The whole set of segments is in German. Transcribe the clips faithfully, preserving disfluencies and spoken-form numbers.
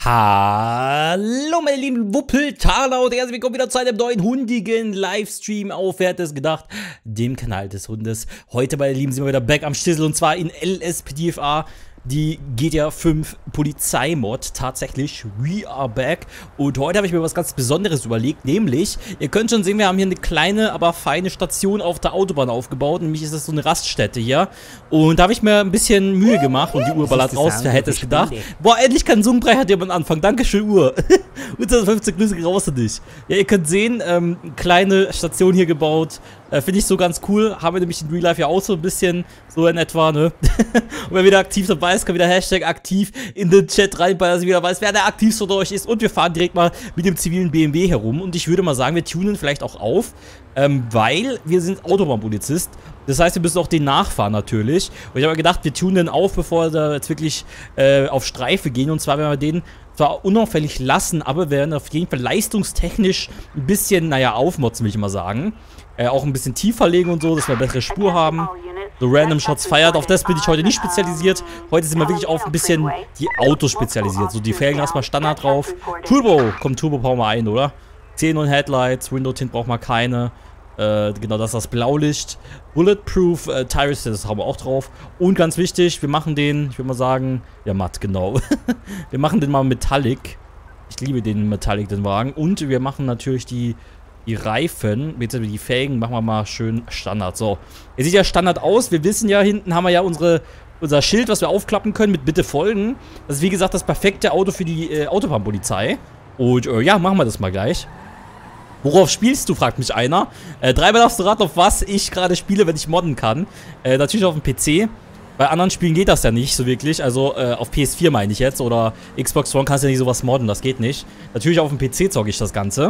Hallo meine lieben Wuppeltaler und herzlich willkommen wieder zu einem neuen hundigen Livestream auf Wer hätte es gedacht, dem Kanal des Hundes. Heute, meine Lieben, sind wir wieder back am Stissel und zwar in L S P D F A, die G T A fünf Polizeimod. Tatsächlich, we are back. Und heute habe ich mir was ganz Besonderes überlegt, nämlich, ihr könnt schon sehen, wir haben hier eine kleine, aber feine Station auf der Autobahn aufgebaut. Nämlich ist das so eine Raststätte hier. Und da habe ich mir ein bisschen Mühe gemacht und die Uhr ballert raus. Wer hätte es gedacht? Boah, endlich kein Zungenbrei hat jemand Anfang. Dankeschön, Uhr. hundertfünfzig Grüße raus an dich. Ja, ihr könnt sehen, ähm, kleine Station hier gebaut. Äh, Finde ich so ganz cool. Haben wir nämlich in Real Life ja auch so ein bisschen, so in etwa, ne? Und wer wieder aktiv dabei ist, kann wieder Hashtag aktiv in den Chat rein, weil er wieder weiß, wer der aktivste unter euch ist. Und wir fahren direkt mal mit dem zivilen B M W herum. Und ich würde mal sagen, wir tunen vielleicht auch auf, ähm, weil wir sind Autobahnpolizist. Das heißt, wir müssen auch den nachfahren natürlich. Und ich habe mir gedacht, wir tunen den auf, bevor wir jetzt wirklich äh, auf Streife gehen. Und zwar werden wir den zwar unauffällig lassen, aber wir werden auf jeden Fall leistungstechnisch ein bisschen, naja, aufmotzen, will ich mal sagen. Äh, auch ein bisschen tiefer legen und so, dass wir eine bessere Spur haben. So Random Shots feiert, auf das bin ich heute nicht spezialisiert. Heute sind wir wirklich auf ein bisschen die Autos spezialisiert. So die Felgen erstmal Standard drauf. Turbo, komm, Turbo brauchen wir ein, oder? Xenon Headlights, Window Tint brauchen wir keine. Äh, genau, das ist das Blaulicht. Bulletproof, äh, Tires, das haben wir auch drauf. Und ganz wichtig, wir machen den, ich würde mal sagen, ja matt, genau. Wir machen den mal Metallic. Ich liebe den Metallic, den Wagen. Und wir machen natürlich die... Die Reifen, beziehungsweise die Felgen, machen wir mal schön Standard. So, er sieht ja Standard aus. Wir wissen ja, hinten haben wir ja unsere, unser Schild, was wir aufklappen können mit Bitte folgen. Das ist, wie gesagt, das perfekte Auto für die äh, Autobahnpolizei. Und äh, ja, machen wir das mal gleich. Worauf spielst du, fragt mich einer. Äh, dreimal darfst du raten, auf was ich gerade spiele, wenn ich modden kann. Äh, natürlich auf dem P C. Bei anderen Spielen geht das ja nicht so wirklich. Also äh, auf P S vier meine ich jetzt. Oder Xbox One kannst du ja nicht sowas modden, das geht nicht. Natürlich auf dem P C zocke ich das Ganze.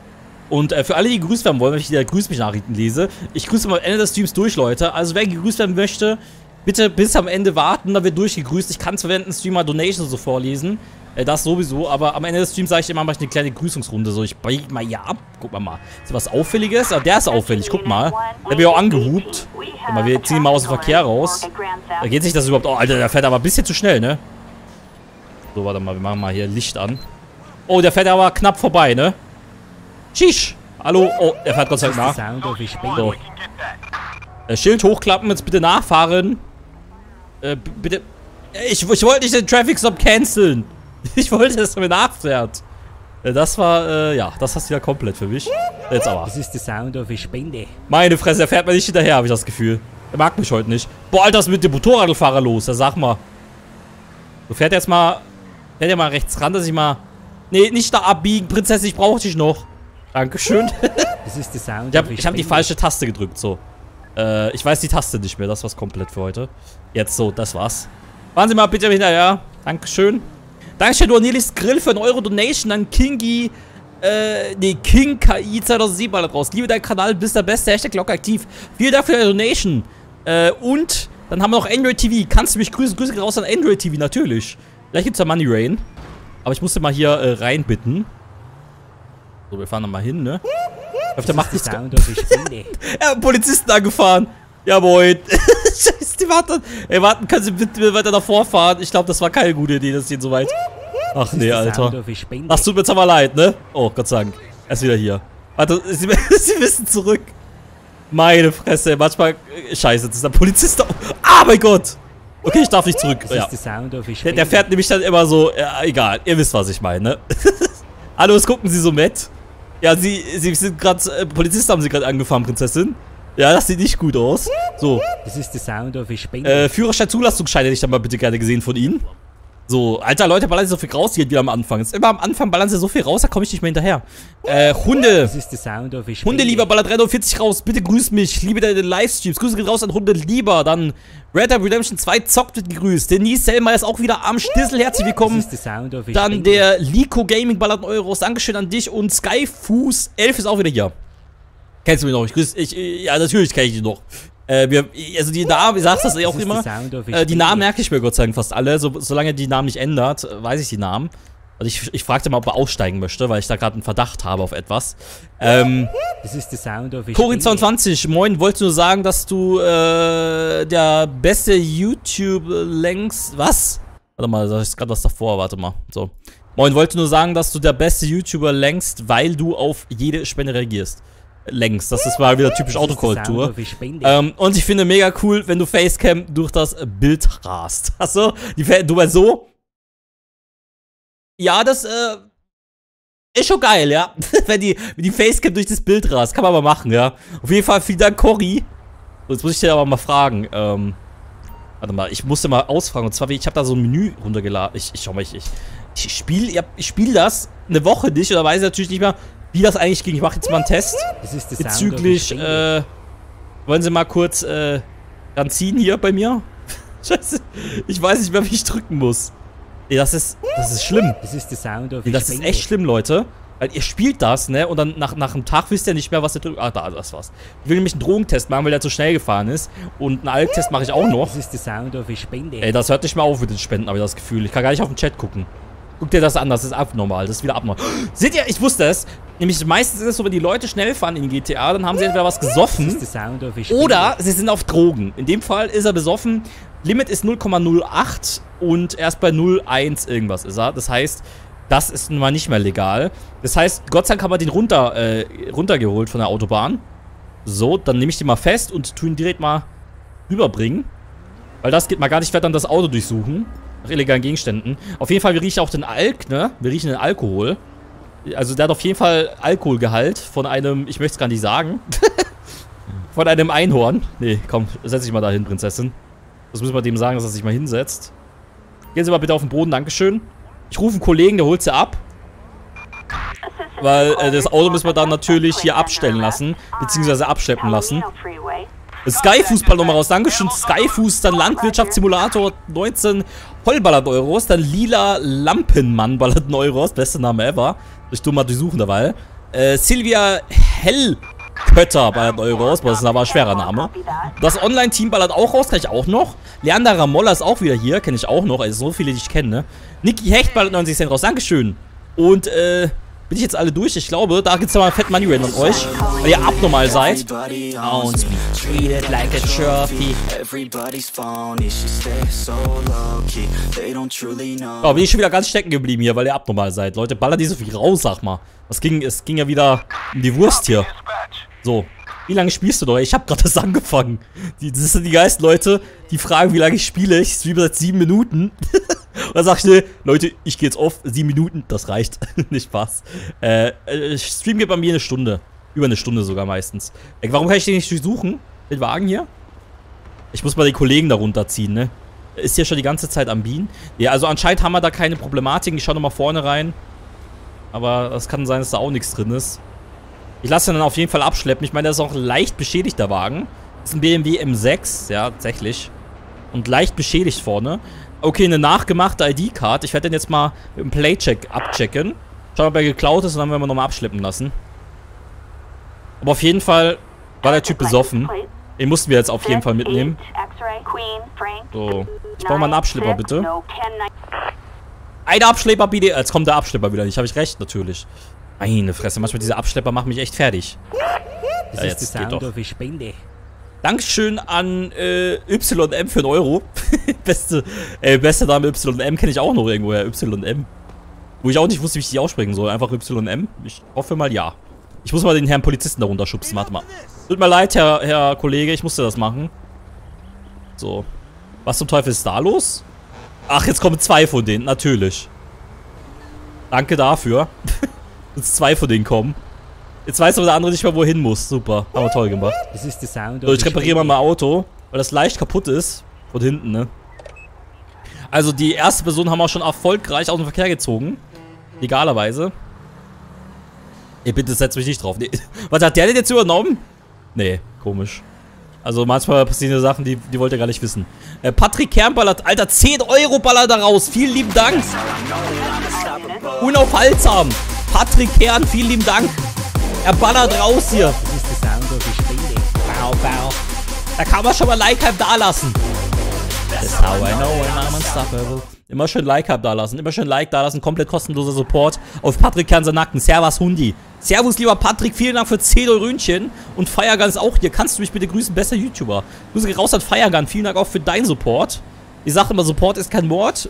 Und äh, für alle, die gegrüßt werden wollen, wenn ich wieder Grüß mich Nachrichten lese, ich grüße mal am Ende des Streams durch, Leute. Also wer gegrüßt werden möchte, bitte bis am Ende warten, dann wird durchgegrüßt. Ich kann zwar während dem Stream mal Donations so vorlesen, äh, das sowieso, aber am Ende des Streams sage ich immer, mache ich eine kleine Grüßungsrunde. So, ich breche mal hier ab. Guck mal mal. Ist da was Auffälliges? Ah, der ist auffällig, guck mal. Der hat mich auch angehupt. Guck mal, wir ziehen ihn mal aus dem Verkehr raus. Da geht sich das überhaupt... Oh, Alter, der fährt aber ein bisschen zu schnell, ne? So, warte mal, wir machen mal hier Licht an. Oh, der fährt aber knapp vorbei, ne? Tschüss. Hallo. Oh, er fährt Gott sei Dank nach. So. Äh, Schild hochklappen, jetzt bitte nachfahren. Äh, bitte. Ich, ich wollte nicht den Traffic Stop canceln. Ich wollte, dass er mir nachfährt. Äh, das war, äh, ja, das hast du ja komplett für mich. Jetzt aber. Das ist der Sound auf eine Spende. Meine Fresse, er fährt mir nicht hinterher, habe ich das Gefühl. Er mag mich heute nicht. Boah, Alter, was ist mit dem Motorradfahrer los? Ja, sag mal. Du fährt jetzt mal, fährt ja mal rechts ran, dass ich mal... Nee, nicht da abbiegen, Prinzessin, ich brauche dich noch. Dankeschön. Das ist der Sound. Ich habe hab die falsche Taste gedrückt, so. Äh, ich weiß die Taste nicht mehr, das war's komplett für heute. Jetzt so, das war's. Fahren Sie mal bitte hinterher. Dankeschön. Dankeschön, du Cornelis Grill für einen Euro Donation an Kingi, äh, nee, King K I zweitausendsieben da raus. Liebe deinen Kanal, bist der Beste, Hashtag Glocke aktiv. Vielen Dank für deine Donation. Äh, und dann haben wir noch Android T V. Kannst du mich grüßen? Grüße raus an Android T V, natürlich. Gleich gibt's ja Money Rain. Aber ich musste mal hier äh, reinbitten. So, wir fahren da mal hin, ne? Auf der macht nichts. Er hat Polizisten angefahren. Ja, moin. Scheiße, die warten. Ey, warten, können Sie bitte weiter davor fahren? Ich glaube, das war keine gute Idee, das geht so weit. Ach nee, Alter. Das tut mir jetzt aber leid, ne? Oh, Gott sei Dank. Er ist wieder hier. Warte, Sie, Sie wissen zurück. Meine Fresse, manchmal. Scheiße, jetzt ist der Polizist da. Ah, mein Gott! Okay, ich darf nicht zurück. Ja. Der, der fährt nämlich dann immer so. Ja, egal, ihr wisst, was ich meine, ne? Hallo, was gucken Sie so nett? Ja, Sie, Sie sind gerade, äh, Polizisten haben Sie gerade angefahren, Prinzessin. Ja, das sieht nicht gut aus. So. Das ist der Sound of a Spende. Äh, Führerschein, Zulassungsschein hätte ich dann mal bitte gerne gesehen von Ihnen. So, Alter, Leute, ballern Sie so viel raus hier wieder am Anfang. Jetzt immer am Anfang ballern Sie so viel raus, da komme ich nicht mehr hinterher. Äh, Hunde. Das ist der Sound of a Spende. Hunde lieber, ballert dreihundertvierzig raus. Bitte grüß mich. Ich liebe deine Livestreams. Grüße geht raus an Hunde lieber. Dann Red Dead Redemption zwei zockt wird gegrüßt. Denise Selma ist auch wieder am Stissel. Herzlich willkommen. Das ist der Sound of a Dann Spende. der Lico Gaming ballert einen Euro raus. Dankeschön an dich. Und Skyfuß elf ist auch wieder hier. Kennst du mich noch? Ich grüße, ich, ja, natürlich kenne ich dich noch. Äh, wir, also die Namen, ich sag's das eh auch immer, äh, die Namen merke ich mir Gott sei Dank fast alle, so, solange die Namen nicht ändert, weiß ich die Namen. Also ich, ich fragte mal, ob er aussteigen möchte, weil ich da gerade einen Verdacht habe auf etwas. Ähm, das ist der Sound of Cory zweiundzwanzig, moin, wolltest du nur sagen, dass du, äh, der beste YouTube längst, was? Warte mal, da ist gerade was davor, warte mal, so. Moin, wollte nur sagen, dass du der beste YouTuber längst, weil du auf jede Spende reagierst. Längst, das ist mal wieder typisch Autokorrektur. Ähm, und ich finde mega cool, wenn du Facecam durch das Bild rast. Achso, die Fa du meinst so? Ja, das, äh, ist schon geil, ja. wenn, die, wenn die Facecam durch das Bild rast, kann man mal machen, ja. Auf jeden Fall vielen Dank, Cory. Jetzt muss ich dir aber mal fragen, ähm, warte mal, ich musste mal ausfragen. Und zwar, ich habe da so ein Menü runtergeladen. Ich, ich schau mal, ich, ich, ich spiele ich spiel das eine Woche nicht oder weiß natürlich nicht mehr, wie das eigentlich ging. Ich mache jetzt mal einen Test. Bezüglich, äh, wollen Sie mal kurz, äh, dann ziehen hier bei mir? Scheiße, ich weiß nicht mehr, wie ich drücken muss. Nee, das ist, das ist schlimm. Das ist der Sound of nee, das ist echt schlimm, Leute. Weil ihr spielt das, ne, und dann nach, nach einem Tag wisst ihr nicht mehr, was ihr drückt. Ah, da, das war's. Ich will nämlich einen Drogentest machen, weil der zu schnell gefahren ist. Und einen Alktest mache ich auch noch. Das ist der Sound of Spende. Ey, das hört nicht mehr auf mit den Spenden, habe ich das Gefühl. Ich kann gar nicht auf den Chat gucken. Guck dir das an, das ist abnormal. Das ist wieder abnormal. Seht ihr, ich wusste es. Nämlich meistens ist es so, wenn die Leute schnell fahren in G T A, dann haben sie entweder was gesoffen oder sie sind auf Drogen. In dem Fall ist er besoffen. Limit ist null Komma null acht und erst bei null Komma eins irgendwas ist er. Das heißt, das ist nun mal nicht mehr legal. Das heißt, Gott sei Dank haben wir den runter, äh, runtergeholt von der Autobahn. So, dann nehme ich den mal fest und tue ihn direkt mal rüberbringen. Weil das geht mal gar nicht, ich werde dann das Auto durchsuchen. Nach illegalen Gegenständen. Auf jeden Fall, wir riechen auch den Alk, ne? Wir riechen den Alkohol. Also der hat auf jeden Fall Alkoholgehalt von einem, ich möchte es gar nicht sagen. Von einem Einhorn. Nee, komm, setz dich mal dahin, Prinzessin. Das müssen wir dem sagen, dass er sich mal hinsetzt. Gehen Sie mal bitte auf den Boden, dankeschön. Ich rufe einen Kollegen, der holt sie ab. Weil äh, das Auto müssen wir dann natürlich hier abstellen lassen. Beziehungsweise abschleppen lassen. Skyfußball nochmal raus. Dankeschön, Skyfuß. Dann Landwirtschaftssimulator neunzehn voll ballert Euros. Dann Lila Lampenmann ballert Euros. Bester Name ever. Ich tu mal durchsuchen dabei. Äh, Silvia Hellkötter ballert Euros. Das ist aber ein schwerer Name. Das Online-Team ballert auch raus. Kann ich auch noch. Leander Ramolla ist auch wieder hier. Kenne ich auch noch. Also so viele, die ich kenne. Ne? Niki Hecht ballert neunzig Cent raus. Dankeschön. Und, äh... bin ich jetzt alle durch? Ich glaube, da gibt's ja mal ein Fett Money Rand an euch, weil ihr abnormal seid. Und be treated like a trophy. Oh, bin ich schon wieder ganz stecken geblieben hier, weil ihr abnormal seid. Leute, ballert die so viel raus, sag mal. Was ging, es ging ja wieder um die Wurst hier. So, wie lange spielst du noch? Ich habe gerade das angefangen. Die, das sind die geilsten Leute, die fragen, wie lange ich spiele. Ich streame seit sieben Minuten. Und dann sag ich, ne, Leute, ich gehe jetzt auf. Sieben Minuten, das reicht. Nicht Spaß. Äh, äh, Stream geht bei mir eine Stunde. Über eine Stunde sogar meistens. Ey, warum kann ich den nicht durchsuchen? Den Wagen hier? Ich muss mal die Kollegen da runterziehen, ne? Ist hier schon die ganze Zeit am Bienen. Ja, also anscheinend haben wir da keine Problematik. Ich schau nochmal vorne rein. Aber es kann sein, dass da auch nichts drin ist. Ich lasse ihn dann auf jeden Fall abschleppen. Ich meine, das ist auch ein leicht beschädigter Wagen. Das ist ein B M W M sechs, ja, tatsächlich. Und leicht beschädigt vorne. Okay, eine nachgemachte I D-Card. Ich werde den jetzt mal mit dem Playcheck abchecken. Schauen, ob er geklaut ist und dann werden wir nochmal abschleppen lassen. Aber auf jeden Fall war der Typ besoffen. Den mussten wir jetzt auf jeden Fall mitnehmen. So. Ich brauche mal einen Abschlepper, bitte. Ein Abschlepper, bitte. Jetzt kommt der Abschlepper wieder nicht. Habe ich recht, natürlich. Meine Fresse. Manchmal diese Abschlepper machen mich echt fertig. Das ja, jetzt geht doch. Dankeschön an äh, Y M für einen Euro. Beste, äh, beste Name Y M kenne ich auch noch irgendwo, ja. Y M. Wo ich auch nicht wusste, wie ich die aussprechen soll. Einfach Y M. Ich hoffe mal ja. Ich muss mal den Herrn Polizisten da runterschubsen. Warte mal. Tut mir leid, Herr, Herr Kollege. Ich musste das machen. So. Was zum Teufel ist da los? Ach, jetzt kommen zwei von denen. Natürlich. Danke dafür. Jetzt zwei von denen kommen. Jetzt weiß aber der andere nicht mehr, wohin muss. Super. Haben wir toll gemacht. Das ist der Sound. So, ich repariere mal mein Auto, weil das leicht kaputt ist. Von hinten, ne? Also, die erste Person haben wir schon erfolgreich aus dem Verkehr gezogen. Legalerweise. Ey, bitte setz mich nicht drauf. Nee. Was hat der denn jetzt übernommen? Nee, komisch. Also, manchmal passieren Sachen, die, die wollt ihr gar nicht wissen. Äh, Patrick Kern ballert, Alter, zehn Euro ballert da raus. Vielen lieben Dank. Unaufhaltsam. Patrick Kern, vielen lieben Dank. Er ballert raus hier. Das ist der Sound of Spende. Bau, bau. Da kann man schon mal Like-Hype da lassen. That's how I know when I'm unstoppable. Immer schön Like-Hype da lassen. Immer schön Like da lassen. Komplett kostenloser Support auf Patrick Kern sein Nacken. Servus Hundi. Servus lieber Patrick. Vielen Dank für zehn Eurönchen. Und Firegun ist auch hier. Kannst du mich bitte grüßen? Besser YouTuber. Grüße raus an Firegun. Vielen Dank auch für deinen Support. Ich sage immer, Support ist kein Mord.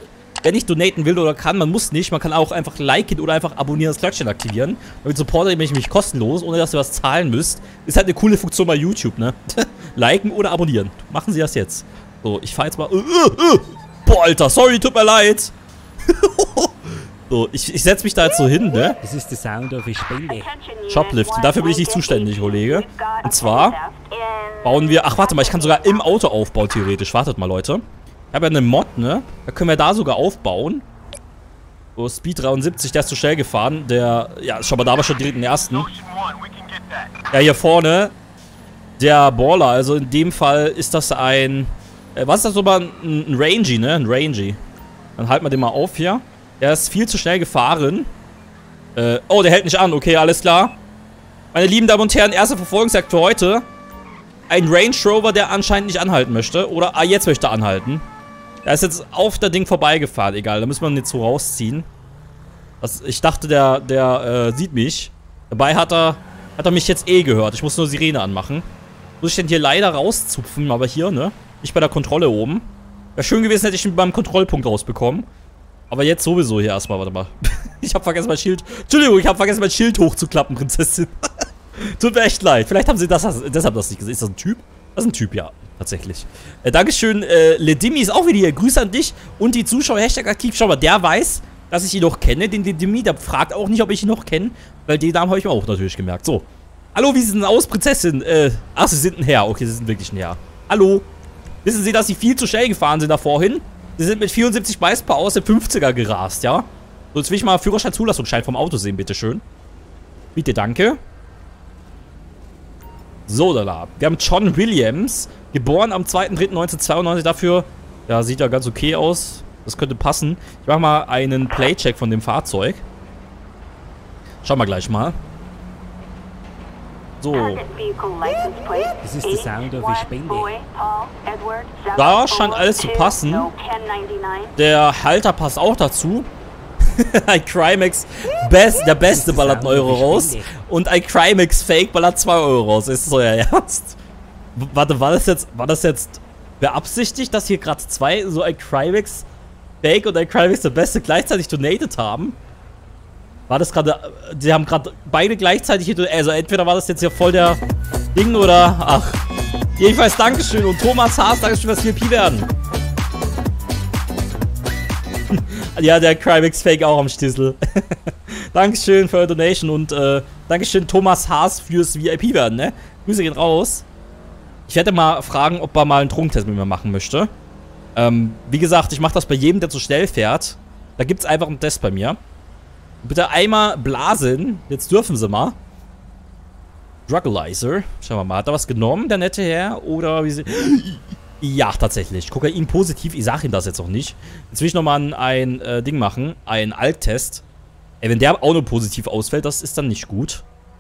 wenn ich donaten will oder kann, man muss nicht, man kann auch einfach liken oder einfach abonnieren, das Glöckchen aktivieren. Damit supportet ihr mich nämlich kostenlos, ohne dass ihr was zahlen müsst. Ist halt eine coole Funktion bei YouTube, ne? Liken oder abonnieren. Machen Sie das jetzt. So, ich fahr jetzt mal... Uh, uh, uh. Boah, Alter, sorry, tut mir leid. So, ich, ich setze mich da jetzt so hin, ne? Das ist der Sound of a Spinde. Shopliften, dafür bin ich nicht zuständig, Kollege. Und zwar bauen wir... Ach, warte mal, ich kann sogar im Auto aufbauen, theoretisch. Wartet mal, Leute. Ich habe ja eine Mod, ne? Da können wir da sogar aufbauen. So, Speed dreiundsiebzig, der ist zu schnell gefahren. Der, ja, schau mal, da war schon direkt den ersten. Ja, hier vorne, der Baller, also in dem Fall ist das ein, äh, was ist das sogar, ein, ein Rangy, ne? Ein Rangy. Dann halten wir den mal auf hier. Der ist viel zu schnell gefahren. Äh, oh, der hält nicht an, okay, alles klar. Meine lieben Damen und Herren, erster Verfolgungsjagd für heute. Ein Range Rover, der anscheinend nicht anhalten möchte. Oder, ah, jetzt möchte er anhalten. Er ist jetzt auf der Ding vorbeigefahren, egal, da müssen wir ihn jetzt so rausziehen. Das, ich dachte, der, der äh, sieht mich. Dabei hat er, hat er mich jetzt eh gehört. Ich muss nur Sirene anmachen. Muss ich denn hier leider rauszupfen, aber hier, ne? Nicht bei der Kontrolle oben. Wäre schön gewesen, hätte ich ihn beim Kontrollpunkt rausbekommen. Aber jetzt sowieso hier erstmal, warte mal. Ich habe vergessen mein Schild. Entschuldigung, ich habe vergessen mein Schild hochzuklappen, Prinzessin. Tut mir echt leid. Vielleicht haben sie das, deshalb das nicht gesehen. Ist das ein Typ? Das ist ein Typ, ja. Tatsächlich. Äh, Dankeschön, äh, Ledimmi ist auch wieder hier. Grüße an dich und die Zuschauer. Hashtag aktiv. Schau mal, der weiß, dass ich ihn noch kenne, den Ledimmi. Der fragt auch nicht, ob ich ihn noch kenne, weil den Namen habe ich mir auch natürlich gemerkt. So. Hallo, wie sieht es denn aus, Prinzessin? Äh, ach, sie sind ein Herr. Okay, sie sind wirklich ein Herr. Hallo. Wissen Sie, dass Sie viel zu schnell gefahren sind da vorhin? Sie sind mit vierundsiebzig Miles per Hour aus den fünfziger gerast, ja? So, jetzt will ich mal Führerschein-Zulassungsschein vom Auto sehen, bitteschön. Bitte, danke. So, da la. Wir haben John Williams, geboren am zweiten dritten neunzehnhundertzweiundneunzig. Dafür, ja, sieht ja ganz okay aus. Das könnte passen. Ich mache mal einen Playcheck von dem Fahrzeug. Schauen wir gleich mal. So. Das ist der Sound of a Spinde. Da scheint alles zu passen. Der Halter passt auch dazu. Ein Crimex Best, der Beste ballert einen Euro raus. Und ein Crimex Fake ballert zwei Euro raus. Ist so ja ernst? W warte, war das jetzt, war das jetzt beabsichtigt, dass hier gerade zwei, so ein Crimex Fake und ein Crimex der Beste gleichzeitig donated haben? War das gerade, die haben gerade beide gleichzeitig, also entweder war das jetzt hier voll der Ding oder, ach. Jedenfalls Dankeschön und Thomas Haas, Dankeschön fürs V I P werden. Ja, der Crimex Fake auch am Stissel. Dankeschön für eure Donation und äh, Dankeschön Thomas Haas fürs V I P werden, ne? Grüße gehen raus. Ich werde mal fragen, ob er mal einen Drogentest mit mir machen möchte. Ähm, wie gesagt, ich mache das bei jedem, der zu schnell fährt. Da gibt es einfach einen Test bei mir. Bitte einmal blasen. Jetzt dürfen sie mal. Drugalizer. Schauen wir mal. Hat er was genommen, der nette Herr? Oder wie sie... Ja, tatsächlich. Kokain positiv. Ich sage ihm das jetzt auch nicht. Jetzt will ich nochmal ein äh, Ding machen. Ein Alk-Test. Ey, wenn der auch nur positiv ausfällt, das ist dann nicht gut.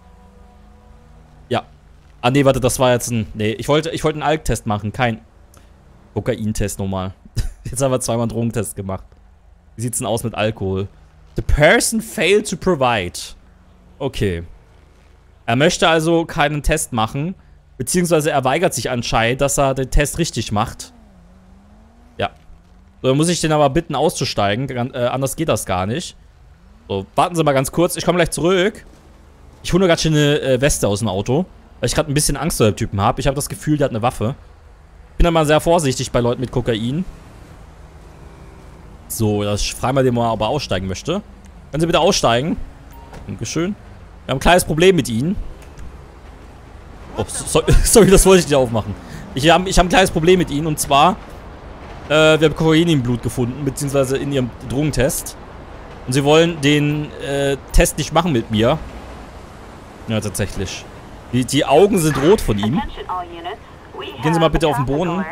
Ja. Ah, nee, warte, das war jetzt ein... Nee, ich wollte, ich wollte einen Alk-Test machen. Kein Kokain-Test nochmal. Jetzt haben wir zweimal einen Drogentest gemacht. Wie sieht's denn aus mit Alkohol? The person failed to provide. Okay. Er möchte also keinen Test machen. Beziehungsweise er weigert sich anscheinend, dass er den Test richtig macht. Ja. So, dann muss ich den aber bitten auszusteigen. Äh, anders geht das gar nicht. So, warten Sie mal ganz kurz. Ich komme gleich zurück. Ich hole nur ganz schön eine äh, Weste aus dem Auto. Weil ich gerade ein bisschen Angst vor dem Typen habe. Ich habe das Gefühl, der hat eine Waffe. Ich bin da mal sehr vorsichtig bei Leuten mit Kokain. So, das fragen wir den mal, ob er aussteigen möchte. Können Sie bitte aussteigen? Dankeschön. Wir haben ein kleines Problem mit Ihnen. Oh, so, sorry, das wollte ich nicht aufmachen. Ich habe ich hab ein kleines Problem mit Ihnen und zwar, äh, wir haben Kokain im Blut gefunden, beziehungsweise in Ihrem Drogentest. Und Sie wollen den äh, Test nicht machen mit mir. Ja, tatsächlich. Die, die Augen sind rot von ihm. Gehen Sie mal bitte auf den Boden.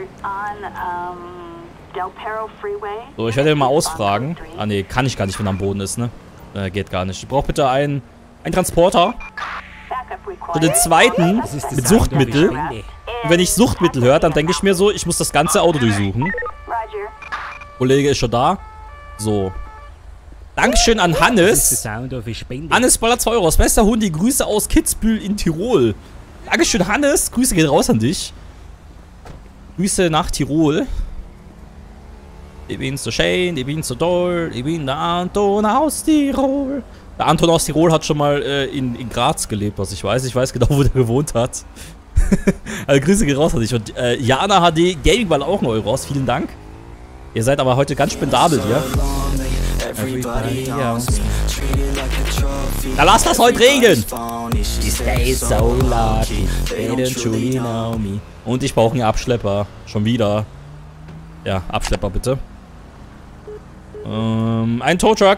So, ich werde ihn mal ausfragen. Ah, ne, kann ich gar nicht, wenn er am Boden ist, ne? Äh, geht gar nicht. Ich brauche bitte einen, einen Transporter. Für den zweiten mit Suchtmittel. Und wenn ich Suchtmittel höre, dann denke ich mir so, ich muss das ganze Auto durchsuchen. Kollege ist schon da. So. Dankeschön an Hannes. Hannes ballert zwei Euro. Das beste Hundi. Grüße aus Kitzbühel in Tirol. Dankeschön, Hannes. Grüße gehen raus an dich. Grüße nach Tirol. Ich bin so schön, ich bin so toll, ich bin der Anton aus Tirol. Der Anton aus Tirol hat schon mal äh, in, in Graz gelebt, was ich weiß. Ich weiß genau, wo der gewohnt hat. Also Grüße gehen raus an dich. Und äh, Jana H D Gaming war auch ein Euro raus. Vielen Dank. Ihr seid aber heute ganz spendabel hier. Na lass das heute regnen! So lucky, they don't truly know me. Und ich brauche einen Abschlepper. Schon wieder. Ja, Abschlepper bitte. Ähm, ein Towtruck.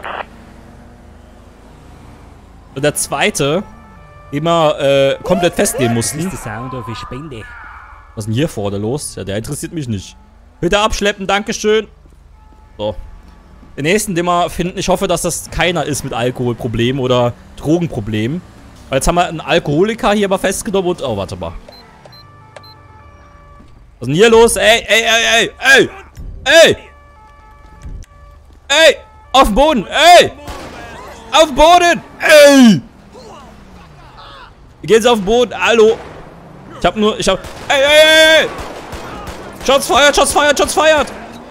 Und der zweite, den wir äh, komplett festnehmen mussten. Das ist der Sound of a Spende. Was ist denn hier vorne los? Ja, der interessiert mich nicht. Bitte abschleppen, dankeschön. So. Den nächsten, den wir finden, ich hoffe, dass das keiner ist mit Alkoholproblemen oder Drogenproblemen. Weil jetzt haben wir einen Alkoholiker hier aber festgenommen und... Oh, warte mal. Was ist denn hier los? Ey, ey, ey, ey, ey! Ey! Ey! Auf den Boden! Ey! Auf den Boden! Ey! Wie geht's auf den Boden? Hallo! Ich hab nur... Ich hab... Ey, ey, ey! Shots feiert, Shots feiert, Shots feiert!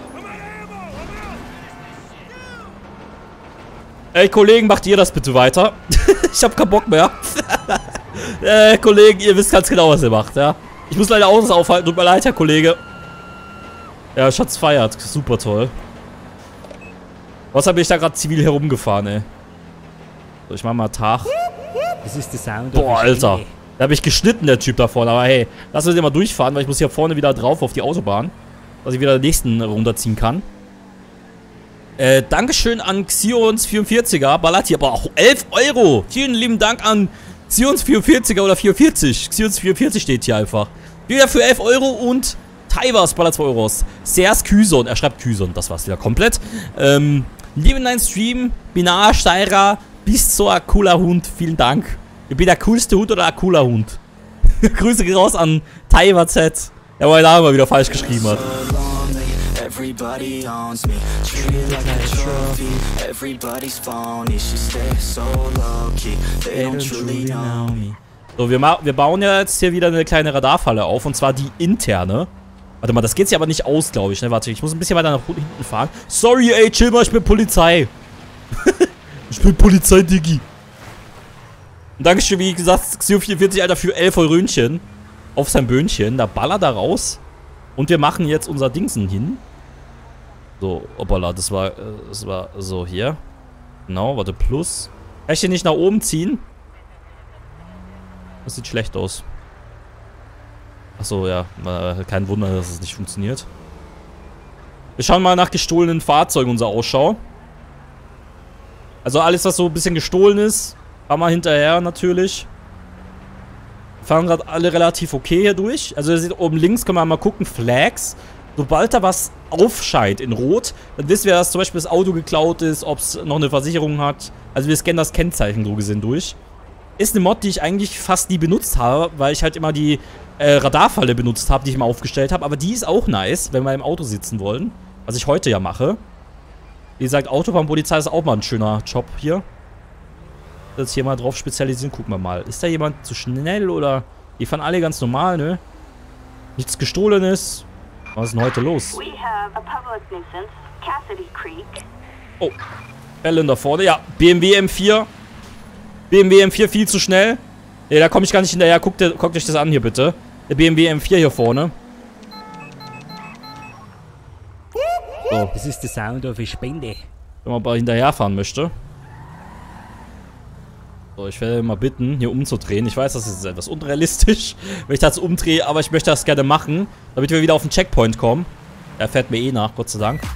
Ey, Kollegen, macht ihr das bitte weiter? Ich hab keinen Bock mehr. Äh, Kollegen, ihr wisst ganz genau, was ihr macht, ja? Ich muss leider Autos aufhalten. Tut mir leid, Herr Kollege. Ja, Schatz feiert. Super toll. Was habe ich da gerade zivil herumgefahren, ey? So, ich mach mal Tag. Das ist der Sound Boah, of a Alter. Spende. Da habe ich geschnitten, der Typ da vorne. Aber hey, lass uns den mal durchfahren, weil ich muss hier vorne wieder drauf auf die Autobahn. Dass ich wieder den nächsten runterziehen kann. Äh, Dankeschön an Xions vierundvierziger. Ballert hier aber auch elf Euro. Vielen lieben Dank an Xions vierundvierziger oder vierundvierzig. Xions vierundvierzig steht hier einfach. Wieder für elf Euro und Taivas ballert zwei Euro. Sers Kyson. Er schreibt Kyson. Das war's wieder komplett. Ähm, lieben deinen Stream. Binar, Steira. Bist so ein cooler Hund. Vielen Dank. Ich bin der coolste Hund oder ein cooler Hund? Grüße gehen raus an Taiwa Z. Der meinen Namen mal wieder falsch geschrieben hat. Everybody owns me, treated like a trophy. Everybody's phony, she stays so low-key. They don't truly know me. So, wir, wir bauen ja jetzt hier wieder eine kleine Radarfalle auf. Und zwar die interne. Warte mal, das geht sich aber nicht aus, glaube ich. Ne? Warte, ich muss ein bisschen weiter nach hinten fahren. Sorry, ey, chill mal, ich bin Polizei. Ich bin Polizei, Diggi. Und Dankeschön, wie gesagt, Xio vierundvierzig, Alter, für elf Eurönchen. Auf sein Böhnchen. Da ballert er raus. Und wir machen jetzt unser Dingsen hin. So, hoppala, das war, das war so hier. Genau, warte, plus. Kann ich den nicht nach oben ziehen? Das sieht schlecht aus. Achso, ja, kein Wunder, dass es nicht funktioniert. Wir schauen mal nach gestohlenen Fahrzeugen unser Ausschau. Also alles, was so ein bisschen gestohlen ist, fahren wir hinterher natürlich. Wir fahren gerade alle relativ okay hier durch. Also ihr seht, oben links können wir mal gucken, Flags. Sobald da was aufscheint in Rot, dann wissen wir, dass zum Beispiel das Auto geklaut ist, ob es noch eine Versicherung hat. Also wir scannen das Kennzeichen so gesehen durch. Ist eine Mod, die ich eigentlich fast nie benutzt habe, weil ich halt immer die äh, Radarfalle benutzt habe, die ich mal aufgestellt habe. Aber die ist auch nice, wenn wir im Auto sitzen wollen. Was ich heute ja mache. Wie gesagt, Autobahnpolizei ist auch mal ein schöner Job hier. Jetzt hier mal drauf spezialisieren, gucken wir mal. Ist da jemand zu schnell oder... Die fahren alle ganz normal, ne? Nichts Gestohlenes. Was ist denn heute los? Oh, Ellen da vorne. Ja, B M W M vier. B M W M vier viel zu schnell. Ne, da komme ich gar nicht hinterher. Guckt, guckt euch das an hier bitte. Der B M W M vier hier vorne. So. Das ist der Sound of a Spende. Wenn man mal hinterherfahren möchte. So, ich werde mal bitten, hier umzudrehen. Ich weiß, das ist etwas unrealistisch, wenn ich das umdrehe, aber ich möchte das gerne machen, damit wir wieder auf den Checkpoint kommen. Er fährt mir eh nach, Gott sei Dank.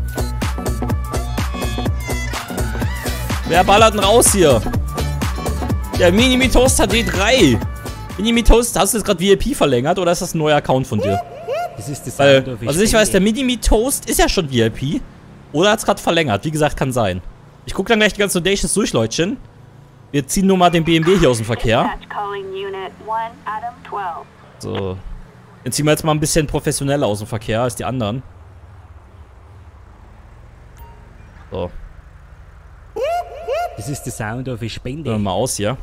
Wer ballert denn raus hier? Der Minimi-Toast H D drei. Minimi-Toast, hast du jetzt gerade V I P verlängert oder ist das ein neuer Account von dir? Das ist der Weil, Sound of a also ich weiß, der Minimi-Toast ist ja schon V I P. Oder hat es gerade verlängert. Wie gesagt, kann sein. Ich gucke dann gleich die ganzen Donations durch, Leutchen. Wir ziehen nur mal den B M W hier aus dem Verkehr. So. Den ziehen wir jetzt mal ein bisschen professioneller aus dem Verkehr als die anderen. So. Das ist der Sound of a Spende. Hören wir mal aus hier.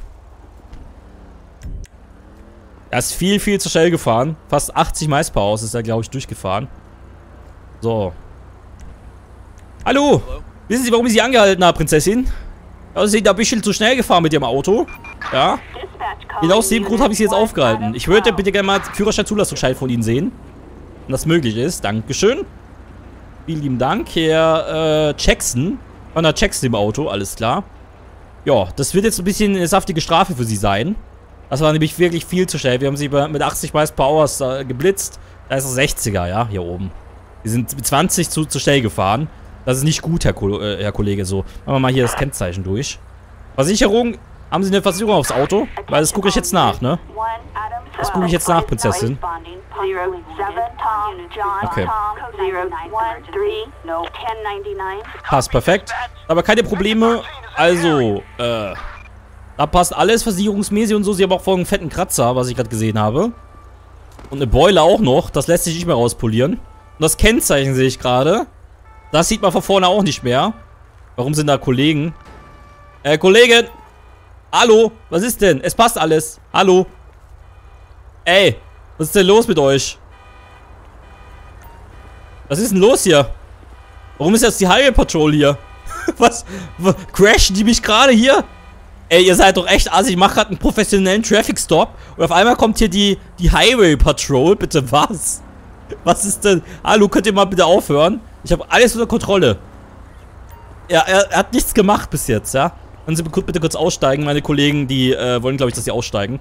Er ist viel, viel zu schnell gefahren. Fast achtzig Miles per Hour ist er, glaube ich, durchgefahren. So. Hallo. Wissen Sie, warum ich Sie angehalten habe, Prinzessin? Also, Sie sind ein bisschen zu schnell gefahren mit Ihrem Auto. Ja. Genau aus dem Grund habe ich Sie jetzt aufgehalten. Ich würde bitte gerne mal Führerschein-Zulassungsschein von Ihnen sehen. Wenn das möglich ist. Dankeschön. Vielen lieben Dank, Herr äh, Jackson. Von der Jackson im Auto, alles klar. Ja, das wird jetzt ein bisschen eine saftige Strafe für Sie sein. Das war nämlich wirklich viel zu schnell. Wir haben Sie mit achtzig Miles per Hour äh, geblitzt. Da ist es sechziger, ja, hier oben. Wir sind mit zwanzig zu, zu schnell gefahren. Das ist nicht gut, Herr, Ko äh, Herr Kollege, so. Machen wir mal hier das Kennzeichen durch. Versicherung. Haben Sie eine Versicherung aufs Auto? Weil das gucke ich jetzt nach, ne? Das gucke ich jetzt nach, Prinzessin. Okay. Passt perfekt. Aber keine Probleme. Also, äh, da passt alles versicherungsmäßig und so. Sie haben auch vorhin einen fetten Kratzer, was ich gerade gesehen habe. Und eine Beule auch noch. Das lässt sich nicht mehr rauspolieren. Und das Kennzeichen sehe ich gerade. Das sieht man von vorne auch nicht mehr. Warum sind da Kollegen? Äh, Kollegin! Hallo? Was ist denn? Es passt alles. Hallo? Ey, was ist denn los mit euch? Was ist denn los hier? Warum ist jetzt die Highway Patrol hier? Was? Was? Crashen die mich gerade hier? Ey, ihr seid doch echt assi. Ich mache gerade einen professionellen Traffic Stop und auf einmal kommt hier die, die Highway Patrol. Bitte was? Was ist denn? Hallo, könnt ihr mal bitte aufhören? Ich habe alles unter Kontrolle. Ja, er, er hat nichts gemacht bis jetzt, ja? Können Sie bitte kurz aussteigen? Meine Kollegen, die äh, wollen, glaube ich, dass Sie aussteigen.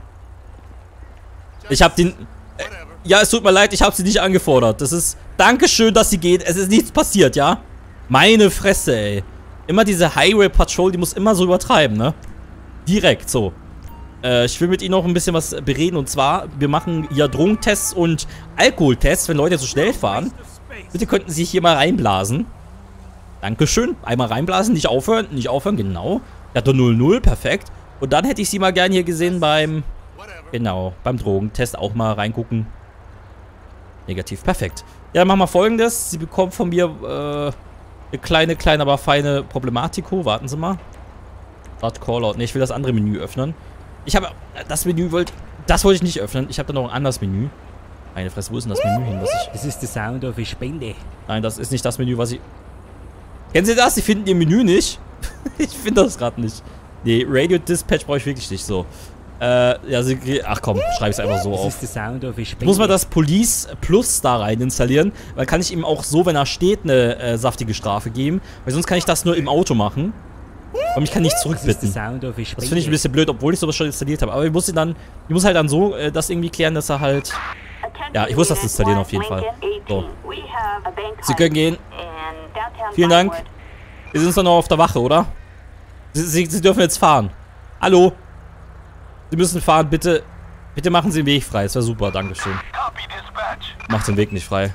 Ich habe den... Äh, ja, es tut mir leid, ich habe Sie nicht angefordert. Das ist... Dankeschön, dass Sie geht. Es ist nichts passiert, ja? Meine Fresse, ey. Immer diese Highway Patrol, die muss immer so übertreiben, ne? Direkt, so. Äh, ich will mit Ihnen noch ein bisschen was bereden. Und zwar, wir machen ja Drogentests und Alkoholtests, wenn Leute so schnell fahren. Bitte könnten Sie sich hier mal reinblasen. Dankeschön. Einmal reinblasen, nicht aufhören. Nicht aufhören, genau. Der hat null null, perfekt. Und dann hätte ich Sie mal gern hier gesehen beim... Genau, beim Drogentest auch mal reingucken. Negativ, perfekt. Ja, machen wir Folgendes. Sie bekommen von mir äh, eine kleine, kleine, aber feine Problematiko. Warten Sie mal. Start Callout. Ne, ich will das andere Menü öffnen. Ich habe... Das Menü wollte... Das wollte ich nicht öffnen. Ich habe da noch ein anderes Menü. Meine Fresse, wo ist denn das Menü hin, was ich... Das ist der Sound of a Spende. Nein, das ist nicht das Menü, was ich... Kennen Sie das? Sie finden Ihr Menü nicht? Ich finde das gerade nicht. Nee, Radio Dispatch brauche ich wirklich nicht so. Äh, ja, sie, ach komm, schreibe ich es einfach so das auf. Ist the sound of a ich muss mal das Police Plus da rein installieren, weil kann ich ihm auch so, wenn er steht, eine äh, saftige Strafe geben. Weil sonst kann ich das nur im Auto machen. Und ich kann nicht zurückbitten. Das finde ich ein bisschen blöd, obwohl ich sowas schon installiert habe. Aber ich muss ihn dann, ich muss halt dann so äh, das irgendwie klären, dass er halt... Ja, ich muss das installieren auf jeden Fall. So. Sie können gehen. Vielen Dank. Wir sind dann noch auf der Wache, oder? Sie, Sie, Sie dürfen jetzt fahren. Hallo? Sie müssen fahren, bitte. Bitte machen Sie den Weg frei. Das wäre super, dankeschön. Macht den Weg nicht frei.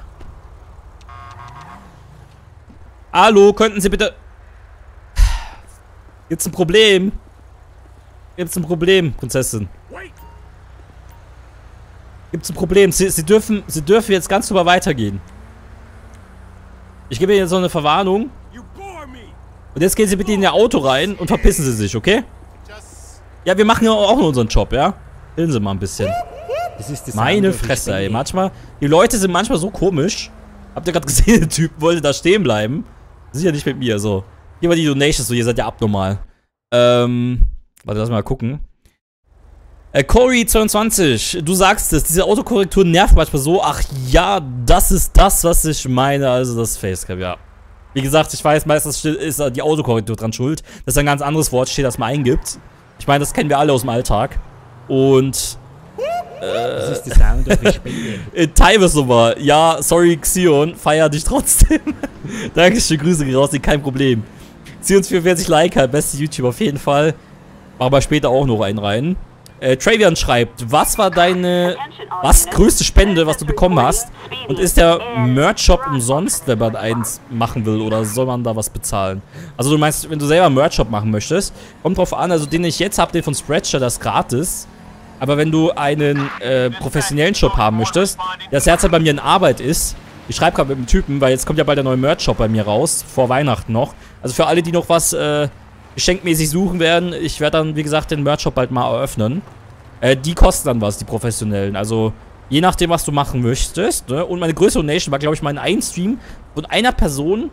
Hallo, könnten Sie bitte... Gibt's ein Problem? Gibt's ein Problem, Prinzessin? Gibt's ein Problem? Sie, Sie dürfen, Sie dürfen jetzt ganz drüber weitergehen. Ich gebe Ihnen jetzt so eine Verwarnung. Und jetzt gehen Sie bitte in Ihr Auto rein und verpissen Sie sich, okay? Ja, wir machen ja auch nur unseren Job, ja? Hilfen Sie mal ein bisschen. Meine Fresse, ey. Manchmal, die Leute sind manchmal so komisch. Habt ihr gerade gesehen, der Typ wollte da stehen bleiben. Sicher nicht mit mir, so. Hier mal die Donations, so, ihr seid ja abnormal. Ähm, warte, lass mal gucken. Äh, Cory zweiundzwanzig, du sagst es, diese Autokorrektur nervt manchmal so. Ach ja, das ist das, was ich meine, also das Facecam, ja. Wie gesagt, ich weiß, meistens ist die Autokorrektur dran schuld, dass ein ganz anderes Wort steht, das man eingibt. Ich meine, das kennen wir alle aus dem Alltag. Und, äh, das ist die Sound of in Time Nummer. Ja, sorry, Xion, feier dich trotzdem. Dankeschön, Grüße gehen raus, kein Problem. Xion vierundvierzig Like hat, beste YouTuber auf jeden Fall. Machen wir später auch noch einen rein. Äh, Travian schreibt, was war deine, was größte Spende, was du bekommen hast? Und ist der Merch-Shop umsonst, wenn man eins machen will, oder soll man da was bezahlen? Also du meinst, wenn du selber einen Merch-Shop machen möchtest, kommt drauf an, also den ich jetzt habe, den von Spreadshirt, das ist gratis. Aber wenn du einen äh, professionellen Shop haben möchtest, der das derzeit bei mir in Arbeit ist, ich schreibe gerade mit dem Typen, weil jetzt kommt ja bald der neue Merch-Shop bei mir raus, vor Weihnachten noch. Also für alle, die noch was, äh, geschenkmäßig suchen werden, ich werde dann, wie gesagt, den Merch-Shop bald mal eröffnen. Äh, die kosten dann was, die professionellen. Also, je nachdem, was du machen möchtest. Ne? Und meine größte Donation war, glaube ich, mein ein Stream von einer Person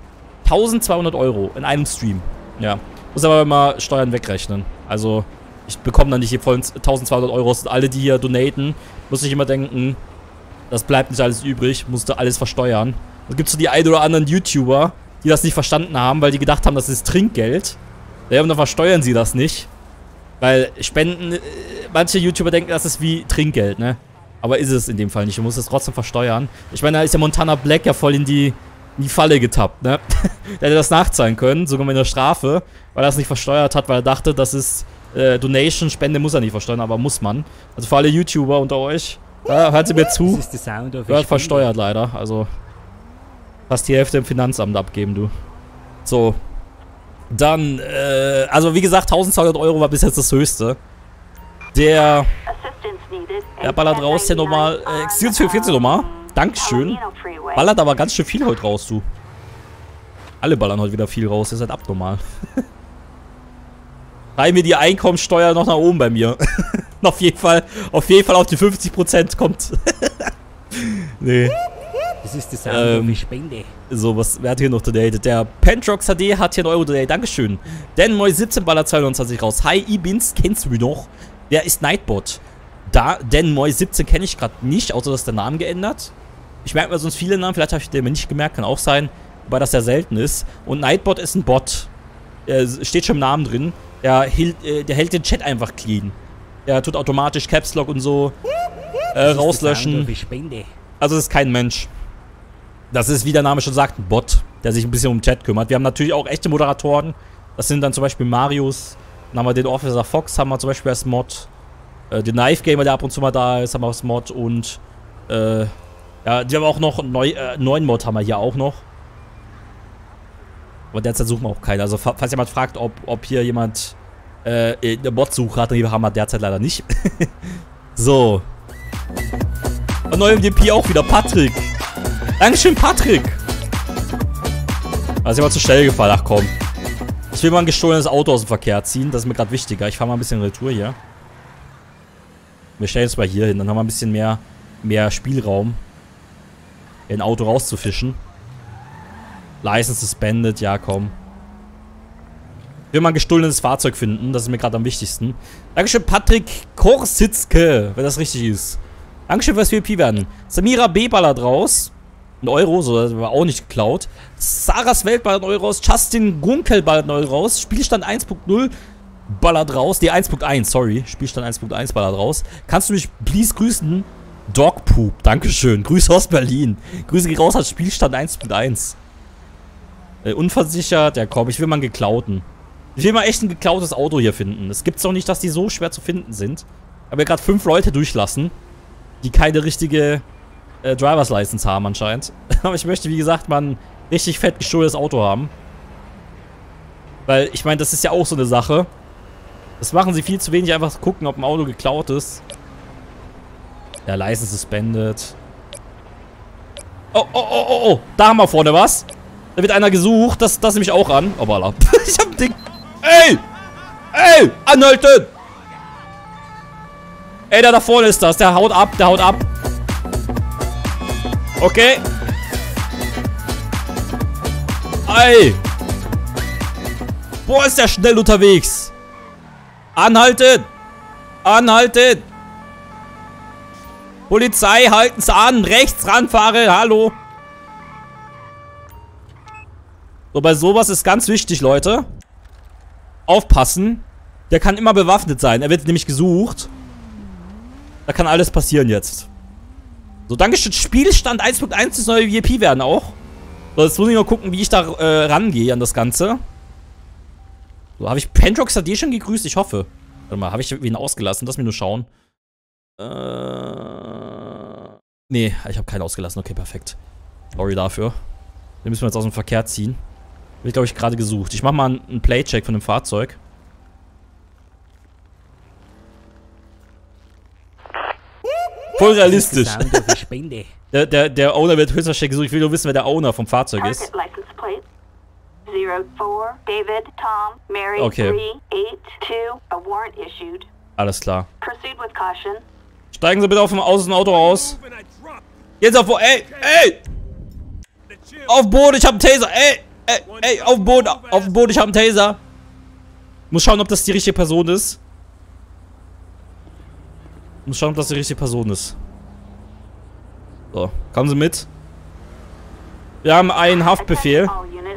tausendzweihundert Euro in einem Stream. Ja. Muss aber immer Steuern wegrechnen. Also, ich bekomme dann nicht die vollen tausendzweihundert Euro. Und alle, die hier donaten, muss ich immer denken, das bleibt nicht alles übrig. Musste alles versteuern. Da gibt es so die ein oder anderen YouTuber, die das nicht verstanden haben, weil die gedacht haben, das ist Trinkgeld. Ja, und dann versteuern sie das nicht. Weil Spenden, äh, manche YouTuber denken, das ist wie Trinkgeld, ne? Aber ist es in dem Fall nicht. Du musst es trotzdem versteuern. Ich meine, da ist ja Montana Black ja voll in die, in die Falle getappt, ne? Der hätte das nachzahlen können, sogar mit einer Strafe, weil er es nicht versteuert hat, weil er dachte, das ist äh, Donation, Spende muss er nicht versteuern, aber muss man. Also für alle YouTuber unter euch, ja, hört sie mir zu. Wird versteuert leider, also fast die Hälfte im Finanzamt abgeben, du. So. Dann, äh, also wie gesagt, tausendzweihundert Euro war bis jetzt das höchste. Der, der ballert raus, der nochmal, äh, Excuse für vierzehn nochmal. Dankeschön. Ballert aber ganz schön viel heute raus, du. Alle ballern heute wieder viel raus, ihr seid abnormal. Reihen wir die Einkommensteuer noch nach oben bei mir. auf jeden Fall, auf jeden Fall auf die fünfzig Prozent kommt. Nee. Das ist die Sound ähm, wie Spende. So, was, wer hat hier noch donated? Der Pentrox H D hat hier einen Euro donated. Dankeschön. Dan Moy siebzehn Baller zweiundzwanzig raus. Hi, Ibins, kennst du mich noch? Wer ist Nightbot? Da, Dan Moy siebzehn kenne ich gerade nicht, außer dass der Name geändert. Ich merke mir sonst viele Namen, vielleicht habe ich den mir nicht gemerkt, kann auch sein, wobei das sehr selten ist. Und Nightbot ist ein Bot. Er steht schon im Namen drin. Der, hielt, äh, der hält den Chat einfach clean. Der tut automatisch Caps Lock und so äh, rauslöschen. Also das ist kein Mensch. Das ist, wie der Name schon sagt, ein Bot, der sich ein bisschen um den Chat kümmert. Wir haben natürlich auch echte Moderatoren. Das sind dann zum Beispiel Marius. Dann haben wir den Officer Fox, haben wir zum Beispiel als Mod. Äh, den Knife Gamer, der ab und zu mal da ist, haben wir als Mod. Und, äh, ja, die haben auch noch einen neu, äh, neuen Mod haben wir hier auch noch. Aber derzeit suchen wir auch keinen. Also, falls jemand fragt, ob, ob hier jemand äh, eine Mod-Suche hat, dann haben wir derzeit leider nicht. So. Und neu M D P auch wieder, Patrick. Dankeschön, Patrick. Also, ich war zu schnell gefahren. Ach komm. Ich will mal ein gestohlenes Auto aus dem Verkehr ziehen. Das ist mir gerade wichtiger. Ich fahre mal ein bisschen Retour hier. Wir stellen es mal hier hin. Dann haben wir ein bisschen mehr, mehr Spielraum, ein Auto rauszufischen. License suspended. Ja, komm. Ich will mal ein gestohlenes Fahrzeug finden. Das ist mir gerade am wichtigsten. Dankeschön, Patrick Korsitzke, wenn das richtig ist. Dankeschön fürs V I P werden. Samira B. ballert raus. Ein Euro, so, das war auch nicht geklaut. Sarahs Welt ballert ein Euro raus. Justin Gunkel ballert ein Euro raus. Spielstand eins Punkt null ballert raus. Die eins Punkt eins, sorry. Spielstand eins Punkt eins ballert raus. Kannst du mich please grüßen? Dogpoop, dankeschön. Grüße aus Berlin. Grüße gehen raus als Spielstand eins Punkt eins. Äh, unversichert, ja komm, ich will mal einen geklauten. Ich will mal echt ein geklautes Auto hier finden. Es gibt's doch nicht, dass die so schwer zu finden sind. Aber wir gerade fünf Leute durchlassen, die keine richtige äh, Drivers License haben anscheinend. Aber ich möchte, wie gesagt, mal ein richtig fett gestohlenes Auto haben. Weil, ich meine, das ist ja auch so eine Sache. Das machen sie viel zu wenig, einfach gucken, ob ein Auto geklaut ist. Ja, License suspended. Oh, oh, oh, oh, oh. Da haben wir vorne was. Da wird einer gesucht. Das, das nehme ich auch an. Oh, voilà. Ich hab ein Ding. Ey! Ey! Anhalten! Ey, der da vorne ist das. Der haut ab, der haut ab. Okay. Ey! Boah, ist der schnell unterwegs. Anhalten! Anhalten! Polizei, halten Sie an! Rechts ranfahre! Hallo! So, bei sowas ist ganz wichtig, Leute. Aufpassen. Der kann immer bewaffnet sein. Er wird nämlich gesucht. Da kann alles passieren jetzt. So, Dankeschön. Spielstand eins Punkt eins ist neue V I P werden auch. So, jetzt muss ich noch gucken, wie ich da äh, rangehe an das Ganze. So, habe ich Pentrox H D schon gegrüßt? Ich hoffe. Warte mal, habe ich wen ausgelassen? Lass mich nur schauen. Äh. Nee, ich habe keinen ausgelassen. Okay, perfekt. Sorry dafür. Den müssen wir jetzt aus dem Verkehr ziehen. Wird, glaube ich, gerade gesucht. Ich mache mal einen, einen Playcheck von dem Fahrzeug. Voll realistisch. der, der, der Owner wird höchstwahrscheinlich gesucht. Ich will nur wissen, wer der Owner vom Fahrzeug ist. Okay. Alles klar. Steigen Sie bitte auf dem Außenauto aus. Jetzt auf... Ey! Ey! Auf Boden, ich hab einen Taser! Ey! Ey, ey, auf dem Boden, auf dem Boden, ich habe einen Taser. Muss schauen, ob das die richtige Person ist. Muss schauen, ob das die richtige Person ist. So, kommen Sie mit. Wir haben einen Haftbefehl.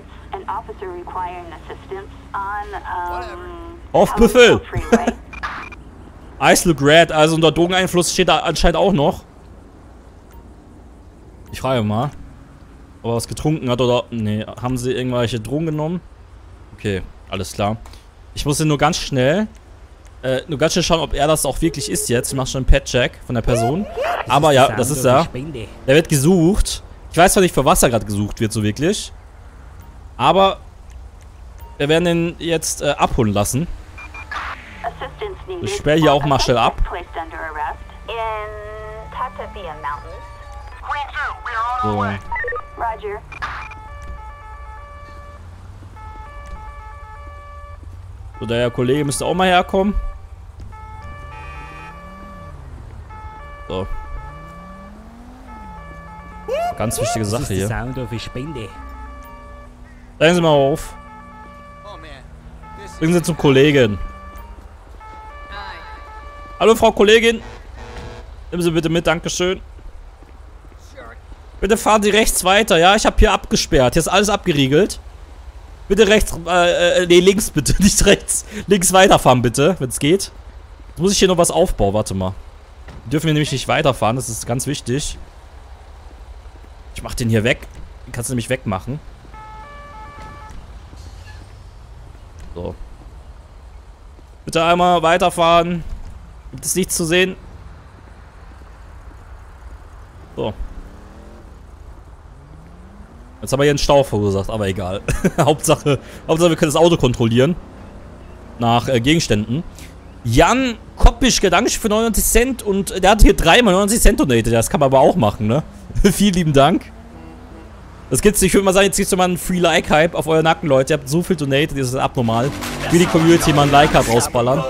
Haftbefehl! Eyes look red, also unter Drogeneinfluss steht da anscheinend auch noch. Ich frage mal, ob er was getrunken hat oder... Nee, haben sie irgendwelche Drogen genommen? Okay, alles klar. Ich muss nur ganz schnell... Äh, nur ganz schnell schauen, ob er das auch wirklich ist jetzt. Ich mache schon einen Pet-Check von der Person. Aber ja, das ist er. Der wird gesucht. Ich weiß zwar nicht, für was er gerade gesucht wird, so wirklich. Aber wir werden ihn jetzt äh, abholen lassen. Ich sperre hier auch mal schnell ab. So. So, der Kollege müsste auch mal herkommen. So. Ganz wichtige Sache hier. Steigen Sie mal auf. Bringen Sie zum Kollegen. Hallo, Frau Kollegin. Nehmen Sie bitte mit, Dankeschön. Bitte fahren Sie rechts weiter, ja? Ich habe hier abgesperrt. Hier ist alles abgeriegelt. Bitte rechts, äh, äh, nee, links bitte, nicht rechts. Links weiterfahren bitte, wenn es geht. Jetzt muss ich hier noch was aufbauen, warte mal. Dürfen wir nämlich nicht weiterfahren, das ist ganz wichtig. Ich mach den hier weg. Den kannst du nämlich wegmachen. So. Bitte einmal weiterfahren. Gibt es nichts zu sehen? So. Jetzt haben wir hier einen Stau verursacht, aber egal. Hauptsache, Hauptsache, wir können das Auto kontrollieren. Nach äh, Gegenständen. Jan Koppischke, danke für neunundneunzig Cent. Und der hat hier dreimal neunundneunzig Cent donated. Das kann man aber auch machen, ne? Vielen lieben Dank. Das gibt's nicht. Ich würde mal sagen, jetzt gibt's mal einen Free-Like-Hype auf euren Nacken, Leute. Ihr habt so viel donated, das ist abnormal. Wie die Community mal einen Like-Hype rausballern.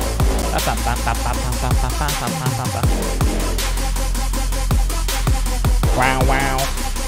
Wow, wow.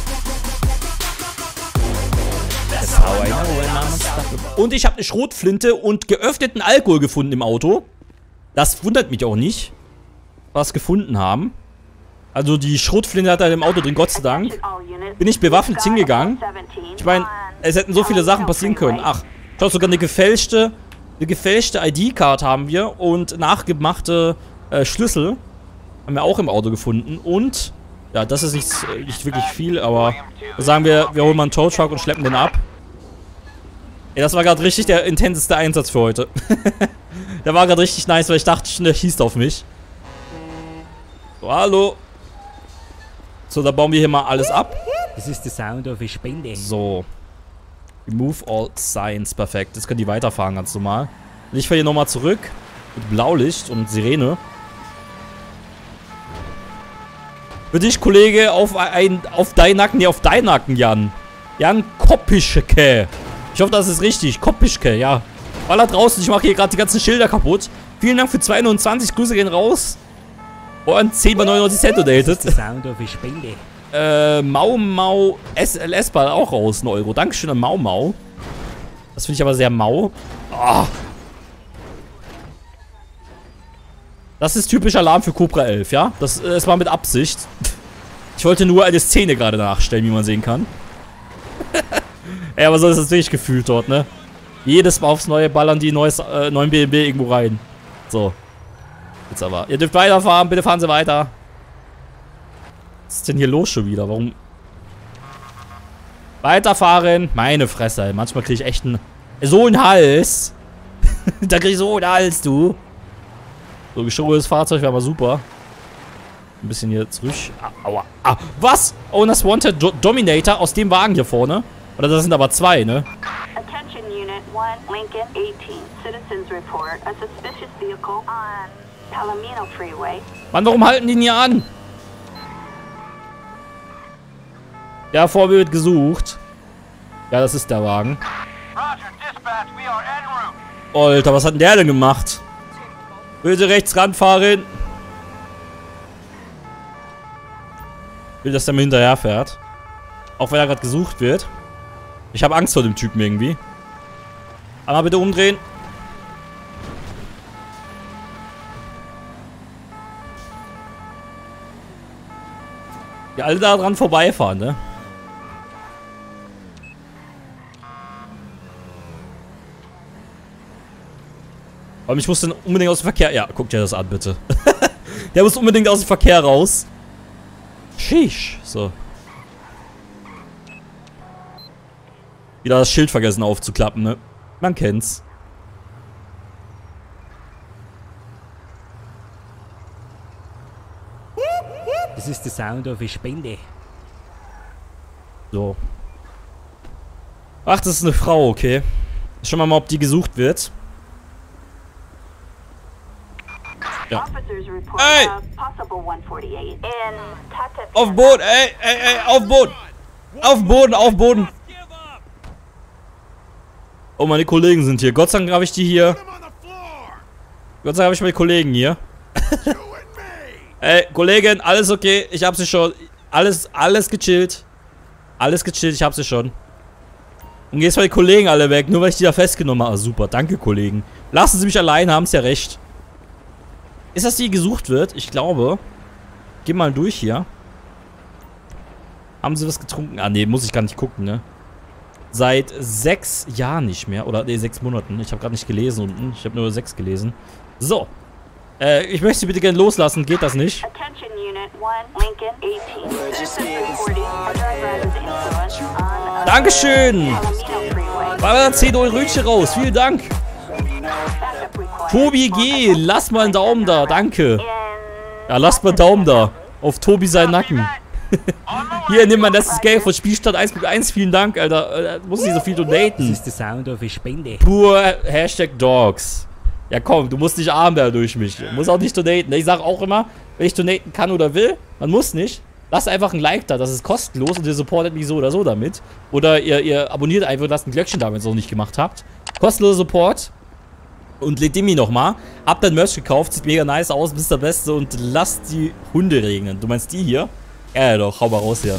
Und ich habe eine Schrotflinte und geöffneten Alkohol gefunden im Auto. Das wundert mich auch nicht, was gefunden haben. Also die Schrotflinte hat er im Auto drin, Gott sei Dank. Bin ich bewaffnet hingegangen. Ich meine, es hätten so viele Sachen passieren können. Ach, schau, sogar eine gefälschte, eine gefälschte I D-Card haben wir und nachgemachte äh, Schlüssel haben wir auch im Auto gefunden. Und, ja, das ist nicht, nicht wirklich viel, aber sagen wir, wir holen mal einen Tow-Truck und schleppen den ab. Ey, das war gerade richtig der intenseste Einsatz für heute. Der war gerade richtig nice, weil ich dachte, der schießt auf mich. So, hallo. So, da bauen wir hier mal alles ab. Das ist der Sound of a Spende. So. Remove all signs. Perfekt. Jetzt können die weiterfahren ganz normal. Und ich fahre hier nochmal zurück. Mit Blaulicht und Sirene. Für dich, Kollege, auf, ein, auf deinen Nacken. Nee, auf deinen Nacken, Jan. Jan Koppischke. Ich hoffe, das ist richtig. Koppischke, ja. Weil da draußen, ich mache hier gerade die ganzen Schilder kaputt. Vielen Dank für zwei neunundzwanzig. Grüße gehen raus. Und zehn mal neunundneunzig Cent donated. Äh, Mau Mau S L S-Ball auch raus, ein Euro. Dankeschön an Mau Mau. Das finde ich aber sehr mau. Oh. Das ist typisch Alarm für Cobra elf, ja? Das, das war mit Absicht. Ich wollte nur eine Szene gerade nachstellen, wie man sehen kann. Ey, aber so ist es wirklich gefühlt dort, ne? Jedes Mal aufs Neue ballern die neues, äh, neuen B M W irgendwo rein. So. Jetzt aber. Ihr dürft weiterfahren, bitte fahren Sie weiter. Was ist denn hier los schon wieder? Warum? Weiterfahren. Meine Fresse, ey. Manchmal kriege ich echt einen... So einen Hals. Da kriege ich so einen Hals, du. So, geschobenes Fahrzeug wäre mal super. Ein bisschen hier zurück. Aua. Ah, was? Owners Wanted Do Dominator aus dem Wagen hier vorne. Oder das sind aber zwei, ne? Attention Unit one, Lincoln achtzehn. Citizens report a suspicious vehicle on Palomino Freeway. Mann, warum halten die ihn hier an? Ja, vor mir wird gesucht. Ja, das ist der Wagen. Alter, was hat denn der denn gemacht? Bitte rechts ranfahren. Ich will, dass der mir hinterher fährt. Auch wenn er gerade gesucht wird. Ich habe Angst vor dem Typen irgendwie. Einmal bitte umdrehen. Die alle da dran vorbeifahren, ne? Aber ich muss dann unbedingt aus dem Verkehr... Ja, guck dir das an, bitte. Der muss unbedingt aus dem Verkehr raus. Sheesh. So. Wieder das Schild vergessen aufzuklappen, ne? Man kennt's. Das ist der Sound of a Spende. So. Ach, das ist eine Frau, okay. Schauen wir mal, ob die gesucht wird. Ja. Ey! Auf Boden, ey, ey, ey, auf Boden! Auf Boden, auf Boden! Oh, meine Kollegen sind hier. Gott sei Dank habe ich die hier. Gott sei Dank habe ich meine Kollegen hier. Ey, Kollegin, alles okay. Ich hab sie schon. Alles, alles gechillt. Alles gechillt, ich hab sie schon. Und jetzt mal die Kollegen alle weg, nur weil ich die da festgenommen habe. Ah, super, danke, Kollegen. Lassen Sie mich allein, haben Sie ja recht. Ist das, die gesucht wird? Ich glaube. Geh mal durch hier. Haben Sie was getrunken? Ah, nee, muss ich gar nicht gucken, ne? Seit sechs Jahren nicht mehr. Oder, nee, sechs Monaten. Ich habe gerade nicht gelesen unten. Ich habe nur sechs gelesen. So. Äh, ich möchte Sie bitte gerne loslassen. Geht das nicht? Dankeschön. War zehn Euro Rötchen raus. Vielen Dank. Tobi G. Lass mal einen Daumen da. Danke. Ja, lasst mal einen Daumen da. Auf Tobi seinen Nacken. Hier, nimm mal das Geld von Spielstand eins Punkt eins. Vielen Dank, Alter. Muss nicht so viel donaten. Das ist der Sound of a Spende. Pur Hashtag Dogs. Ja komm, du musst nicht arm werden durch mich. Du musst auch nicht donaten. Ich sag auch immer, wenn ich donaten kann oder will, man muss nicht. Lasst einfach ein Like da, das ist kostenlos und ihr supportet mich so oder so damit. Oder ihr, ihr abonniert einfach und lasst ein Glöckchen da, wenn ihr es noch nicht gemacht habt. Kostenloser Support. Und Ledimi nochmal. Habt dann Merch gekauft, sieht mega nice aus, bist der Beste und lasst die Hunde regnen. Du meinst die hier? Ja, doch, hau mal raus hier.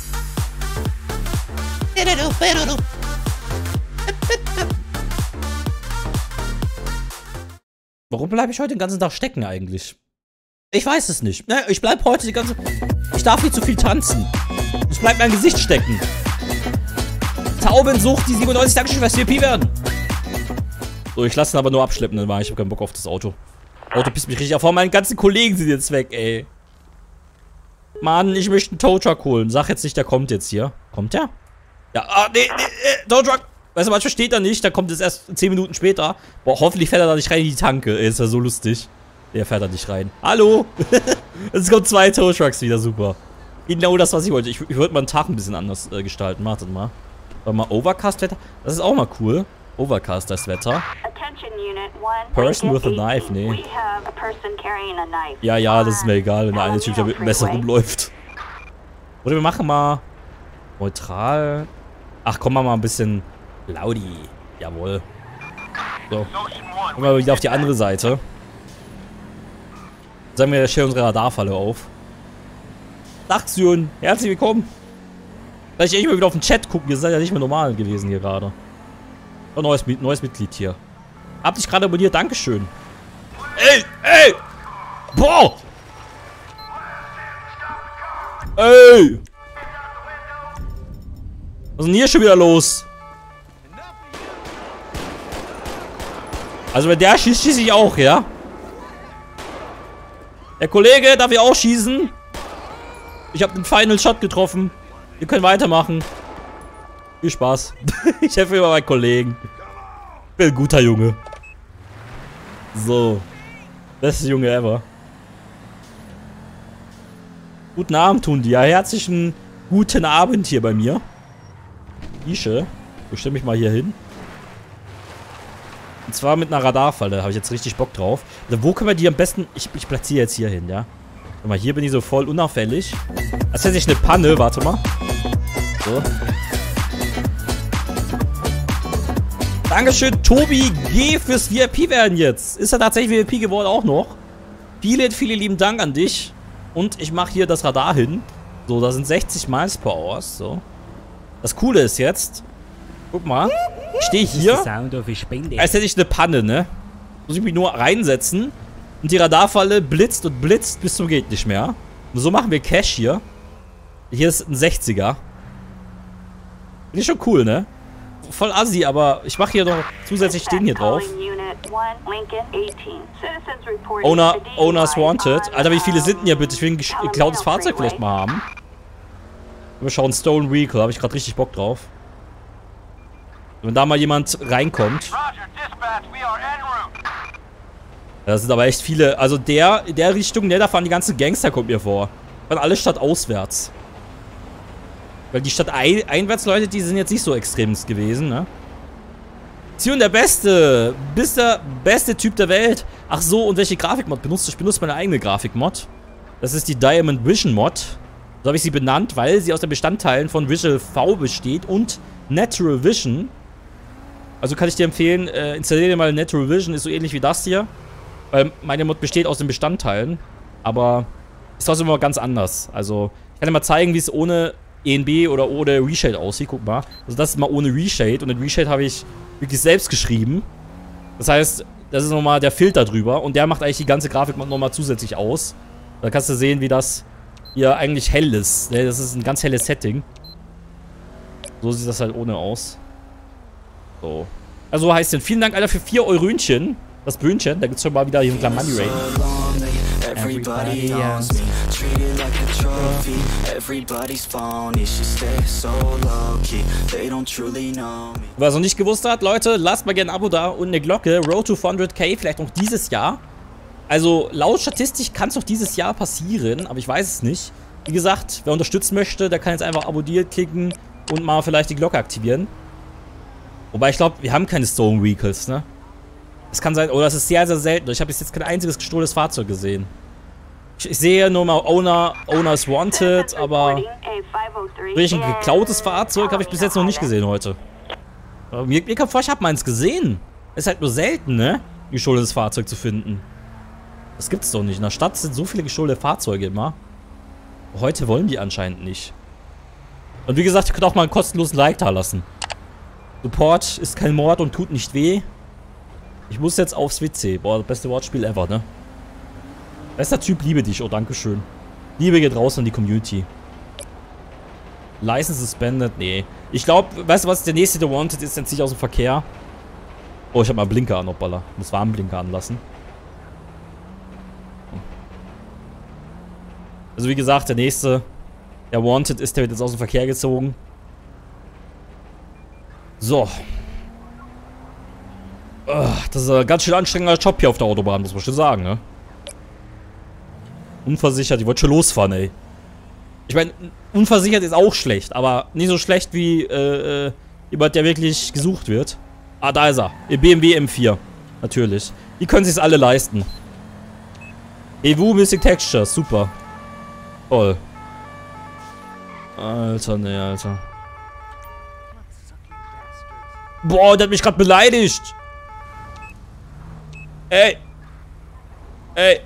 Warum bleibe ich heute den ganzen Tag stecken eigentlich? Ich weiß es nicht. Ich bleibe heute die ganze... Ich darf nicht zu viel tanzen. Ich bleib mein Gesicht stecken. Taubensucht, die siebenundneunzig Dankeschön fürs V I P werden. So, ich lasse ihn aber nur abschleppen, dann war ich habe keinen Bock auf das Auto. Auto pisst mich richtig auf. Meine ganzen Kollegen sind jetzt weg, ey. Mann, ich möchte einen Towtruck holen. Sag jetzt nicht, der kommt jetzt hier. Kommt der? Ja, ah, nee, nee, nee, Towtruck. Weißt du, manchmal steht er nicht, dann kommt es erst zehn Minuten später. Boah, hoffentlich fährt er da nicht rein in die Tanke. Ey, ist ja so lustig. Der fährt da nicht rein. Hallo? Es kommt zwei Towtrucks wieder, super. Genau das, was ich wollte. Ich, ich würde meinen Tag ein bisschen anders äh, gestalten. Wartet mal. Warte mal, Overcast-Wetter? Das ist auch mal cool. Overcast, das Wetter. Person with a knife, nee. Ja, ja, das ist mir egal, wenn der eine Typ da mit dem Messer rumläuft. Oder wir machen mal neutral. Ach, komm mal mal ein bisschen Laudi. Jawohl. So. Kommen wir wieder auf die andere Seite. Sagen wir, stellen unsere Radarfalle auf. Dachsjön, herzlich willkommen. Vielleicht echt mal wieder auf den Chat gucken. Ihr seid ja nicht mehr normal gewesen hier gerade. Oh, neues, neues Mitglied hier. Hab dich gerade abonniert, dankeschön. Ey, ey! Boah! Ey! Was ist denn hier schon wieder los? Also wenn der schießt, schieße ich auch, ja? Der Kollege, darf ich auch schießen? Ich habe den Final Shot getroffen. Wir können weitermachen. Viel Spaß. Ich helfe immer meinen Kollegen. Ich bin ein guter Junge. So. Beste Junge ever. Guten Abend, tun die. Ja, herzlichen guten Abend hier bei mir. Ische. Ich stelle mich mal hier hin. Und zwar mit einer Radarfalle. Habe ich jetzt richtig Bock drauf. Also wo können wir die am besten... Ich, ich platziere jetzt hier hin, ja. Guck mal, hier bin ich so voll unauffällig. Das ist jetzt nicht eine Panne. Warte mal. So. Dankeschön, Tobi G. fürs V I P werden jetzt. Ist er tatsächlich V I P geworden auch noch. Vielen, vielen lieben Dank an dich. Und ich mache hier das Radar hin. So, da sind sechzig Miles per Hour. So. Das Coole ist jetzt, Guck mal. Ich stehe This is hier, the sound of a spending. als hätte ich eine Panne, ne? Muss ich mich nur reinsetzen und die Radarfalle blitzt und blitzt bis zum geht nicht mehr. Und so machen wir Cash hier. Hier ist ein sechziger. Finde ich schon cool, ne? Voll assi, aber ich mache hier noch zusätzlich den hier drauf. Owner, Owners Wanted. Alter, wie viele sind denn hier bitte? Ich will ein geklautes Fahrzeug vielleicht mal haben. Wir schauen, Stolen Vehicle, habe ich gerade richtig Bock drauf. Wenn da mal jemand reinkommt. Das sind aber echt viele. Also der, der Richtung, ne, da fahren die ganzen Gangster, kommt mir vor. Fahren alle stadtauswärts. Weil die Stadteinwärts-Leute, die sind jetzt nicht so extrem gewesen, ne? Zion der Beste. Bist der beste Typ der Welt. Ach so, und welche Grafikmod benutzt du? Ich benutze meine eigene Grafikmod. Das ist die Diamond Vision Mod. So habe ich sie benannt, weil sie aus den Bestandteilen von Visual V besteht und Natural Vision. Also kann ich dir empfehlen, äh, installiere dir mal Natural Vision, ist so ähnlich wie das hier. Weil meine Mod besteht aus den Bestandteilen, aber ist trotzdem immer ganz anders. Also, ich kann dir mal zeigen, wie es ohne E N B oder ohne Reshade aussieht. Guck mal. Also das ist mal ohne Reshade und den Reshade habe ich wirklich selbst geschrieben. Das heißt, das ist nochmal der Filter drüber und der macht eigentlich die ganze Grafik nochmal zusätzlich aus. Da kannst du sehen, wie das hier eigentlich hell ist. Das ist ein ganz helles Setting. So sieht das halt ohne aus. So. Also heißt denn, vielen Dank, Alter, für vier Eurönchen. Das Böhnchen, da gibt es schon mal wieder hier einen kleinen Money Rain. Everybody owns me, treated like a trophy. Everybody's phony, she stays so low-key. They don't truly know me. Wer es noch nicht gewusst hat, Leute, lasst mal gerne ein Abo da und eine Glocke. Road to vierhundert K, vielleicht noch dieses Jahr. Also laut Statistik kann es noch dieses Jahr passieren, aber ich weiß es nicht. Wie gesagt, wer unterstützen möchte, der kann jetzt einfach abonniert klicken und mal vielleicht die Glocke aktivieren. Wobei ich glaube, wir haben keine Stolen Vehicles, ne? Das kann sein, oder das ist sehr, sehr selten. Ich habe bis jetzt kein einziges gestohlenes Fahrzeug gesehen. Ich, ich sehe nur mal Owner, Owners Wanted, aber wirklich ein geklautes Fahrzeug habe ich bis jetzt noch nicht gesehen heute. Aber mir, mir kommt vor, ich habe meins gesehen. Ist halt nur selten, ne? Ein gestohlenes Fahrzeug zu finden. Das gibt's doch nicht. In der Stadt sind so viele gestohlene Fahrzeuge immer. Heute wollen die anscheinend nicht. Und wie gesagt, ihr könnt auch mal einen kostenlosen Like da lassen. Support ist kein Mord und tut nicht weh. Ich muss jetzt aufs W C. Boah, das beste Wortspiel ever, ne? Bester Typ, liebe dich. Oh, dankeschön. Liebe geht raus an die Community. License suspended? Nee. Ich glaube, weißt du was, der nächste The Wanted ist jetzt nicht aus dem Verkehr. Oh, ich habe mal Blinker an, hoppala. Muss Warnblinker anlassen. Also wie gesagt, der nächste, der Wanted ist, der wird jetzt aus dem Verkehr gezogen. So. Das ist ein ganz schön anstrengender Job hier auf der Autobahn, muss man schon sagen, ne? Unversichert, ich wollte schon losfahren, ey. Ich meine, unversichert ist auch schlecht, aber nicht so schlecht wie äh, äh, jemand, der wirklich gesucht wird. Ah, da ist er. Ihr B M W M vier. Natürlich. Die können sich's alle leisten. E W Mystic Textures, super. Toll. Alter, ne, Alter. Boah, der hat mich gerade beleidigt. Ey. Ey.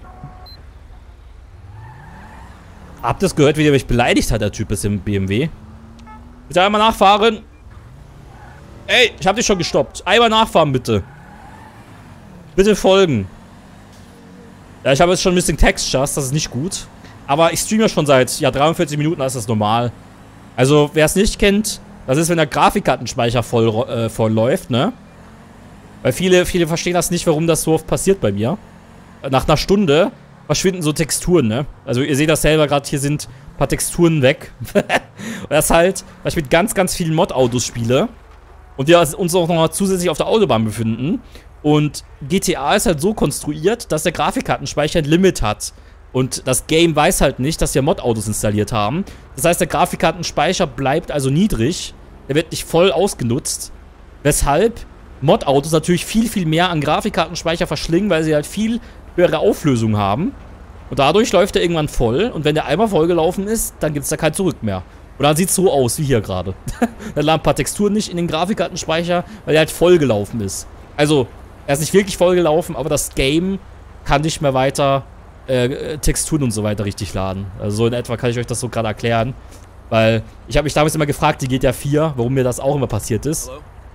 Habt ihr das gehört, wie der mich beleidigt hat, der Typ ist im B M W? Bitte einmal nachfahren. Ey, ich hab dich schon gestoppt. Einmal nachfahren, bitte. Bitte folgen. Ja, ich habe jetzt schon Missing Textures, das ist nicht gut. Aber ich streame ja schon seit ja, dreiundvierzig Minuten, da ist das normal. Also, wer es nicht kennt, das ist, wenn der Grafikkartenspeicher voll, äh, voll läuft, ne? Weil viele, viele verstehen das nicht, warum das so oft passiert bei mir. Nach einer Stunde verschwinden so Texturen, ne? Also ihr seht das selber gerade, hier sind ein paar Texturen weg. Und das halt, weil ich mit ganz, ganz vielen Mod-Autos spiele. Und wir uns auch noch zusätzlich auf der Autobahn befinden. Und G T A ist halt so konstruiert, dass der Grafikkartenspeicher ein Limit hat. Und das Game weiß halt nicht, dass wir Mod-Autos installiert haben. Das heißt, der Grafikkartenspeicher bleibt also niedrig. Der wird nicht voll ausgenutzt. Weshalb Mod-Autos natürlich viel, viel mehr an Grafikkartenspeicher verschlingen, weil sie halt viel höhere Auflösung haben. Und dadurch läuft er irgendwann voll. Und wenn der einmal vollgelaufen ist, dann gibt es da kein Zurück mehr. Und dann sieht es so aus, wie hier gerade. Dann laden ein paar Texturen nicht in den Grafikkartenspeicher, weil der halt vollgelaufen ist. Also, er ist nicht wirklich vollgelaufen, aber das Game kann nicht mehr weiter äh, Texturen und so weiter richtig laden. Also so in etwa kann ich euch das so gerade erklären. Weil ich habe mich damals immer gefragt, die G T A vier, warum mir das auch immer passiert ist.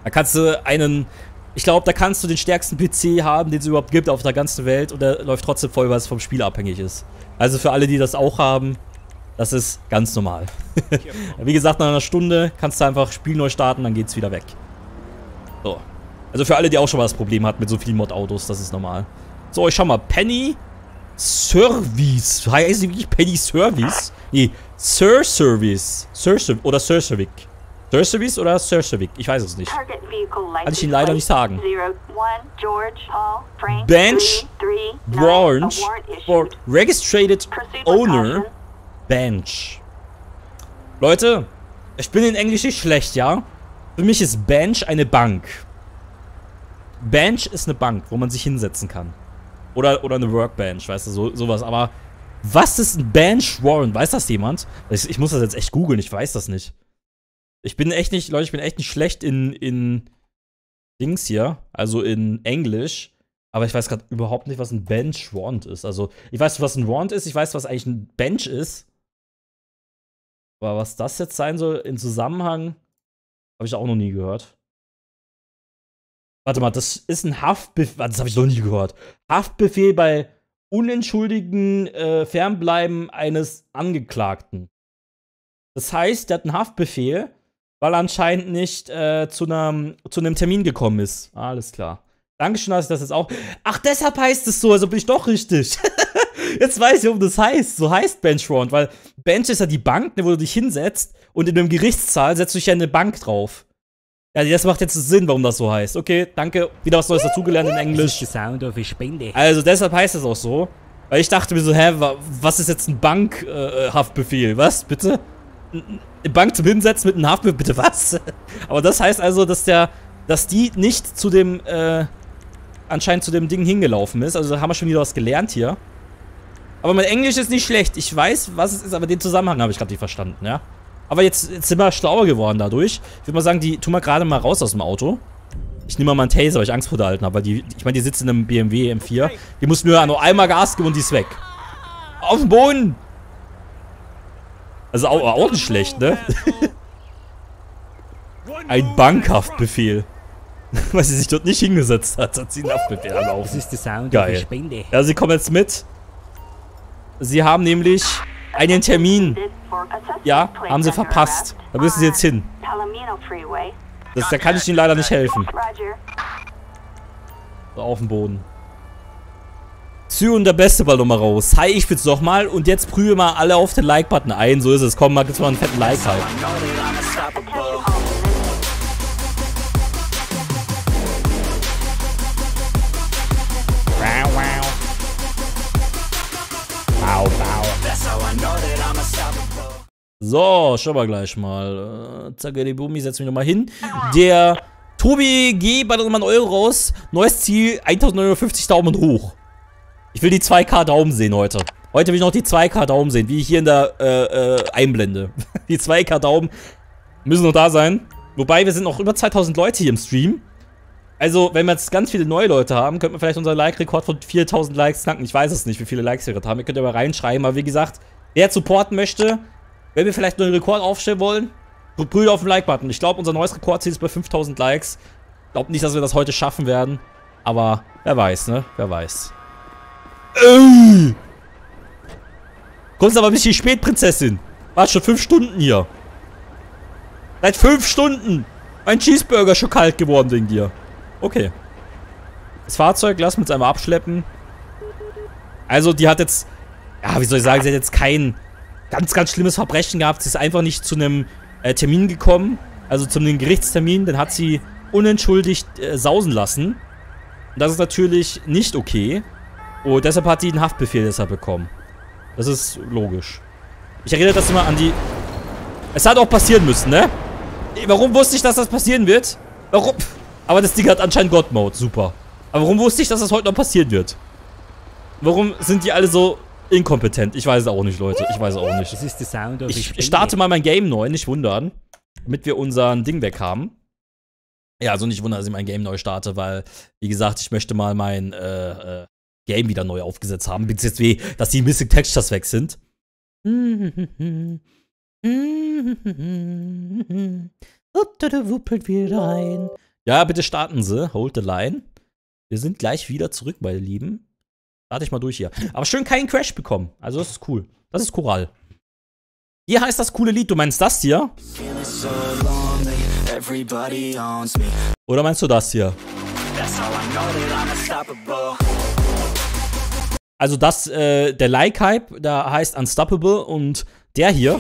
Da kannst du einen, ich glaube, da kannst du den stärksten P C haben, den es überhaupt gibt auf der ganzen Welt und der läuft trotzdem voll, weil es vom Spiel abhängig ist. Also für alle, die das auch haben, das ist ganz normal. Wie gesagt, nach einer Stunde kannst du einfach Spiel neu starten, dann geht's wieder weg. So. Also für alle, die auch schon mal das Problem hatten mit so vielen Mod-Autos, das ist normal. So, ich schau mal. Penny Service. Heißt die wirklich Penny Service? Nee, Sir Service. Sir Service oder Sir Civic. Sir Service oder Sir Civic? Ich weiß es nicht. Kann ich Ihnen leider nicht sagen. Bench Warrant for Registered Owner. Bench. Leute, ich bin in Englisch nicht schlecht, ja? Für mich ist Bench eine Bank. Bench ist eine Bank, wo man sich hinsetzen kann. Oder, oder eine Workbench, weißt du, so, sowas. Aber was ist ein Bench Warrant? Weiß das jemand? Ich, ich muss das jetzt echt googeln, ich weiß das nicht. Ich bin echt nicht, Leute, ich bin echt nicht schlecht in, in Dings hier, also in Englisch. Aber ich weiß gerade überhaupt nicht, was ein Bench Warrant ist. Also, ich weiß, was ein Warrant ist, ich weiß, was eigentlich ein Bench ist. Aber was das jetzt sein soll, in Zusammenhang, habe ich auch noch nie gehört. Warte mal, das ist ein Haftbefehl, das habe ich noch nie gehört. Haftbefehl bei unentschuldigten äh, Fernbleiben eines Angeklagten. Das heißt, der hat einen Haftbefehl, weil er anscheinend nicht äh, zu einem zu einem Termin gekommen ist. Alles klar. Dankeschön, dass ich das jetzt auch... Ach, deshalb heißt es so, also bin ich doch richtig. Jetzt weiß ich, warum das heißt. So heißt Bench Warrant, weil Bench ist ja die Bank, wo du dich hinsetzt und in einem Gerichtssaal setzt du dich ja eine Bank drauf. Ja, das macht jetzt Sinn, warum das so heißt. Okay, danke. Wieder was Neues dazugelernt in Englisch. Also deshalb heißt es auch so. Weil ich dachte mir so, hä, was ist jetzt ein Bankhaftbefehl? Äh, was, bitte? Eine Bank zum Hinsetzen mit einem Haftbefehl? Bitte was? Aber das heißt also, dass der, dass die nicht zu dem, äh, anscheinend zu dem Ding hingelaufen ist. Also da haben wir schon wieder was gelernt hier. Aber mein Englisch ist nicht schlecht. Ich weiß, was es ist, aber den Zusammenhang habe ich gerade nicht verstanden, ja? Aber jetzt, jetzt sind wir schlauer geworden dadurch. Ich würde mal sagen, die tun wir gerade mal raus aus dem Auto. Ich nehme mal meinen Taser, weil ich Angst vor der Alten habe. Weil die, ich meine, die sitzt in einem B M W M vier. Die muss nur, nur einmal Gas geben und die ist weg. Auf dem Boden! Also auch, auch nicht schlecht, ne? Ein Bankhaftbefehl. Weil sie sich dort nicht hingesetzt hat, hat sie einen Haftbefehl erlaubt. Das ist der Sound. Geil. Ja, sie kommen jetzt mit. Sie haben nämlich einen Termin. Ja, haben sie verpasst. Da müssen sie jetzt hin. Das, da kann ich ihnen leider nicht helfen. So, auf dem Boden. Zü und der beste Ball nochmal raus. Hi, ich bin's nochmal. Und jetzt prüfe mal alle auf den Like-Button ein. So ist es. Komm, mal, gibt's mal einen fetten Like halt. Wow, wow. Wow, wow. So, schauen wir gleich mal. Äh, Zacke, die Bumi, setz mich nochmal hin. Der Tobi G bei nochmal einen Euro raus. Neues Ziel, eintausendneunhundertfünfzig Daumen hoch. Ich will die zwei K Daumen sehen heute. Heute will ich noch die zwei K Daumen sehen, wie ich hier in der äh, äh, Einblende. Die zwei K Daumen müssen noch da sein. Wobei, wir sind noch über zweitausend Leute hier im Stream. Also, wenn wir jetzt ganz viele neue Leute haben, könnten wir vielleicht unseren Like-Rekord von viertausend Likes knacken. Ich weiß es nicht, wie viele Likes wir gerade haben. Ihr könnt ja mal reinschreiben. Aber wie gesagt, wer supporten möchte, wenn wir vielleicht einen Rekord aufstellen wollen, drückt auf den Like-Button. Ich glaube, unser neues Rekordziel ist bei fünftausend Likes. Ich glaube nicht, dass wir das heute schaffen werden. Aber wer weiß, ne? Wer weiß. Äh. Kommst aber ein bisschen spät, Prinzessin. War schon fünf Stunden hier. Seit fünf Stunden. Mein Cheeseburger ist schon kalt geworden wegen dir. Okay. Das Fahrzeug, lassen wir uns einmal abschleppen. Also, die hat jetzt... Ja, wie soll ich sagen, sie hat jetzt kein ganz, ganz schlimmes Verbrechen gehabt. Sie ist einfach nicht zu einem äh, Termin gekommen. Also zu einem Gerichtstermin. Dann hat sie unentschuldigt äh, sausen lassen. Und das ist natürlich nicht okay. Und deshalb hat sie einen Haftbefehl deshalb bekommen. Das ist logisch. Ich erinnere das immer an die... Es hat auch passieren müssen, ne? Warum wusste ich, dass das passieren wird? Warum? Aber das Ding hat anscheinend God-Mode. Super. Aber warum wusste ich, dass das heute noch passieren wird? Warum sind die alle so inkompetent? Ich weiß es auch nicht, Leute. Ich weiß es auch nicht. Das ist der Sound, ich starte mal mein Game neu, nicht wundern. Damit wir unseren Ding weg haben. Ja, also nicht wundern, dass ich mein Game neu starte, weil, wie gesagt, ich möchte mal mein äh, äh, Game wieder neu aufgesetzt haben. Bis jetzt weh, dass die Missing Textures weg sind. Wuppelt wieder ein. Ja, bitte starten Sie. Hold the line. Wir sind gleich wieder zurück, meine Lieben. Starte ich mal durch hier. Aber schön keinen Crash bekommen. Also das ist cool. Das ist Choral. Hier heißt das coole Lied. Du meinst das hier? Oder meinst du das hier? Also das, äh, der Like-Hype, da heißt Unstoppable und der hier.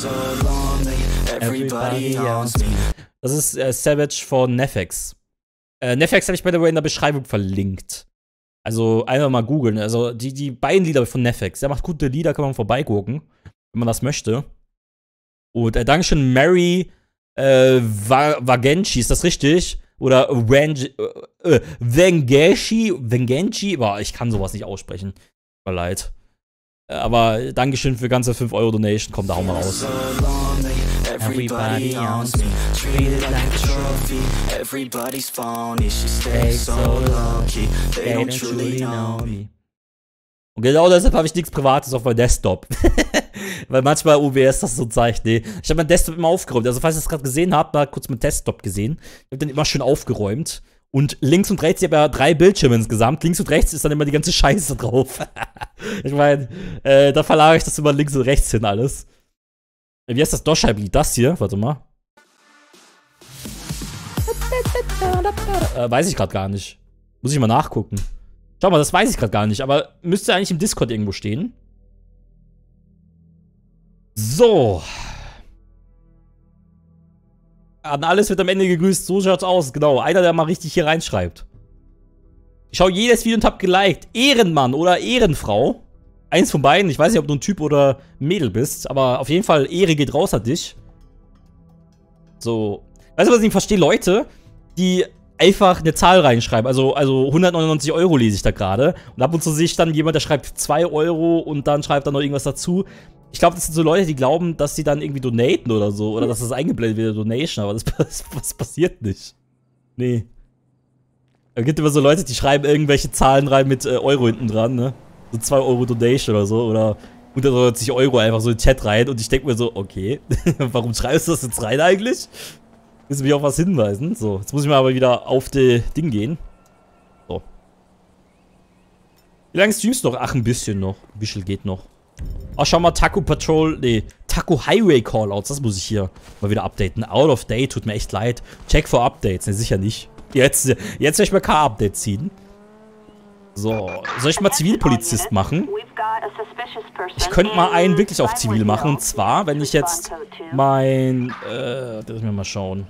Everybody owns me. Das ist äh, Savage von Nefex. Äh, Nefex habe ich by the way in der Beschreibung verlinkt. Also einfach mal googeln. Also die, die beiden Lieder von Nefex. Der macht gute Lieder, kann man vorbeigucken, wenn man das möchte. Und äh, Dankeschön, Mary äh, Wagenchi, ist das richtig? Oder Wenji, äh, äh, Wengeshi, Wengenchi? Boah, ich kann sowas nicht aussprechen. Tut mir leid. Äh, aber Dankeschön für ganze fünf Euro Donation, kommt da auch mal raus. Everybody owns me, treated like a trophy. Everybody's phony, she stays so low-key. They don't truly know me. Und genau deshalb habe ich nichts Privates auf meinem Desktop. Weil manchmal O B S das so zeigt. Nee, ich habe meinen Desktop immer aufgeräumt. Also falls ihr es gerade gesehen habt, mal kurz meinen Desktop gesehen. Ich habe den immer schön aufgeräumt. Und links und rechts, ich habe ja drei Bildschirme insgesamt. Links und rechts ist dann immer die ganze Scheiße drauf. Ich meine, äh, da verlagere ich das immer links und rechts hin alles. Wie heißt das Doschheim-Lied? Das hier? Warte mal. Äh, weiß ich gerade gar nicht. Muss ich mal nachgucken. Schau mal, das weiß ich gerade gar nicht. Aber müsste eigentlich im Discord irgendwo stehen. So. An alles wird am Ende gegrüßt. So schaut's aus. Genau. Einer, der mal richtig hier reinschreibt. Ich schaue jedes Video und hab geliked. Ehrenmann oder Ehrenfrau. Eins von beiden. Ich weiß nicht, ob du ein Typ oder ein Mädel bist. Aber auf jeden Fall, Ehre geht raus an dich. So. Weißt du, was ich nicht verstehe? Leute, die einfach eine Zahl reinschreiben. Also, also hundertneunundneunzig Euro lese ich da gerade. Und ab und zu sehe ich dann jemand, der schreibt zwei Euro und dann schreibt dann noch irgendwas dazu. Ich glaube, das sind so Leute, die glauben, dass sie dann irgendwie donaten oder so. Oder dass das eingeblendet wird, Donation. Aber das, das, das passiert nicht. Nee. Es gibt immer so Leute, die schreiben irgendwelche Zahlen rein mit äh, Euro hinten dran, ne? So zwei Euro Donation oder so. Oder hundertneunzig Euro einfach so in den Chat rein. Und ich denke mir so, okay, warum schreibst du das jetzt rein eigentlich? Willst du mich auf was hinweisen? So, jetzt muss ich mal aber wieder auf das Ding gehen. So. Wie lange streamst du noch? Ach, ein bisschen noch. Ein bisschen geht noch. Ach, schau mal, Taco Patrol, nee, Taco Highway Callouts, das muss ich hier mal wieder updaten. Out of date, tut mir echt leid. Check for Updates, ne, sicher nicht. Jetzt, jetzt soll ich mal K-Update ziehen. So, soll ich mal Zivilpolizist machen? Ich könnte mal einen wirklich auf Zivil machen, und zwar, wenn ich jetzt mein, äh, lass mich mal schauen.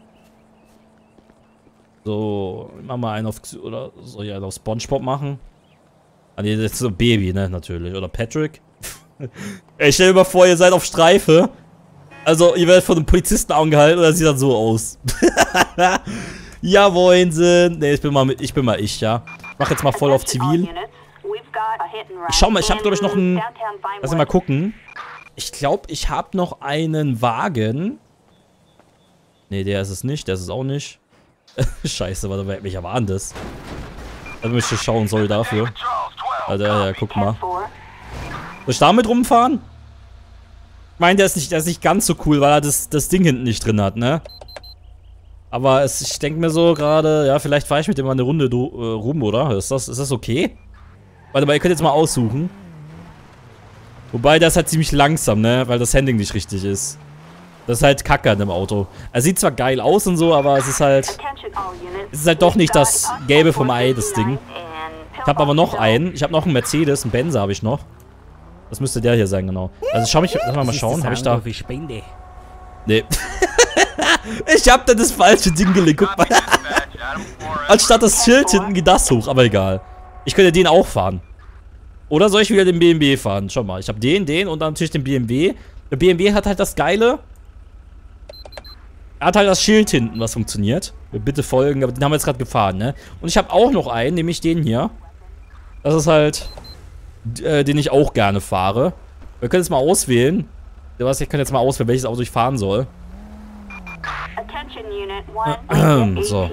So, ich mach mal einen auf, oder soll ich einen auf SpongeBob machen? Ah, nee, das ist so ein Baby, ne, natürlich. Oder Patrick. Ey, stell dir mal vor, ihr seid auf Streife. Also, ihr werdet von einem Polizisten angehalten und das sieht dann so aus. Ja, Moinsen. Ne, ich bin mal mit, ich bin mal ich, ja. Ich mach jetzt mal voll auf Zivil. Ich schau mal, ich habe glaube ich noch einen. Lass mich mal gucken. Ich glaube, ich habe noch einen Wagen. Ne, der ist es nicht, der ist es auch nicht. Scheiße, warte, welcher war denn das? Da müsste ich schauen, sorry dafür. Alter, ja, guck mal. Soll ich damit rumfahren? Ich meine, der ist nicht, der ist nicht ganz so cool, weil er das, das Ding hinten nicht drin hat, ne? Aber es, ich denke mir so gerade, ja, vielleicht fahre ich mit dem mal eine Runde do, äh, rum, oder? Ist das, ist das okay? Warte mal, ihr könnt jetzt mal aussuchen. Wobei, der ist halt ziemlich langsam, ne? Weil das Handling nicht richtig ist. Das ist halt kacke an dem Auto. Er sieht zwar geil aus und so, aber es ist halt... Es ist halt doch nicht das Gelbe vom Ei, das Ding. Ich habe aber noch einen. Ich habe noch einen Mercedes, einen Benzer habe ich noch. Das müsste der hier sein, genau. Also schau mich, lass mal, mal schauen, habe ich da... Nee. Ich hab da das falsche Ding gelegt, guck mal. Anstatt das Schild hinten geht das hoch, aber egal. Ich könnte den auch fahren. Oder soll ich wieder den B M W fahren? Schau mal, ich habe den, den und dann natürlich den B M W. Der B M W hat halt das Geile. Er hat halt das Schild hinten, was funktioniert. Bitte folgen, aber den haben wir jetzt gerade gefahren, ne? Und ich habe auch noch einen, nämlich den hier. Das ist halt, äh, den ich auch gerne fahre. Wir können jetzt mal auswählen. Was, ich kann jetzt mal auswählen, welches Auto ich fahren soll. So.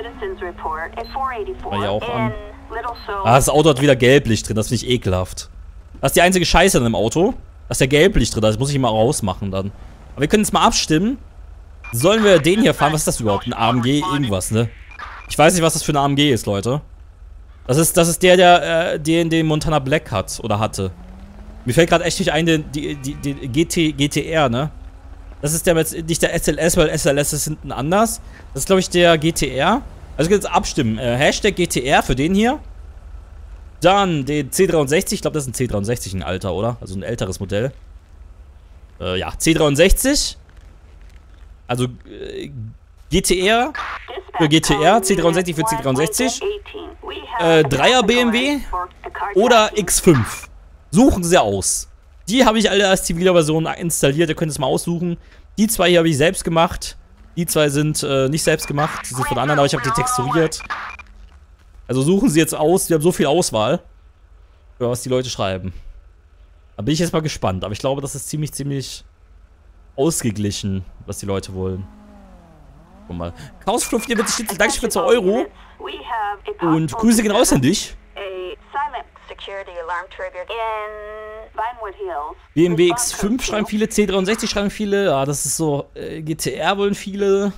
Mal hier auch an. Ah, das Auto hat wieder Gelblicht drin, das finde ich ekelhaft. Das ist die einzige Scheiße an dem Auto. Da ist ja Gelblicht drin, das muss ich mal rausmachen dann. Aber wir können jetzt mal abstimmen. Sollen wir den hier fahren? Was ist das überhaupt? Ein A M G? Irgendwas, ne? Ich weiß nicht, was das für ein A M G ist, Leute. Das ist, das ist der, der, äh, den, den Montana Black hat oder hatte. Mir fällt gerade echt nicht ein, den, die, die, die G T, G T R, ne? Das ist der jetzt nicht der S L S, weil S L S ist hinten anders. Das ist, glaube ich, der G T R. Also jetzt abstimmen. Äh, Hashtag G T R für den hier. Dann den C dreiundsechzig. Ich glaube, das ist ein C dreiundsechzig, ein alter, oder? Also ein älteres Modell. Äh, ja, C dreiundsechzig. Also äh, G T R für G T R, C dreiundsechzig für C dreiundsechzig. Äh, Dreier B M W oder X fünf. Suchen Sie aus. Die habe ich alle als ziviler Version installiert. Ihr könnt es mal aussuchen. Die zwei hier habe ich selbst gemacht. Die zwei sind äh, nicht selbst gemacht. Die sind von anderen, aber ich habe die texturiert. Also suchen Sie jetzt aus. Wir haben so viel Auswahl, für was die Leute schreiben. Da bin ich jetzt mal gespannt. Aber ich glaube, das ist ziemlich, ziemlich ausgeglichen, was die Leute wollen. Guck mal. Chaosfluff hier mit Schnitzel. Danke für zwei Euro. Und Grüße gehen raus an dich. B M W X fünf schreiben viele, C dreiundsechzig schreiben viele. Ja, das ist so. Äh, G T R wollen viele.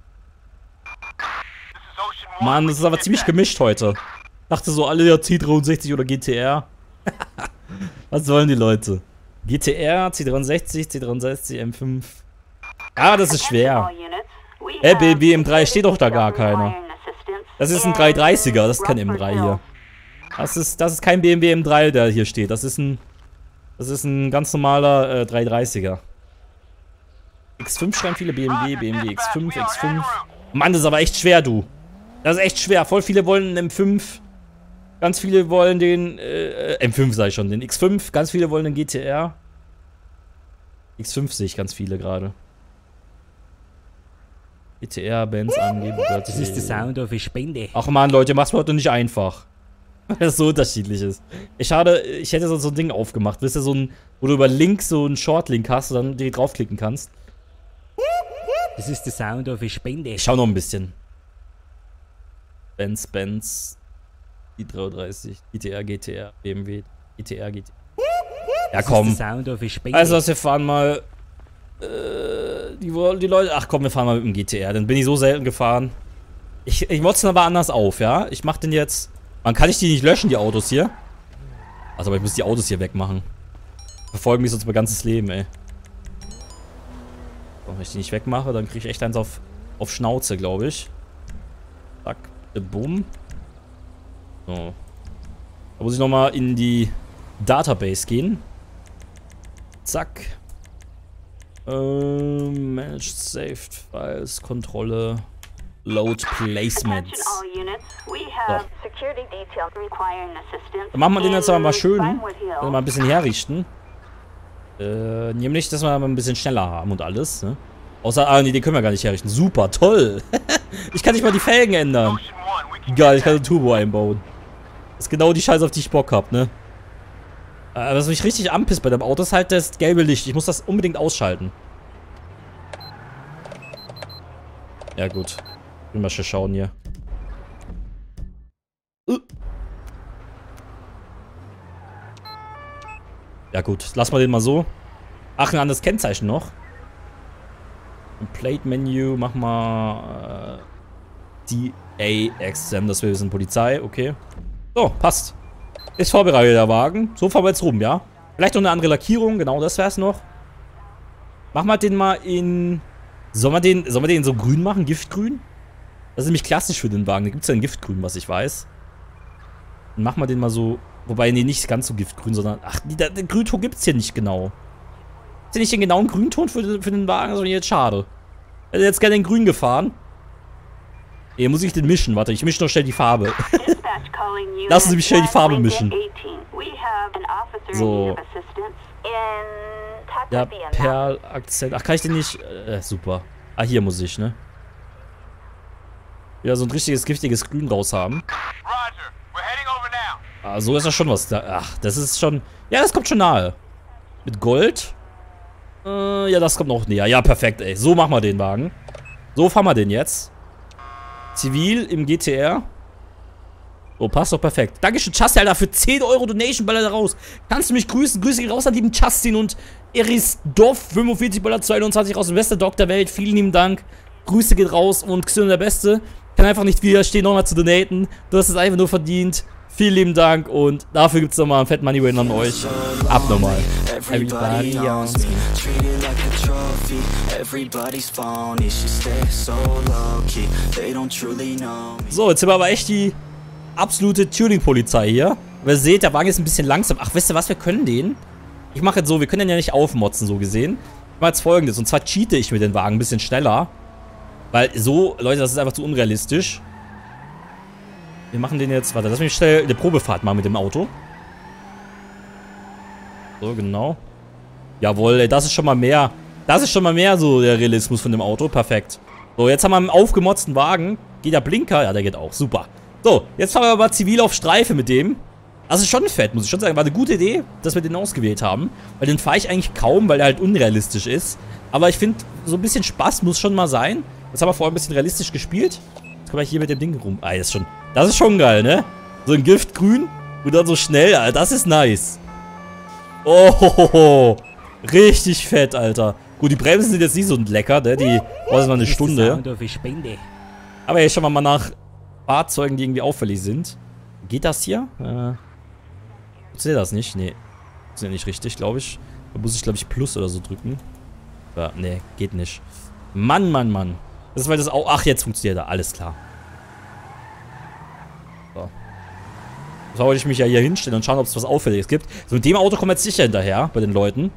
Mann, das ist aber ziemlich gemischt heute. Dachte so, alle ja C dreiundsechzig oder G T R. Was wollen die Leute? G T R, C dreiundsechzig, C dreiundsechzig, M fünf. Ah, das ist schwer. Hä, B M W M drei steht doch da gar keiner. Das ist ein dreihundertdreißiger, das ist kein M drei hier. Das ist, das ist kein B M W M drei, der hier steht. Das ist ein, das ist ein ganz normaler äh, dreihundertdreißiger. X fünf schreiben viele, B M W, B M W X fünf, X fünf. Mann, das ist aber echt schwer, du. Das ist echt schwer. Voll viele wollen einen M fünf. Ganz viele wollen den, äh, M fünf sag ich schon, den X fünf. Ganz viele wollen den G T R. X fünf sehe ich ganz viele gerade. G T R, Benz, angeben. Das ist der Sound auf eine Spende. Ach man, Leute, mach's mir heute nicht einfach. Weil das so unterschiedlich ist. Ich schade, ich hätte so, so ein Ding aufgemacht. Wisst ihr, so ein, wo du über Links so einen Shortlink hast und dann direkt draufklicken kannst. Das ist der Sound auf eine Spende. Ich schau noch ein bisschen. Benz, Benz, I dreiunddreißig, G T R, G T R, B M W, G T R, G T R. Ja, komm. Das ist der Sound auf eine Spende. Also, wir fahren mal. Äh, die, die Leute. Ach komm, wir fahren mal mit dem G T R. Dann bin ich so selten gefahren. Ich, ich motze aber anders auf, ja? Ich mach den jetzt. Man kann ich die nicht löschen, die Autos hier? Also, aber ich muss die Autos hier wegmachen. Verfolgen mich sonst mein ganzes Leben, ey. So, wenn ich die nicht wegmache, dann kriege ich echt eins auf, auf Schnauze, glaube ich. Zack, bumm. So. Da muss ich nochmal in die Database gehen. Zack. Ähm, Managed Saved Files, Kontrolle, Load Placements. So. Dann machen wir den jetzt aber mal schön. Also mal ein bisschen herrichten. Äh, nämlich, dass wir mal ein bisschen schneller haben und alles. Ne? Außer, ah, nee, den können wir gar nicht herrichten. Super, toll. Ich kann nicht mal die Felgen ändern. Geil, ich kann ein Turbo einbauen. Das ist genau die Scheiße, auf die ich Bock hab, ne? Äh, was mich richtig anpisst bei dem Auto ist halt das gelbe Licht. Ich muss das unbedingt ausschalten. Ja, gut. Will mal schon schauen hier. Uh. Ja, gut. Lass mal den mal so. Ach, ein anderes Kennzeichen noch. Im Plate-Menü, mach mal. Äh, D A X M, das wir sind Polizei, okay. So, passt. Ist vorbereitet, der Wagen. So fahren wir jetzt rum, ja? Vielleicht noch eine andere Lackierung, genau, das wär's noch. Machen wir den mal in... Sollen wir den, sollen wir den so grün machen? Giftgrün? Das ist nämlich klassisch für den Wagen. Da gibt's ja ein Giftgrün, was ich weiß. Dann machen wir den mal so... Wobei, nee, nicht ganz so giftgrün, sondern... Ach, der, der Grünton gibt's hier nicht genau. Ist ja nicht den genauen Grünton für, für den Wagen, sondern jetzt schade. Ich hätte jetzt gerne den Grün gefahren. Hier muss ich den mischen. Warte, ich mische noch schnell die Farbe. Lassen Sie mich schnell die Farbe mischen. So. Ja, Perl-Akzent. Ach, kann ich den nicht... Äh, super. Ah, hier muss ich, ne? Ja, so ein richtiges, giftiges Grün raus haben. Ah, so ist das schon was da. Ach, das ist schon... Ja, das kommt schon nahe. Mit Gold. Äh, ja, das kommt noch näher. Ja, perfekt, ey. So machen wir den Wagen. So fahren wir den jetzt. Zivil im G T R. Oh, passt doch perfekt. Dankeschön, Chastin, Alter, für zehn Euro Donation, Baller da raus. Kannst du mich grüßen? Grüße gehen raus an lieben Chastin und Erisdorf, fünfundvierzig Baller zweiundzwanzig aus dem Westerdock der Welt. Vielen lieben Dank. Grüße geht raus und Xyon der Beste. Kann einfach nicht widerstehen, nochmal zu donaten. Du hast es einfach nur verdient. Vielen lieben Dank und dafür gibt es nochmal einen fetten Money Win an euch. Abnormal. Everybody owns me, treated like a trophy. Everybody's phone, you should stay so low-key. They don't truly know me. So, jetzt sind wir aber echt die absolute Tuning-Polizei hier. Aber ihr seht, der Wagen ist ein bisschen langsam. Ach, wisst ihr was, wir können den? Ich mache jetzt so, wir können den ja nicht aufmotzen, so gesehen. Ich mache jetzt Folgendes, und zwar cheate ich mit dem Wagen ein bisschen schneller. Weil so, Leute, das ist einfach zu unrealistisch. Wir machen den jetzt, warte, lass mich schnell eine Probefahrt machen mit dem Auto. So, genau. Jawohl, ey, das ist schon mal mehr. Das ist schon mal mehr so der Realismus von dem Auto. Perfekt. So, jetzt haben wir einen aufgemotzten Wagen. Geht der Blinker? Ja, der geht auch. Super. So, jetzt fahren wir aber zivil auf Streife mit dem. Das ist schon fett, muss ich schon sagen. War eine gute Idee, dass wir den ausgewählt haben. Weil den fahre ich eigentlich kaum, weil der halt unrealistisch ist. Aber ich finde, so ein bisschen Spaß muss schon mal sein. Jetzt haben wir vorher ein bisschen realistisch gespielt. Jetzt kommen wir hier mit dem Ding rum. Ah, das ist schon, das ist schon geil, ne? So ein Giftgrün und dann so schnell. Alter, das ist nice. Oh, richtig fett, Alter. Gut, die Bremsen sind jetzt nicht so lecker, ne? Die brauchen mal eine Stunde. Aber jetzt schauen wir mal nach Fahrzeugen, die irgendwie auffällig sind. Geht das hier? Äh, ich sehe das nicht. Nee. Ist ja nicht richtig, glaube ich. Da muss ich, glaube ich, Plus oder so drücken. Ja, nee, geht nicht. Mann, Mann, Mann. Das ist, weil das auch... Ach, jetzt funktioniert er. Alles klar. So. So wollte ich mich ja hier hinstellen und schauen, ob es was Auffälliges gibt. So, mit dem Auto kommen wir jetzt sicher hinterher, bei den Leuten.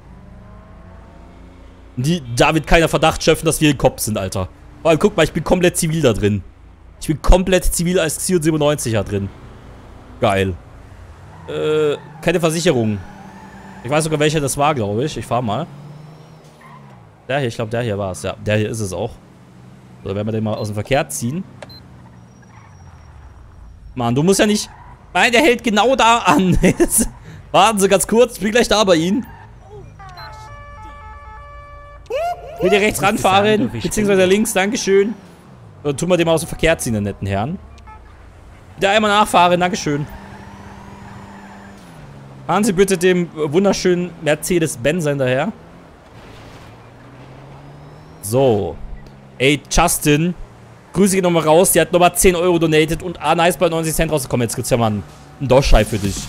Die, da wird keiner Verdacht schöpfen, dass wir Cops sind, Alter. Vor allem, guck mal, ich bin komplett zivil da drin. Ich bin komplett zivil als Xyon siebenundneunzig da drin. Geil. Äh, keine Versicherung. Ich weiß sogar, welcher das war, glaube ich. Ich fahr mal. Der hier, ich glaube, der hier war es. Ja, der hier ist es auch. So, werden wir den mal aus dem Verkehr ziehen. Mann, du musst ja nicht... Nein, der hält genau da an. Warten Sie ganz kurz, ich bin gleich da bei Ihnen. Ich will hier rechts ranfahren, beziehungsweise links, dankeschön. Dann tun wir den mal aus dem Verkehr ziehen, den netten Herrn. Wieder einmal nachfahren, dankeschön. Fahren Sie bitte dem wunderschönen Mercedes-Benz hinterher. So. Ey, Justin. Grüße gehen nochmal raus. Die hat nochmal zehn Euro donated und ah, nice bei neunzig Cent rausgekommen. Jetzt gibt's ja mal einen, einen Dorschei für dich.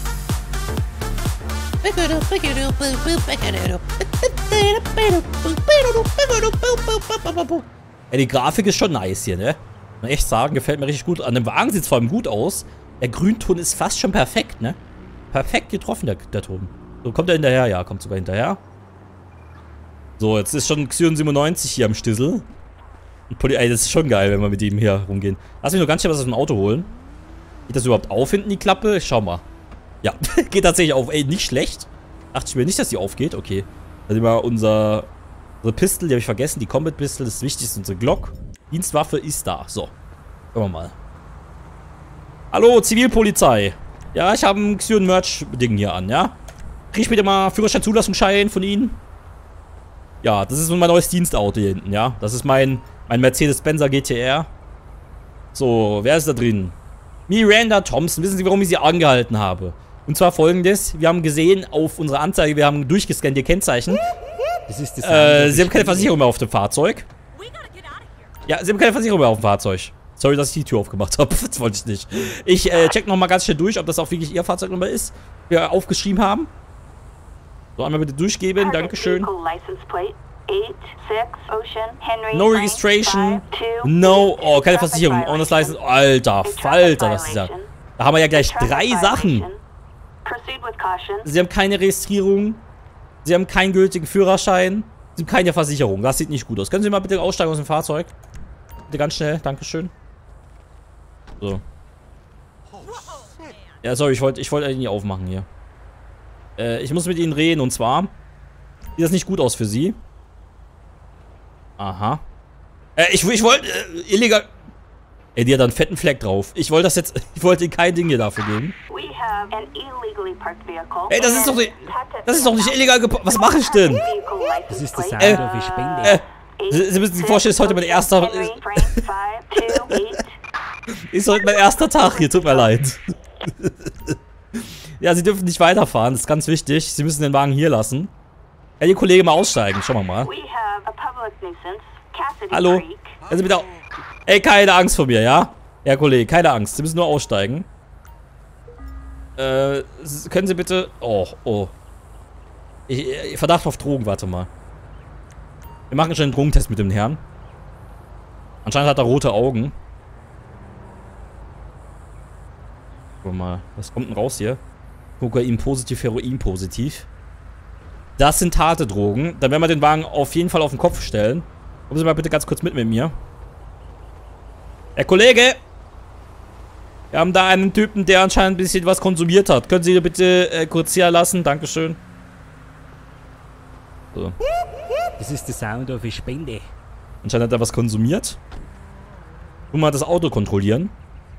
Ey, die Grafik ist schon nice hier, ne? Muss echt sagen, gefällt mir richtig gut. An dem Wagen sieht es vor allem gut aus. Der Grünton ist fast schon perfekt, ne? Perfekt getroffen, der, der Ton. So, kommt er hinterher? Ja, kommt sogar hinterher. So, jetzt ist schon Xyon siebenundneunzig hier am Stissel. Ey, das ist schon geil, wenn wir mit ihm hier rumgehen. Lass mich nur ganz schnell was aus dem Auto holen. Geht das überhaupt auf hinten, die Klappe? Ich schau mal. Ja, geht tatsächlich auf. Ey, nicht schlecht. Dachte ich mir nicht, dass die aufgeht. Okay. Dann nehmen wir unser, unsere Pistol, die habe ich vergessen. Die Combat Pistol, das Wichtigste, unsere Glock. Dienstwaffe ist da. So. Gucken wir mal. Hallo, Zivilpolizei. Ja, ich habe ein Xyon-Merch-Ding hier an, ja? Krieg ich bitte mal Führerschein-Zulassungsschein von Ihnen? Ja, das ist mein neues Dienstauto hier hinten, ja? Das ist mein, mein Mercedes-Benzer G T R. So, wer ist da drin? Miranda Thompson. Wissen Sie, warum ich Sie angehalten habe? Und zwar folgendes. Wir haben gesehen auf unserer Anzeige, wir haben durchgescannt Ihr Kennzeichen. Das ist das äh, Sie haben keine Versicherung mehr auf dem Fahrzeug. Ja, Sie haben keine Versicherung mehr auf dem Fahrzeug. Sorry, dass ich die Tür aufgemacht habe. Das wollte ich nicht. Ich äh, check nochmal ganz schnell durch, ob das auch wirklich Ihr Fahrzeugnummer ist, die wir aufgeschrieben haben. So, einmal bitte durchgeben. Dankeschön. No registration. No. Oh, keine Versicherung. Honest License. Alter, Falter, das ist ja. Da haben wir ja gleich drei Sachen. Sie haben keine Registrierung. Sie haben keinen gültigen Führerschein. Sie haben keine Versicherung. Das sieht nicht gut aus. Können Sie mal bitte aussteigen aus dem Fahrzeug? Bitte ganz schnell. Dankeschön. So. Ja, sorry, ich wollte ich wollte eigentlich nicht aufmachen hier. Äh, ich muss mit Ihnen reden und zwar sieht das nicht gut aus für Sie. Aha. Äh, ich, ich wollte äh, illegal. Ey, die hat da einen fetten Fleck drauf. Ich wollte das jetzt. Ich wollte Ihnen kein Ding hier dafür geben. Ey, das ist doch nicht. Das ist doch nicht illegal geparkt. Was mache ich denn? Das ist das Sound Äh, of Spende. Äh, Sie, Sie müssen sich vorstellen, das ist heute mein erster. Ist heute mein erster Tag hier, tut mir leid. Ja, Sie dürfen nicht weiterfahren, das ist ganz wichtig. Sie müssen den Wagen hier lassen. Ja, Ihr Kollege mal aussteigen, schauen wir mal. Hallo? Also bitte. Ey, keine Angst vor mir, ja? Ja, Kollege, keine Angst. Sie müssen nur aussteigen. Äh, können Sie bitte... Oh, oh. Ich, ich, Verdacht auf Drogen, warte mal. Wir machen schon einen Drogentest mit dem Herrn. Anscheinend hat er rote Augen. Guck mal, was kommt denn raus hier? Kokain positiv, Heroin positiv. Das sind harte Drogen. Dann werden wir den Wagen auf jeden Fall auf den Kopf stellen. Kommen Sie mal bitte ganz kurz mit mit mir. Herr Kollege! Wir haben da einen Typen, der anscheinend ein bisschen was konsumiert hat. Können Sie bitte äh, kurz hier lassen? Dankeschön. So. Das ist der Sound of a Spende. Anscheinend hat er was konsumiert. Guck mal das Auto kontrollieren.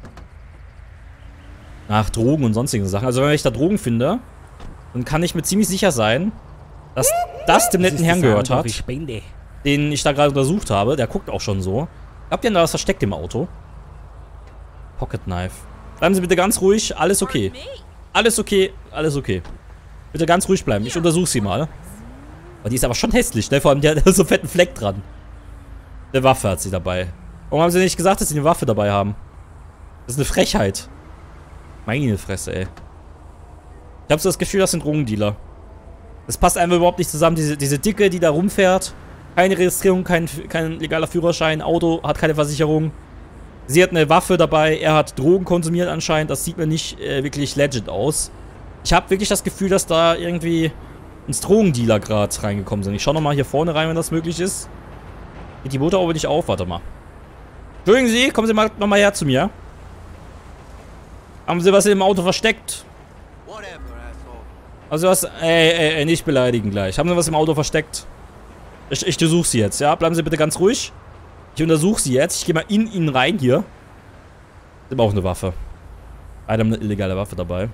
Nach Drogen und sonstigen Sachen. Also wenn ich da Drogen finde, dann kann ich mir ziemlich sicher sein, dass das dem netten Herrn gehört hat, den ich da gerade untersucht habe. Der guckt auch schon so. Habt ihr denn da was versteckt im Auto? Pocket Knife. Bleiben Sie bitte ganz ruhig. Alles okay. Alles okay. Alles okay. Bitte ganz ruhig bleiben. Ich untersuche sie mal. Aber die ist aber schon hässlich, ne? Vor allem, die hat so einen fetten Fleck dran. Eine Waffe hat sie dabei. Warum haben sie nicht gesagt, dass sie eine Waffe dabei haben? Das ist eine Frechheit. Meine Fresse, ey. Ich habe so das Gefühl, das sind Drogendealer. Das passt einfach überhaupt nicht zusammen. Diese, diese Dicke, die da rumfährt. Keine Registrierung, kein, kein legaler Führerschein. Auto hat keine Versicherung. Sie hat eine Waffe dabei. Er hat Drogen konsumiert anscheinend. Das sieht mir nicht äh, wirklich legit aus. Ich habe wirklich das Gefühl, dass da irgendwie ins Drogendealer gerade reingekommen sind. Ich schaue nochmal hier vorne rein, wenn das möglich ist. Geht die Motor aber nicht auf. Warte mal. Entschuldigen Sie, kommen Sie mal nochmal her zu mir. Haben Sie was im Auto versteckt? Also was... Ey, ey, ey, nicht beleidigen gleich. Haben Sie was im Auto versteckt? Ich, ich untersuche Sie jetzt, ja? Bleiben Sie bitte ganz ruhig. Ich untersuche Sie jetzt. Ich gehe mal in ihn rein hier. Sie haben auch eine Waffe. Beide haben eine illegale Waffe dabei.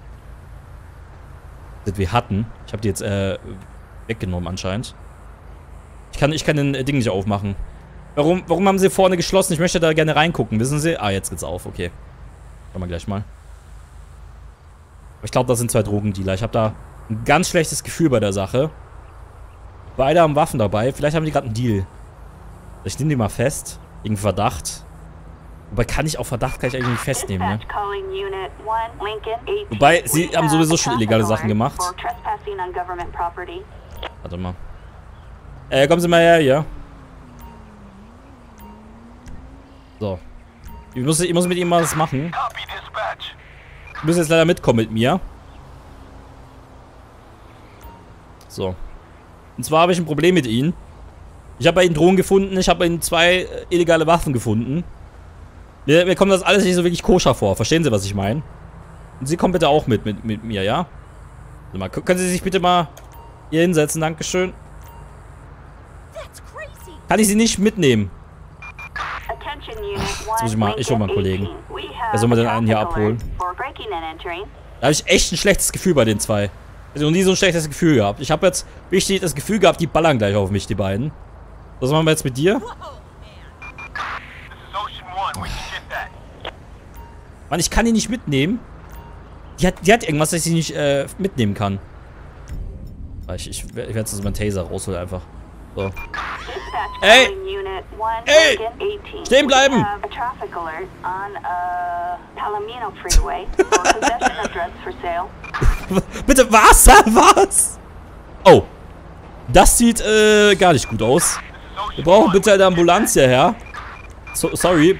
Die wir hatten. Ich habe die jetzt äh, weggenommen anscheinend. Ich kann, ich kann den Ding nicht aufmachen. Warum, warum haben Sie vorne geschlossen? Ich möchte da gerne reingucken. Wissen Sie? Ah, jetzt geht's auf. Okay. Schauen wir gleich mal. Ich glaube, das sind zwei Drogendealer. Ich habe da ein ganz schlechtes Gefühl bei der Sache. Beide haben Waffen dabei. Vielleicht haben die gerade einen Deal. Ich nehme die mal fest. Wegen Verdacht. Wobei kann ich auch Verdacht kann ich eigentlich nicht festnehmen, ne? Wobei, sie haben sowieso schon illegale Sachen gemacht. Warte mal. Äh, kommen Sie mal her hier. So. Ich muss, ich muss mit ihm mal was machen. Du musst jetzt leider mitkommen mit mir. So. Und zwar habe ich ein Problem mit ihnen. Ich habe bei ihnen Drogen gefunden. Ich habe bei ihnen zwei äh, illegale Waffen gefunden. Mir, mir kommt das alles nicht so wirklich koscher vor. Verstehen Sie, was ich meine? Und Sie kommen bitte auch mit, mit, mit mir, ja? Also mal, können Sie sich bitte mal hier hinsetzen? Dankeschön. Kann ich Sie nicht mitnehmen? Jetzt muss ich mal, ich hole mal einen Kollegen. Wer soll mal den einen hier abholen? Da habe ich echt ein schlechtes Gefühl bei den zwei. Ich habe noch nie so ein schlechtes Gefühl gehabt. Ich habe jetzt richtig das Gefühl gehabt, die ballern gleich auf mich, die beiden. Was machen wir jetzt mit dir? Mann, ich kann die nicht mitnehmen. Die hat, die hat irgendwas, das ich sie nicht äh, mitnehmen kann. Ich, ich, ich werde jetzt so meinen Taser rausholen einfach. So. Ey! Ey! Stehen bleiben! Bitte, was? Was? Oh. Das sieht äh, gar nicht gut aus. Wir brauchen bitte eine Ambulanz hierher. So, sorry.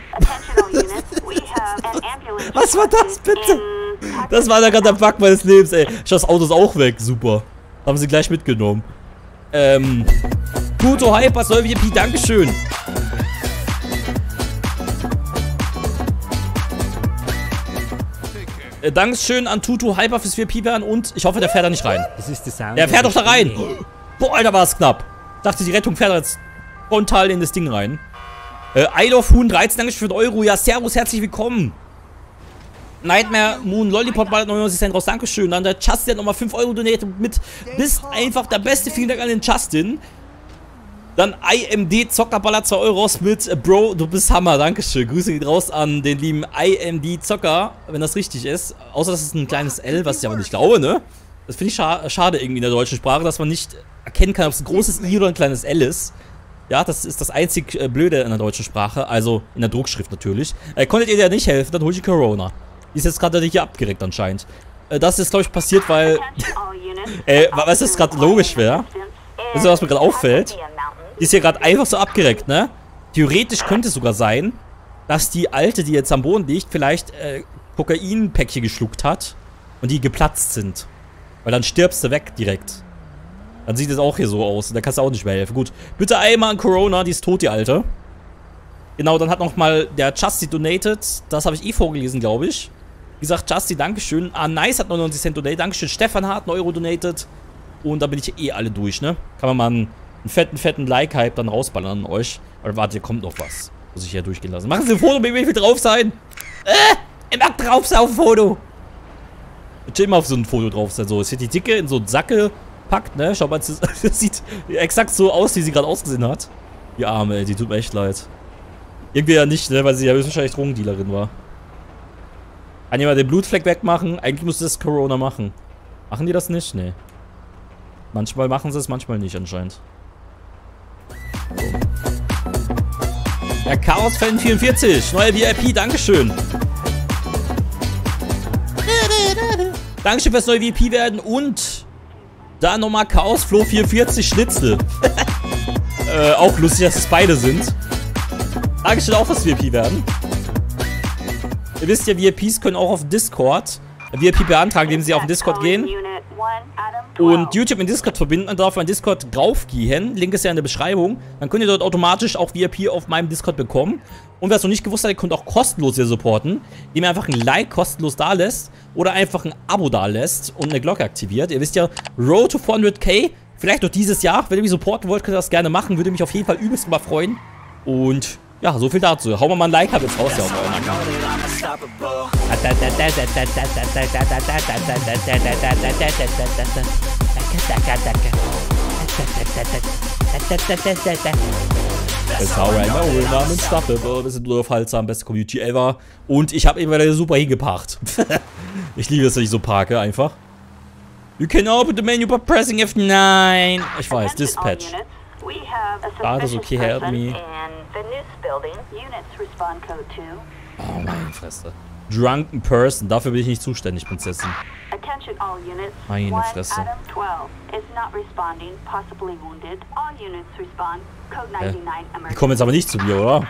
Was war das bitte? Das war da gerade der Bug meines Lebens, ey. Das Auto ist auch weg. Super. Haben sie gleich mitgenommen. Ähm. Tuto Hyper, Solvi P, Dankeschön. Äh, Dankeschön an Tuto Hyper fürs vier Piepern und ich hoffe, der fährt da nicht rein. Das ist der Sound. Der fährt doch da rein. Boah, Alter, war es knapp. Ich dachte, die Rettung fährt jetzt frontal in das Ding rein. Äh, Isle of Huhn, dreizehn, danke für den Euro. Ja, servus, herzlich willkommen. Nightmare Moon Lollipop bald neunundneunzig Cent raus, dankeschön. Dann der Justin hat nochmal fünf Euro donated mit. Bist einfach der Beste. Vielen Dank an den Justin. Dann I M D Zockerballer zwei Euro mit äh, Bro, du bist Hammer, dankeschön. Grüße geht raus an den lieben I M D Zocker, wenn das richtig ist. Außer das ist ein kleines L, was ich aber nicht glaube, ne? Das finde ich scha schade irgendwie in der deutschen Sprache, dass man nicht erkennen kann, ob es ein großes I oder ein kleines L ist. Ja, das ist das einzig äh, Blöde in der deutschen Sprache, also in der Druckschrift natürlich. Äh, konntet ihr dir nicht helfen, dann hol ich Corona. Die ist jetzt gerade hier abgeregt anscheinend. Äh, das ist, glaube ich, passiert, weil... Ey, was ist gerade logisch wäre? Das ist, was mir gerade auffällt. Die ist hier gerade einfach so abgereckt, ne? Theoretisch könnte es sogar sein, dass die Alte, die jetzt am Boden liegt, vielleicht äh, Kokainpäckchen geschluckt hat und die geplatzt sind. Weil dann stirbst du weg direkt. Dann sieht es auch hier so aus. Da kannst du auch nicht mehr helfen. Gut, bitte einmal an Corona, die ist tot, die Alte. Genau, dann hat nochmal der Justy donated. Das habe ich eh vorgelesen, glaube ich. Wie gesagt, Justy, Dankeschön. Ah, Nice hat neunundneunzig Cent donated. Dankeschön. Stefan hat einen Euro donated. Und da bin ich eh alle durch, ne? Kann man mal einen, einen fetten, fetten Like-Hype dann rausballern an euch. Aber warte, hier kommt noch was. Muss ich hier durchgehen lassen. Machen Sie ein Foto, wie viel drauf sein? Äh, ich mag drauf sein auf ein Foto. Ich will immer auf so ein Foto drauf sein. So, ist hier die Dicke in so einen Sacke packt, ne? Schau mal, das sieht exakt so aus, wie sie gerade ausgesehen hat. Die Arme, ey, die tut mir echt leid. Irgendwie ja nicht, ne? Weil sie ja höchstwahrscheinlich Drogendealerin war. Kann jemand den Blutfleck wegmachen? Eigentlich müsste das Corona machen. Machen die das nicht? Nee. Manchmal machen sie es, manchmal nicht anscheinend. Der Chaos-Fan vierundvierzig, neuer V I P, Dankeschön. Dankeschön fürs neue V I P werden und da nochmal Chaos-Flo vierundvierzig Schnitzel. äh, auch lustig, dass es beide sind. Dankeschön auch fürs V I P werden. Ihr wisst ja, V I Ps können auch auf Discord V I P beantragen, indem sie auf den Discord gehen. Und YouTube mit Discord verbinden, dann darf man Discord draufgehen. Link ist ja in der Beschreibung. Dann könnt ihr dort automatisch auch V I P auf meinem Discord bekommen. Und wer es noch nicht gewusst hat, ihr könnt auch kostenlos hier supporten, indem ihr einfach ein Like kostenlos da lässt oder einfach ein Abo da lässt und eine Glocke aktiviert. Ihr wisst ja, Road to vierhundert K, vielleicht noch dieses Jahr. Wenn ihr mich supporten wollt, könnt ihr das gerne machen. Würde mich auf jeden Fall übelst mal freuen. Und ja, so viel dazu. Hauen wir mal ein Like ab jetzt raus, ja, auf euren Account. It's alright, no, we're not unstoppable. Wir sind nur Fallsam, beste Community ever. Und ich habe eben wieder super hingeparkt. Ich liebe es, wenn ich so parke, einfach. You can open the menu by pressing F nine. Ich weiß, Dispatch. Ah, das ist okay, help me. Oh, meine Fresse. Drunken Person, dafür bin ich nicht zuständig, Prinzessin. Meine Fresse. Äh, die kommen jetzt aber nicht zu mir, oder?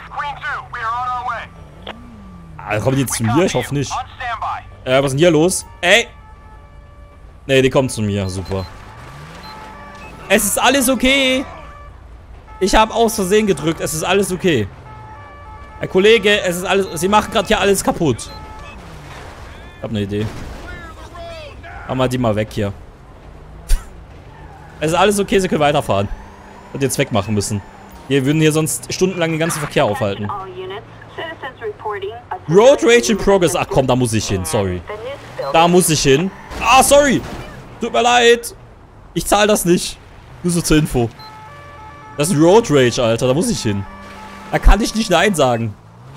Ah, kommen die jetzt zu mir? Ich hoffe nicht. Äh, was ist denn hier los? Ey! Ne, die kommen zu mir, super. Es ist alles okay! Ich habe aus Versehen gedrückt, es ist alles okay. Herr Kollege, es ist alles... Sie machen gerade hier alles kaputt. Ich habe eine Idee. Machen wir die mal weg hier. Es ist alles okay, Sie können weiterfahren. Und jetzt wegmachen müssen. Wir würden hier sonst stundenlang den ganzen Verkehr aufhalten. Road Rage in Progress. Ach komm, da muss ich hin, sorry. Da muss ich hin. Ah, sorry. Tut mir leid. Ich zahle das nicht. Nur so zur Info. Das ist Road Rage, Alter. Da muss ich hin. Da kann ich nicht Nein sagen.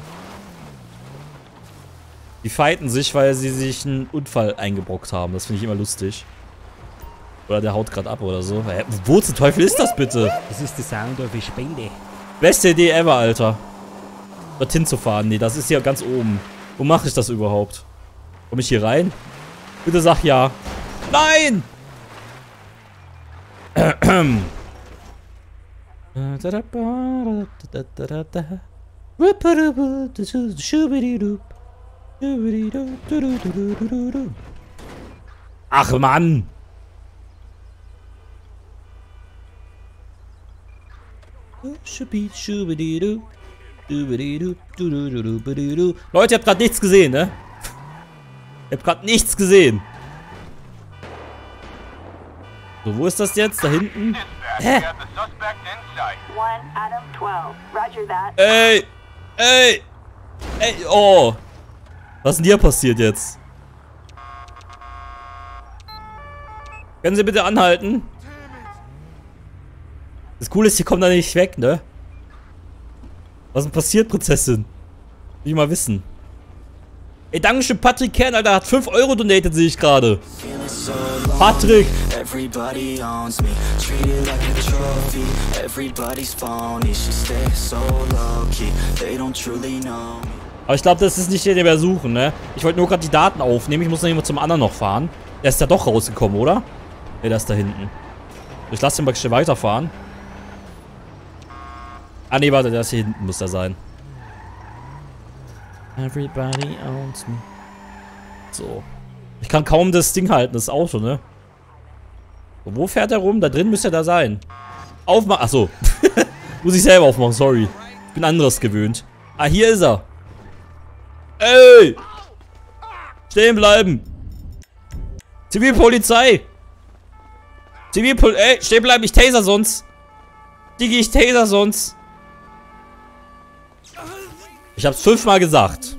Die fighten sich, weil sie sich einen Unfall eingebrockt haben. Das finde ich immer lustig. Oder der haut gerade ab oder so. Hä, wo zum Teufel ist das bitte? Das ist der Sound of Spende. Beste Idee ever, Alter. Dorthin zu fahren. Nee, das ist hier ganz oben. Wo mache ich das überhaupt? Komme ich hier rein? Bitte sag ja. Nein! Ach Mann! Leute, ihr habt gerade nichts gesehen, ne? Ihr habt gerade nichts gesehen. So, wo ist das jetzt? Da hinten? Hä? Ey! Ey! Ey! Oh! Was ist denn hier passiert jetzt? Können Sie bitte anhalten? Das Coole ist, hier kommt da nicht weg, ne? Was ist denn passiert, Prinzessin? Will ich mal wissen. Ey, dankeschön, Patrick Kern, Alter, hat fünf Euro donated, sehe ich gerade. Patrick! Everybody owns me, treated like a trophy. Everybody's phony, she stays so low-key. They don't truly know me. Aber ich glaube, das ist nicht der, den wir suchen, ne? Ich wollte nur gerade die Daten aufnehmen. Ich muss noch jemand zum anderen noch fahren. Der ist ja doch rausgekommen, oder? Ne, der ist da hinten. Ich lasse den mal schnell weiterfahren. Ah, ne, warte, der ist hier hinten, muss der sein. Everybody owns me. So. Ich kann kaum das Ding halten, das Auto, ne? So, wo fährt er rum? Da drin müsste er da sein. Aufmachen. Achso. Muss ich selber aufmachen, sorry. Ich bin anderes gewöhnt. Ah, hier ist er. Ey! Stehen bleiben! Zivilpolizei! Zivilpol... Ey, stehen bleiben, ich taser sonst! Digi, ich taser sonst! Ich hab's fünfmal gesagt.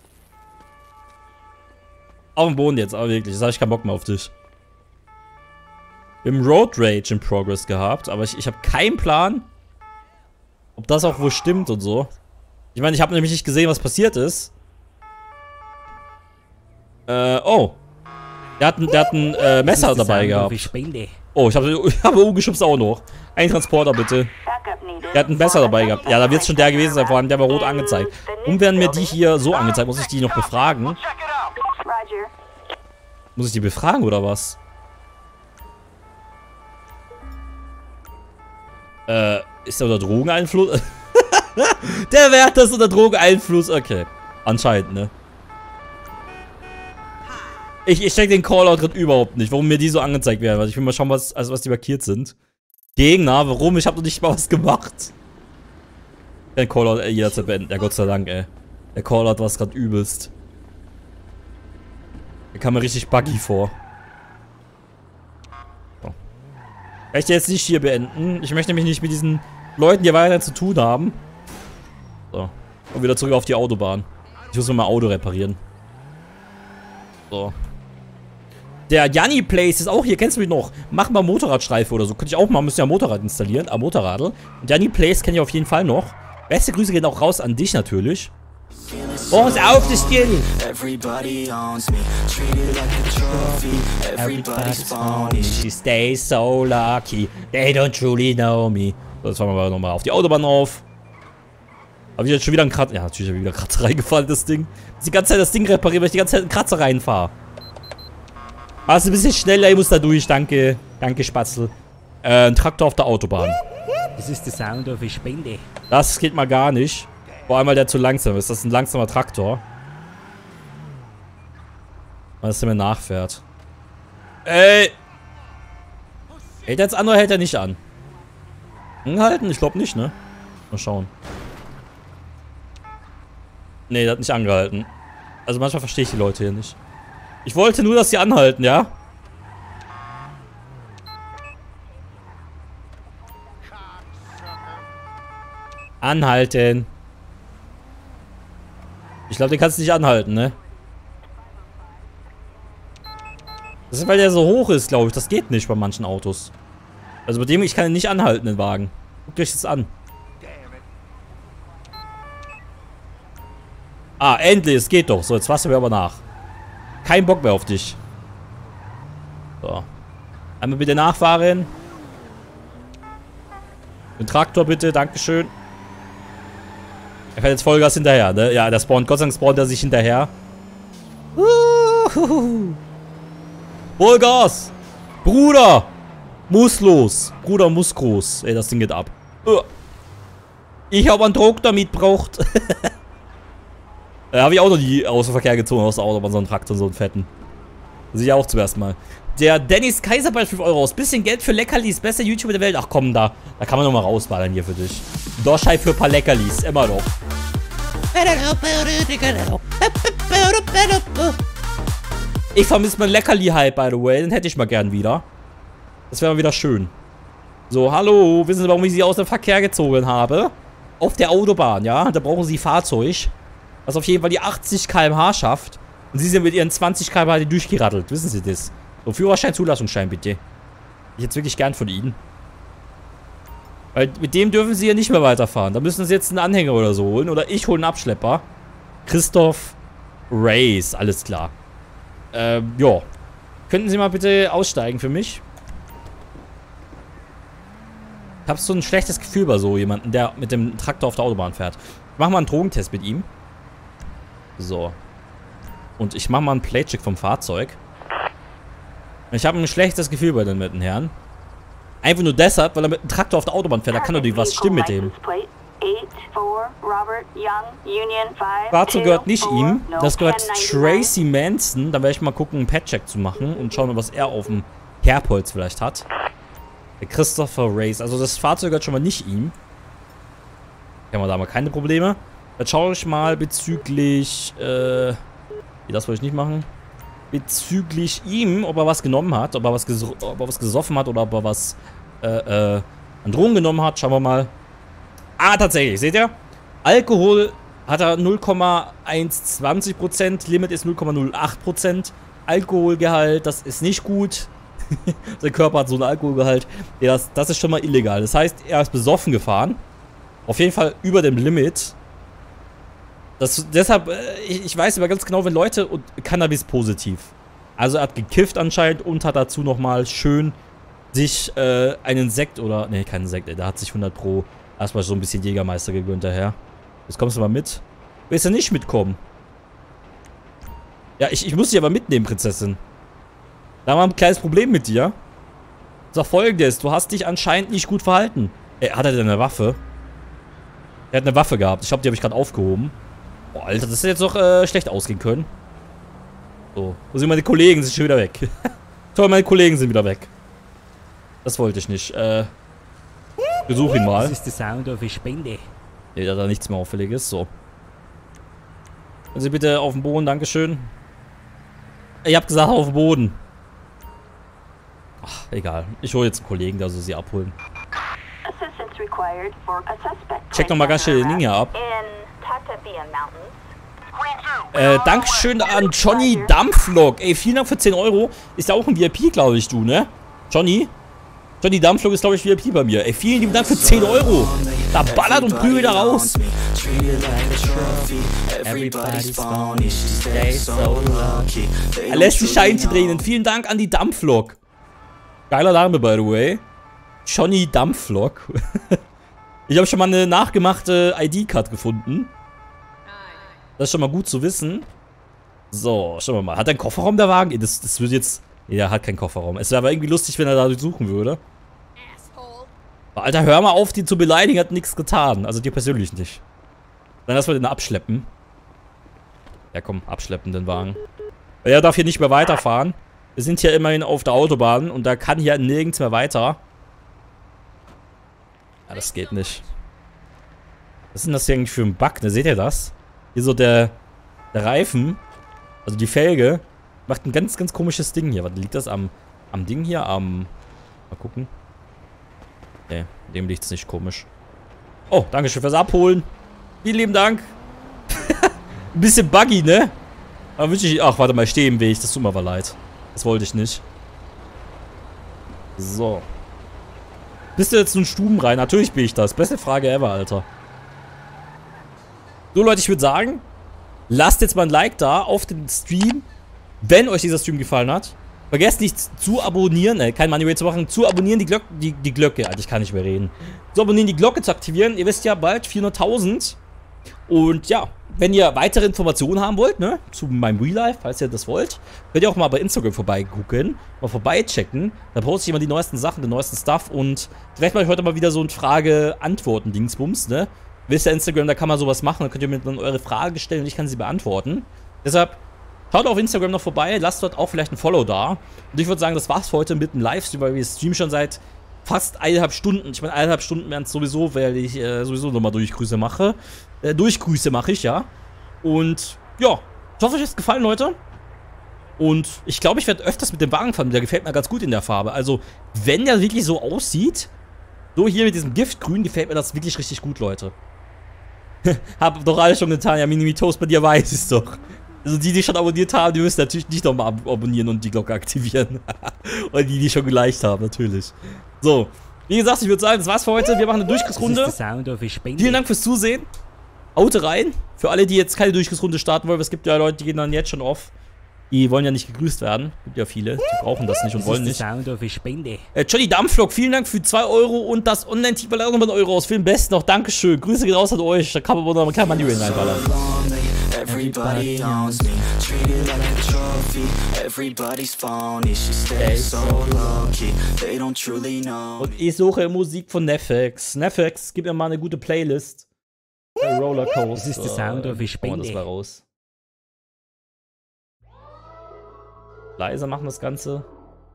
Auf dem Boden jetzt, aber wirklich. Jetzt hab ich keinen Bock mehr auf dich. Wir haben Road Rage in Progress gehabt, aber ich, ich habe keinen Plan, ob das auch wohl stimmt und so. Ich meine, ich habe nämlich nicht gesehen, was passiert ist. Äh, oh. Der hat ein, der hat ein äh, Messer dabei gehabt. Oh, ich habe ich hab umgeschubst auch noch. Ein Transporter, bitte. Der hat ein Messer dabei gehabt. Ja, da wird es schon der gewesen sein, vor allem der war rot angezeigt. Und werden mir die hier so angezeigt, muss ich die noch befragen? Muss ich die befragen, oder was? Äh, ist der unter Drogeneinfluss? Der Wert ist unter Drogeneinfluss. Okay. Anscheinend, ne? Ich, ich check den Callout gerade überhaupt nicht, warum mir die so angezeigt werden. Also ich will mal schauen, was, also was die markiert sind. Gegner, warum? Ich habe noch nicht mal was gemacht. Den Callout äh, jederzeit beenden. Ja, Gott sei Dank, ey. Der Callout war es gerade übelst. Der kam mir richtig buggy vor. So. Kann ich jetzt nicht hier beenden? Ich möchte nämlich nicht mit diesen Leuten hier weiter zu tun haben. So. Und wieder zurück auf die Autobahn. Ich muss mir mal Auto reparieren. So. Der Janni Place ist auch hier, kennst du mich noch? Mach mal Motorradstreife oder so. Könnte ich auch mal, müssen ja Motorrad installieren. Ah, Motorradl. Und Janni Place kenne ich auf jeden Fall noch. Beste Grüße gehen auch raus an dich natürlich. Uns auf das Stil! Everybody owns me, treated like a trophy. Everybody's phony. She stays so lucky. They don't truly know me. So, jetzt fahren wir nochmal auf die Autobahn auf. Habe ich jetzt schon wieder einen Kratzer? Ja, natürlich habe ich wieder einen Kratzer reingefallen, das Ding. Die ganze Zeit das Ding reparieren, weil ich die ganze Zeit einen Kratzer reinfahre. Machst ein bisschen schneller, ich muss da durch, danke. Danke, Spatzel. Äh, ein Traktor auf der Autobahn. Das ist der Sound of a Spende. Das geht mal gar nicht. Vor allem, weil der zu langsam ist. Das ist ein langsamer Traktor. Weil es mir nachfährt. Ey! Hält er jetzt an oder hält er nicht an? Angehalten? Ich glaube nicht, ne? Mal schauen. Ne, der hat nicht angehalten. Also manchmal verstehe ich die Leute hier nicht. Ich wollte nur, dass sie anhalten, ja? Anhalten. Ich glaube, den kannst du nicht anhalten, ne? Das ist, weil der so hoch ist, glaube ich. Das geht nicht bei manchen Autos. Also bei dem, ich kann ihn nicht anhalten, den Wagen. Guckt euch das an. Ah, endlich, es geht doch. So, jetzt fassen wir aber nach. Kein Bock mehr auf dich. So. Einmal bitte nachfahren. Den Traktor bitte, dankeschön. Er fährt jetzt Vollgas hinterher, ne? Ja, der spawnt, Gott sei Dank spawnt er sich hinterher. Uhuhu. Vollgas! Bruder! Muss los! Bruder muss groß. Ey, das Ding geht ab. Ich habe einen Traktor mitgebracht. Da habe ich auch noch nie aus dem Verkehr gezogen aus der Autobahn, so einen Traktor, so einen fetten. Das sehe ich auch zum ersten Mal. Der Dennis Kaiser bei fünf Euro aus. Bisschen Geld für Leckerlis. Bester YouTuber der Welt. Ach komm, da. Da kann man nochmal rausballern hier für dich. Dorschei für ein paar Leckerlis. Immer noch. Ich vermisse mein Leckerli-Hype, by the way. Den hätte ich mal gern wieder. Das wäre mal wieder schön. So, hallo. Wissen Sie, warum ich Sie aus dem Verkehr gezogen habe? Auf der Autobahn, ja? Da brauchen Sie Fahrzeug. Was auf jeden Fall die achtzig Kilometer pro Stunde schafft. Und Sie sind mit Ihren zwanzig Kilometer pro Stunde durchgerattelt. Wissen Sie das? So, Führerschein, Zulassungsschein, bitte. Ich jetzt wirklich gern von Ihnen. Weil mit dem dürfen sie ja nicht mehr weiterfahren. Da müssen sie jetzt einen Anhänger oder so holen. Oder ich hole einen Abschlepper. Christoph Race, alles klar. Ähm, ja. Könnten Sie mal bitte aussteigen für mich? Ich habe so ein schlechtes Gefühl bei so jemanden, der mit dem Traktor auf der Autobahn fährt. Ich mach mal einen Drogentest mit ihm. So. Und ich mach mal einen Playcheck vom Fahrzeug. Ich habe ein schlechtes Gefühl bei den netten Herren. Einfach nur deshalb, weil er mit dem Traktor auf der Autobahn fährt. Da kann natürlich was stimmen mit dem. Fahrzeug gehört nicht ihm. Das gehört Tracy Manson. Da werde ich mal gucken, einen Pad-Check zu machen und schauen, was er auf dem Kerbholz vielleicht hat. Der Christopher Race. Also das Fahrzeug gehört schon mal nicht ihm. Haben wir da mal keine Probleme. Jetzt schaue ich mal bezüglich... Äh, das wollte ich nicht machen. Bezüglich ihm, ob er was genommen hat. Ob er was, ges ob er was gesoffen hat oder ob er was äh, äh, an Drogen genommen hat. Schauen wir mal. Ah, tatsächlich. Seht ihr? Alkohol hat er null Komma eins zwei Prozent. Limit ist null Komma null acht Prozent. Alkoholgehalt, das ist nicht gut. Sein Körper hat so einen Alkoholgehalt. Ja, das, das ist schon mal illegal. Das heißt, er ist besoffen gefahren. Auf jeden Fall über dem Limit. Das, deshalb, ich, ich weiß aber ganz genau, wenn Leute und Cannabis positiv. Also er hat gekifft anscheinend und hat dazu nochmal schön sich äh, einen Sekt oder, ne, keinen Sekt, ey, der hat sich hundert Pro erstmal so ein bisschen Jägermeister gegönnt daher. Jetzt kommst du mal mit. Willst du nicht mitkommen? Ja, ich, ich muss dich aber mitnehmen, Prinzessin. Da haben wir ein kleines Problem mit dir. Sag folgendes, du hast dich anscheinend nicht gut verhalten. Ey, hat er denn eine Waffe? Er hat eine Waffe gehabt. Ich glaube, die habe ich gerade aufgehoben. Oh, Alter, das hätte jetzt doch äh, schlecht ausgehen können. So. Wo sind meine Kollegen? Sind schon wieder weg. Toll, meine Kollegen sind wieder weg. Das wollte ich nicht. Äh. Besuch ihn mal. Das ist der Sound of a Spende. Ne, da da nichts mehr Auffälliges. So. Können Sie bitte auf den Boden, dankeschön. Ich hab gesagt, auf den Boden. Ach, egal. Ich hole jetzt einen Kollegen, der soll sie abholen. Check nochmal ganz schnell den Ding hier ab. Äh, Dankeschön an Johnny Dampflok. Ey, vielen Dank für zehn Euro. Ist ja auch ein V I P, glaube ich, du, ne? Johnny? Johnny Dampflok ist, glaube ich, V I P bei mir. Ey, vielen lieben Dank für zehn Euro. Da ballert und prügelt da raus. Er lässt die Scheinchen drehen. Vielen Dank an die Dampflok. Geiler Name, by the way. Johnny Dampflok. Ich habe schon mal eine nachgemachte I D-Card gefunden. Das ist schon mal gut zu wissen. So, schauen wir mal. Hat er einen Kofferraum, der Wagen? Das, das würde jetzt... Nee, er hat keinen Kofferraum. Es wäre aber irgendwie lustig, wenn er da durchsuchen würde. Alter, hör mal auf, die zu beleidigen. Hat nichts getan. Also dir persönlich nicht. Dann lass mal den abschleppen. Ja, komm, abschleppen den Wagen. Er darf hier nicht mehr weiterfahren. Wir sind hier immerhin auf der Autobahn und da kann hier nirgends mehr weiter. Ja, das geht nicht. Was ist denn das hier eigentlich für ein Bug? Ne, seht ihr das? Hier so der, der Reifen, also die Felge, macht ein ganz, ganz komisches Ding hier. Was liegt das am, am Ding hier? Am, mal gucken. Ne, dem liegt es nicht komisch. Oh, danke schön fürs Abholen. Vielen lieben Dank. Ein bisschen buggy, ne? Aber wünsche ich... Ach, warte mal, ich stehe im Weg. Das tut mir aber leid. Das wollte ich nicht. So. Bist du jetzt nun Stuben rein? Natürlich bin ich das. Beste Frage ever, Alter. So, Leute, ich würde sagen, lasst jetzt mal ein Like da auf den Stream, wenn euch dieser Stream gefallen hat. Vergesst nicht zu abonnieren, äh, kein Money Way zu machen, zu abonnieren, die Glocke, die, die Glocke, Alter, ich kann nicht mehr reden. Zu abonnieren, die Glocke zu aktivieren. Ihr wisst ja, bald vierhunderttausend. Und ja, wenn ihr weitere Informationen haben wollt, ne, zu meinem Real Life, falls ihr das wollt, könnt ihr auch mal bei Instagram vorbeigucken, mal vorbeichecken. Da poste ich immer die neuesten Sachen, den neuesten Stuff und vielleicht mache ich heute mal wieder so ein Frage-Antworten-Dingsbums, ne. Wisst ihr, Instagram, da kann man sowas machen, dann könnt ihr mir dann eure Frage stellen und ich kann sie beantworten. Deshalb, schaut auf Instagram noch vorbei, lasst dort auch vielleicht ein Follow da. Und ich würde sagen, das war's für heute mit dem Livestream, weil wir streamen schon seit fast eineinhalb Stunden. Ich meine, eineinhalb Stunden wären es sowieso, weil ich äh, sowieso nochmal Durchgrüße mache. Äh, Durchgrüße mache ich, ja. Und ja, ich hoffe, euch hat es gefallen, Leute. Und ich glaube, ich werde öfters mit dem Wagen fahren. Der gefällt mir ganz gut in der Farbe. Also, wenn der wirklich so aussieht, so hier mit diesem Giftgrün, gefällt mir das wirklich richtig gut, Leute. Hab doch alle schon getan. Ja, Minimi Toast, bei dir weiß es doch. Also die, die schon abonniert haben, die müssen natürlich nicht nochmal ab abonnieren und die Glocke aktivieren. Und die, die schon geliked haben, natürlich. So, Wie gesagt, ich würde sagen, das war's für heute. Wir machen eine Durchgriffsrunde. Vielen Dank fürs Zusehen. Haut rein. Für alle, die jetzt keine Durchgriffsrunde starten wollen, es gibt ja Leute, die gehen dann jetzt schon off. Die wollen ja nicht gegrüßt werden. Gibt ja viele, die brauchen das nicht und wollen nicht. Äh, Johnny Dampflok, vielen Dank für zwei Euro und das Online-Team ballert nochmal einen Euro aus. Für den Besten noch, Dankeschön. Grüße geht raus an euch. Da kann man noch kein Money reinballern. Everybody owns me, treated like a trophy. Everybody's phony, she stays so low-key. They don't truly know. Und ich suche Musik von Nefex. Nefex, gib mir mal eine gute Playlist. Rollercoaster. Das ist der Sound of Spende. Das mal raus. Leiser machen das Ganze.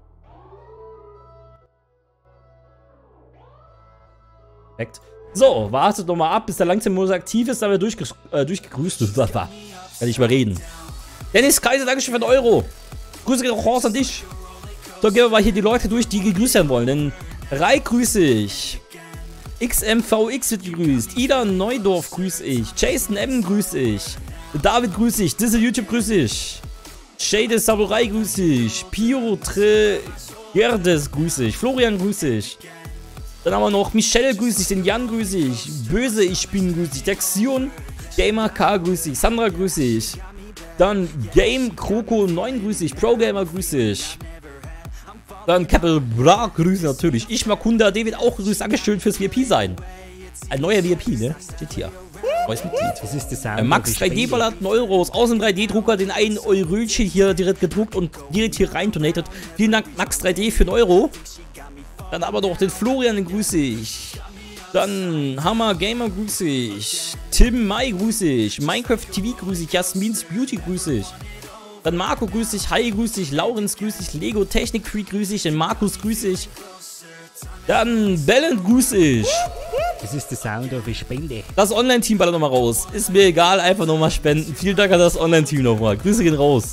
Perfekt. So, wartet noch mal ab, bis der Langzeimmodus aktiv ist, dann wir durchge äh, durchgegrüßt. Kann ich mal reden. Dennis Kaiser, Dankeschön für den Euro. Grüße geht auch raus an dich. So, gehen wir mal hier die Leute durch, die gegrüßt werden wollen. Denn Rai grüße ich. X M V X wird gegrüßt. Ida Neudorf grüße ich. Jason M grüße ich. David grüße ich. Diese YouTube grüße ich. Shade Samurai grüße ich. Piotr Gerdes grüße ich. Florian grüße ich. Dann haben wir noch Michelle grüße ich. Den Jan grüße ich. Böse ich bin grüße ich. Dexion Gamer K grüße ich. Sandra grüße ich. Dann Game Kroko neun grüße ich. Pro Gamer grüße ich. Dann Capital Bra grüße natürlich. Ich Makunda David auch grüße. Dankeschön fürs V I P sein. Ein neuer V I P, ne? Steht hier. Neues Mitglied. Das ist das äh, Max drei D ballert einen Euros. Aus dem drei D-Drucker den einen Euröchen hier direkt gedruckt und direkt hier rein donated. Vielen Dank Max drei D für einen Euro. Dann aber noch den Florian, den grüße ich. Dann Hammer Gamer grüße ich. Tim Mai grüße ich. Minecraft T V grüße ich. Jasmins Beauty grüße ich. Dann Marco grüße ich. Hi grüße ich. Laurenz grüße ich. Lego Technik Freak grüße ich. Den Markus grüße ich. Dann Bellen grüße ich. Das ist der Sound of Spende. Das Online-Team ballert nochmal raus. Ist mir egal, einfach nochmal spenden. Vielen Dank an das Online-Team nochmal. Grüße gehen raus.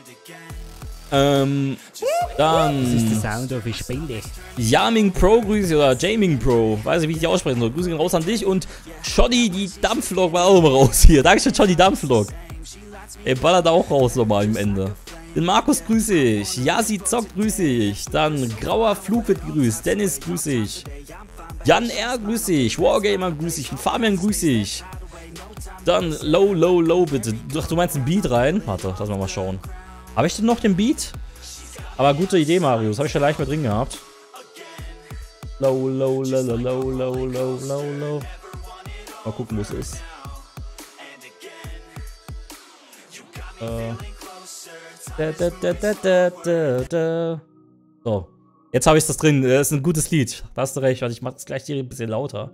Ähm, dann... Das ist der Sound of Spende. Yaming Pro grüße oder Jaming Pro. Weiß nicht, wie ich die aussprechen soll. Grüße gehen raus an dich und Shoddy die Dampflok war auch nochmal raus hier. Dankeschön, Shoddy Dampflok. Ey, ballert auch raus nochmal am Ende. Den Markus grüße ich. Yasi Zock grüße ich. Dann Grauer Flug wird gegrüßt. Dennis grüße ich. Jan R grüße ich. Wargamer grüße ich. Fabian grüße ich. Dann Low, Low, Low bitte. Ach, du meinst einen Beat rein? Warte, lass mal mal schauen. Habe ich denn noch den Beat? Aber gute Idee, Marius. Habe ich ja leicht mit drin gehabt. Low, Low, Low, Low, Low, Low, Low, Low, Low. Mal gucken, wo es ist. Äh. Da, da, da, da, da, da, da. So. Jetzt habe ich das drin. Das ist ein gutes Lied. Da hast du recht. Warte, ich mache das gleich hier ein bisschen lauter.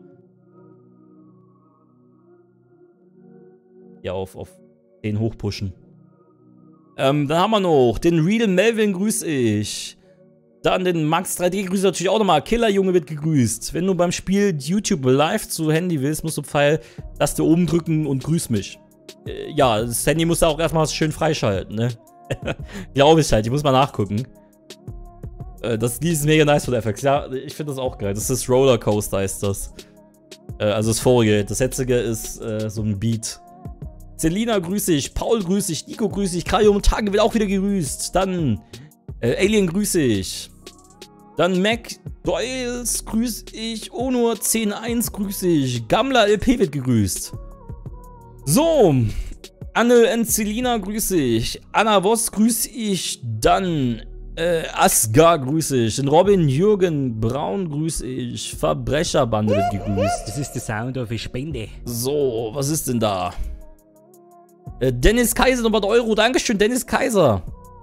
Ja, auf, auf den hochpushen. Ähm, dann haben wir noch den Real Melvin grüße ich. Dann den Max drei D grüße natürlich auch nochmal. Killerjunge wird gegrüßt. Wenn du beim Spiel YouTube live zu Handy willst, musst du Pfeil, Taste oben drücken und grüß mich. Äh, ja, das Handy musst du auch erstmal schön freischalten, ne? Glaube ich halt, ich muss mal nachgucken. Äh, das Lied ist mega nice von F X. Ja, ich finde das auch geil. Das ist Rollercoaster, ist das. Äh, also das vorige. Das jetzige ist äh, so ein Beat. Selina grüße ich, Paul grüße ich, Nico grüße ich, Kajo und Tage wird auch wieder gegrüßt. Dann äh, Alien grüße ich. Dann Mac Doyles grüße ich, Onur zehn eins grüße ich, Gamla L P wird gegrüßt. So, Anne und Selina grüße ich, Anna Voss grüße ich, dann äh, Asgar grüße ich, den Robin Jürgen Braun grüße ich, Verbrecherbande wird gegrüßt. Das ist der Sound of Spende. So, was ist denn da? Äh, Dennis Kaiser nochmal Euro, Dankeschön, Dennis Kaiser.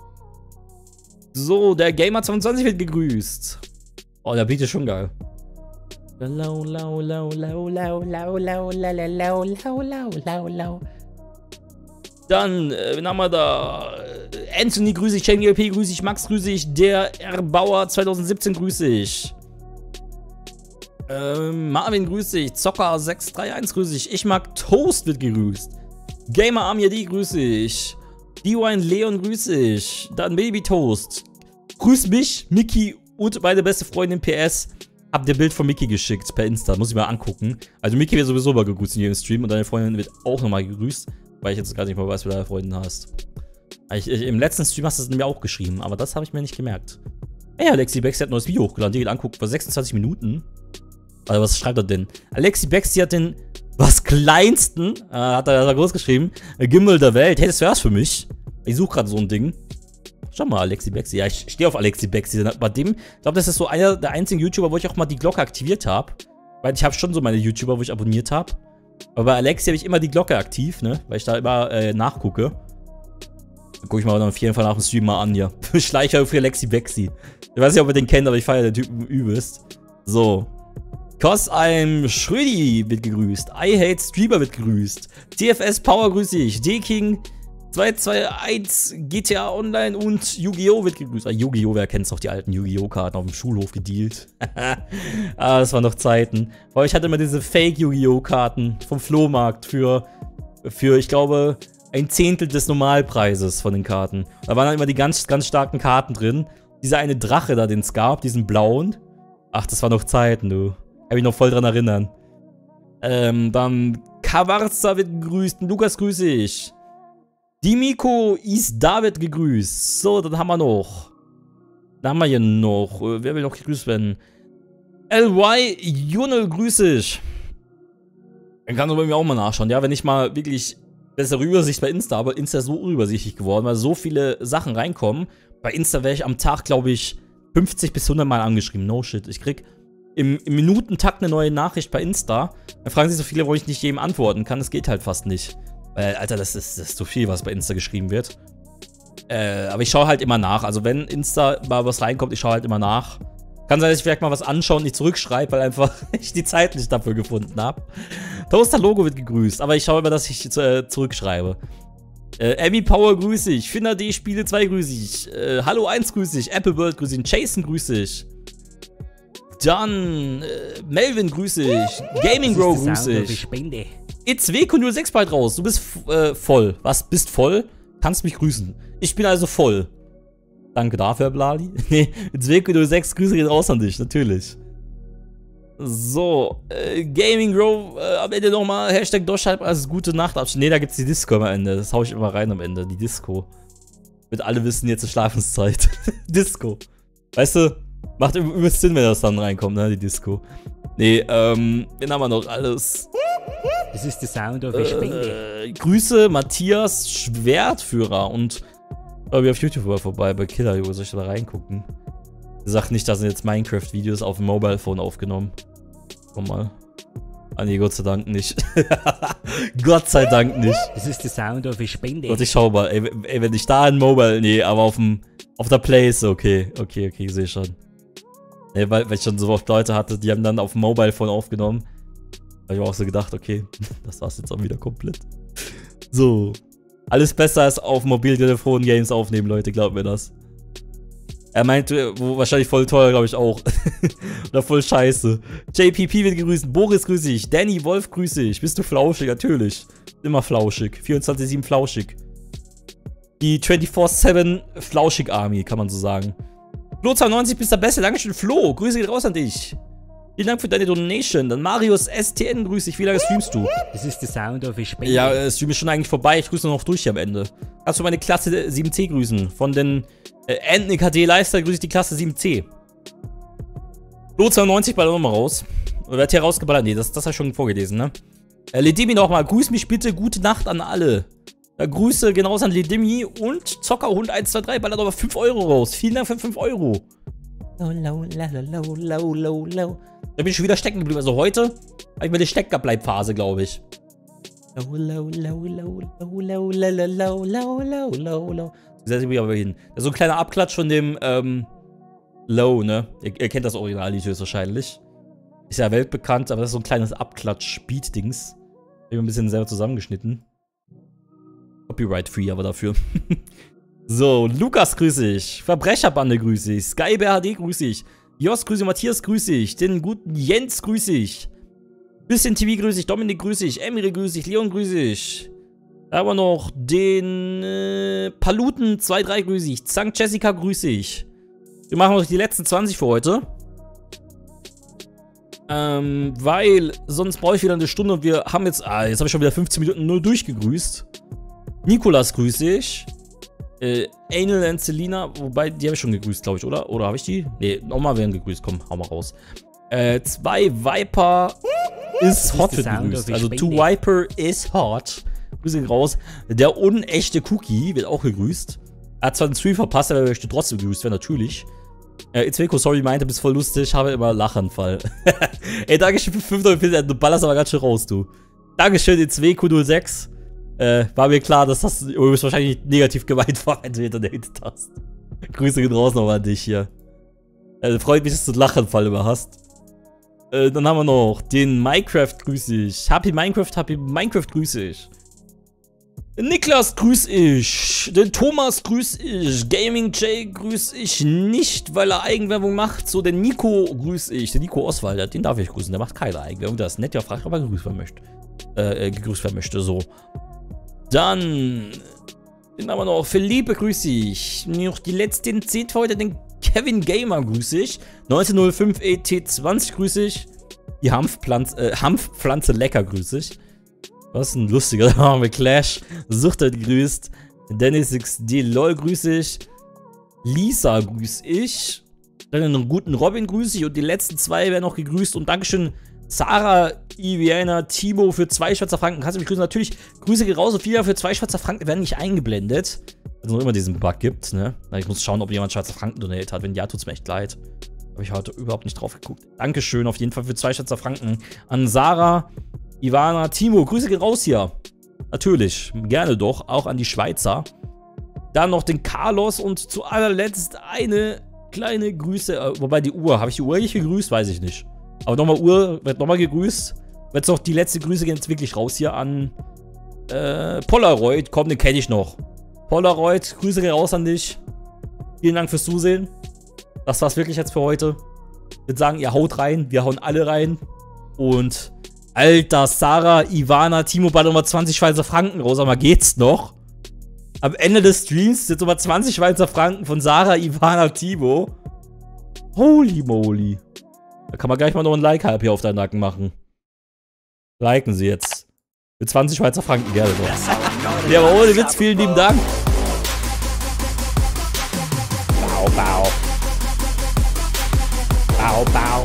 So, der Gamer zweiundzwanzig wird gegrüßt. Oh, der Beat ist schon geil. Low, low, low, low, low, low, low, low, low, low, low, low, low. Dann, äh, wen haben wir da? Anthony grüße ich, Jamie L P grüße ich, Max grüße ich, der Erbauer zwanzig siebzehn grüße ich. Ähm, Marvin grüße ich, Zocker sechs drei eins grüße ich, ich mag Toast wird gegrüßt. Gamer Army D grüße ich. D-Wine Leon grüße ich. Dann Baby Toast. Grüß mich, Mickey und meine beste Freundin P S. Hab dir Bild von Mickey geschickt per Insta. Muss ich mal angucken. Also Mickey wird sowieso mal gegrüßt in jedem Stream und deine Freundin wird auch nochmal gegrüßt. Weil ich jetzt gar nicht mal weiß, wer deine Freundin hast. Ich, ich, Im letzten Stream hast du es mir auch geschrieben, aber das habe ich mir nicht gemerkt. Ey, Alexi Bexi hat ein neues Video hochgeladen. Die geht angucken, vor sechsundzwanzig Minuten. Also, was schreibt er denn? Alexi Bexi hat den was kleinsten, äh, hat er, hat er groß geschrieben, Gimbal der Welt. Hey, das wär's für mich. Ich suche gerade so ein Ding. Schau mal, Alexi Bexi. Ja, ich stehe auf Alexi Bexi. Bei dem, ich glaube, das ist so einer der einzigen YouTuber, wo ich auch mal die Glocke aktiviert habe. Weil ich habe schon so meine YouTuber, wo ich abonniert habe. Aber bei Alexi habe ich immer die Glocke aktiv, ne? Weil ich da immer äh, nachgucke. Dann gucke ich mal auf jeden Fall nach dem Stream mal an hier. Schleicher für Alexi Bexi. Ich weiß nicht, ob ihr den kennt, aber ich feiere den Typen übelst. So. Cos'Im Schrödi wird gegrüßt. I Hate Streamer wird gegrüßt. T F S Power grüß dich. D-King zwei zwei eins G T A Online und Yu-Gi-Oh! Wird gegrüßt. Ah, Yu-Gi-Oh! Wer kennt's noch, die alten Yu-Gi-Oh! Karten auf dem Schulhof gedealt. Ah, das waren noch Zeiten. Aber ich hatte immer diese Fake-Yu-Gi-Oh! Karten vom Flohmarkt für, für, ich glaube, ein Zehntel des Normalpreises von den Karten. Da waren dann immer die ganz, ganz starken Karten drin. Dieser eine Drache da, den es gab, diesen blauen. Ach, das waren noch Zeiten, du. Kann mich noch voll dran erinnern. Ähm, dann Kawarza wird gegrüßt. Lukas grüße ich. Dimiko ist David gegrüßt. So, dann haben wir noch. Dann haben wir hier noch. Äh, wer will noch gegrüßt werden? L Y Junel grüße ich. Dann kann man bei mir auch mal nachschauen. Ja, wenn ich mal wirklich bessere Übersicht bei Insta habe. Insta ist so unübersichtlich geworden, weil so viele Sachen reinkommen. Bei Insta wäre ich am Tag, glaube ich, fünfzig bis hundert Mal angeschrieben. No shit. Ich krieg im, im Minutentakt eine neue Nachricht bei Insta. Da fragen sich so viele, wo ich nicht jedem antworten kann. Das geht halt fast nicht. Weil, Alter, das ist, das ist zu viel, was bei Insta geschrieben wird. Äh, aber ich schaue halt immer nach. Also wenn Insta mal was reinkommt, ich schaue halt immer nach. Kann sein, dass ich vielleicht mal was anschaue und nicht zurückschreibe, weil einfach ich die Zeit nicht dafür gefunden habe. Toaster Logo wird gegrüßt, aber ich schaue immer, dass ich äh, zurückschreibe. Äh, Emmy Power grüße ich. Finna D Spiele zwei grüße ich. Äh, Hallo eins grüße ich. Apple World grüße ich. Jason grüße ich. Dann äh, Melvin grüße ich. Gaming Grow grüße ich. It's W Q null sechs bald raus. Du bist äh, voll. Was? Bist voll? Kannst mich grüßen. Ich bin also voll. Danke dafür, Blali. Nee, It's W Q null sechs Grüße geht raus an dich, natürlich. So, äh, Gaming Grow, äh, am Ende nochmal, Hashtag Doschalb, also gute Nacht. Ne, da gibt's die Disco am Ende. Das hau ich immer rein am Ende, die Disco. Damit alle wissen, jetzt ist Schlafenszeit. Disco. Weißt du, macht übelst Sinn, wenn das dann reinkommt, ne, die Disco. Nee, ähm, wen haben wir noch alles? Das ist der Sound of a Spende. Äh, Grüße, Matthias Schwertführer und glaube ich auf YouTube war vorbei, bei Killer, wo soll ich da reingucken? Sagt nicht, da sind jetzt Minecraft-Videos auf dem Mobile Phone aufgenommen. Komm mal. Ah nee, Gott sei Dank nicht. Gott sei Dank nicht. Das ist der Sound of a Spende. Gott, ich schau mal. Ey, ey, wenn ich da ein Mobile... Nee, aber auf dem... Auf der Play ist okay. Okay, okay, ich sehe schon. Nee, weil, weil ich schon so oft Leute hatte, die haben dann auf dem Mobile Phone aufgenommen. Da hab ich mir auch so gedacht, okay, das war's jetzt auch wieder komplett. So. Alles besser als auf Mobiltelefon Games aufnehmen, Leute, glaubt mir das. Er meinte, wo wahrscheinlich voll teuer, glaube ich auch. Oder voll scheiße. J P P wird gegrüßt. Boris grüße ich. Danny Wolf grüße ich. Bist du flauschig? Natürlich. Immer flauschig. vierundzwanzig sieben flauschig. Die vierundzwanzig sieben flauschig Army, kann man so sagen. Flo zweiundneunzig bist der Beste. Dankeschön, Flo. Grüße geht raus an dich. Vielen Dank für deine Donation. Dann Marius S T N grüße ich. Wie lange streamst du? Das ist der Sound of a Spende. Ja, der Stream ist schon eigentlich vorbei. Ich grüße nur noch durch hier am Ende. Kannst du meine Klasse sieben C grüßen? Von den äh, Enten K D Lifestyle grüße ich die Klasse sieben C. Flo zweiundneunzig ballert nochmal raus. Oder wird hier rausgeballert? Nee, das, das habe ich schon vorgelesen, ne? Äh, Ledimi nochmal. Grüß mich bitte. Gute Nacht an alle. Da Grüße genauso an Ledimi und Zockerhund eins zwei drei ballert aber fünf Euro raus. Vielen Dank für fünf Euro. Low, low, low, low, low, low. Da bin ich schon wieder stecken geblieben. Also heute habe ich meine Steckbleibphase, glaube ich. Low, low, low, low, low, low, low, low, low, low, low, low. Da sind wir aber hin. Das ist so ein kleiner Abklatsch von dem, ähm, Low, ne? Ihr, ihr kennt das Original-Lied wahrscheinlich. Ist ja weltbekannt, aber das ist so ein kleines Abklatsch-Beat-Dings. Hab ich ein bisschen selber zusammengeschnitten. Copyright-free aber dafür. So, Lukas grüße ich. Verbrecherbande grüße ich. Skybär H D grüße ich. Jos grüße, Matthias grüße ich. Den guten Jens grüße ich. Bisschen T V grüße ich. Dominik grüße ich. Emily grüße ich. Leon grüße ich. Aber noch den äh, Paluten zwei drei grüße ich. Zank Jessica grüße ich. Wir machen noch die letzten zwanzig für heute. Ähm, weil sonst brauche ich wieder eine Stunde und wir haben jetzt, ah, jetzt habe ich schon wieder fünfzehn Minuten null durchgegrüßt. Nikolas grüße ich. Äh, Anal und Selina, wobei, die habe ich schon gegrüßt, glaube ich, oder? Oder habe ich die? Nee, nochmal werden gegrüßt, komm, hau mal raus. Äh, zwei Viper ist hot wird gegrüßt. Also, two Viper is hot. Grüße gehen raus. Der unechte Cookie wird auch gegrüßt. Er hat zwar den Stream verpasst, aber er möchte trotzdem gegrüßt werden, natürlich. Äh, Itzweko, sorry, meinte, bist voll lustig, habe immer Lachanfall. Ey, Dankeschön für fünf Euro, du ballerst aber ganz schön raus, du. Dankeschön, Itzweko null sechs. Äh, war mir klar, dass das du bist wahrscheinlich negativ gemeint war, wenn du hinterdatet hast. Grüße gehen raus nochmal an dich hier. Äh, freut mich, dass du einen Lachanfall immer hast. Äh, dann haben wir noch den Minecraft, grüße ich. Happy Minecraft, Happy Minecraft, grüße ich. Niklas grüß ich, den Thomas grüß ich, Gaming Jay grüß ich nicht, weil er Eigenwerbung macht, so den Nico grüß ich, den Nico Oswald, den darf ich grüßen, der macht keine Eigenwerbung, der ist nett, der fragt, ob er gegrüßt werden möchte, äh, gegrüßt werden möchte, so. Dann, den haben wir noch, Philippe grüß ich, noch die letzten zehn für heute, den Kevin Gamer grüß ich, neunzehn null fünf E T zwanzig grüß ich, die Hanfpflanze, äh, Hanfpflanze lecker grüß ich. Was ist ein lustiger, da haben wir Clash. Sucht hat grüßt. Dennis X D LOL grüß ich. Lisa grüß ich. Dann einen guten Robin grüß ich. Und die letzten zwei werden noch gegrüßt. Und Dankeschön, Sarah, Iviana, Timo für zwei Schweizer Franken. Kannst du mich grüßen? Natürlich, Grüße gehen raus. Und viele für zwei Schweizer Franken werden nicht eingeblendet. Weil es noch immer diesen Bug gibt, ne? Ich muss schauen, ob jemand Schweizer Franken donate hat. Wenn ja, tut es mir echt leid. Habe ich heute überhaupt nicht drauf geguckt. Dankeschön auf jeden Fall für zwei Schweizer Franken an Sarah, Ivana, Timo, Grüße gehen raus hier. Natürlich, gerne doch, auch an die Schweizer. Dann noch den Carlos und zu allerletzt eine kleine Grüße, äh, wobei die Uhr, habe ich die Uhr nicht gegrüßt? Weiß ich nicht. Aber nochmal Uhr, wird nochmal gegrüßt. Jetzt noch die letzte Grüße gehen jetzt wirklich raus hier an äh, Polaroid. Komm, den kenne ich noch. Polaroid, Grüße gehen raus an dich. Vielen Dank fürs Zusehen. Das war's wirklich jetzt für heute. Ich würde sagen, ihr haut rein, wir hauen alle rein. Und Alter, Sarah, Ivana, Timo, bald nochmal zwanzig Schweizer Franken raus, aber geht's noch? Am Ende des Streams sind nochmal zwanzig Schweizer Franken von Sarah, Ivana, Timo. Holy moly. Da kann man gleich mal noch ein Like-Hype hier auf deinen Nacken machen. Liken sie jetzt. Für zwanzig Schweizer Franken gerne doch. Ja, aber ohne Witz, vielen lieben Dank. Bau, bau. Bau, bau.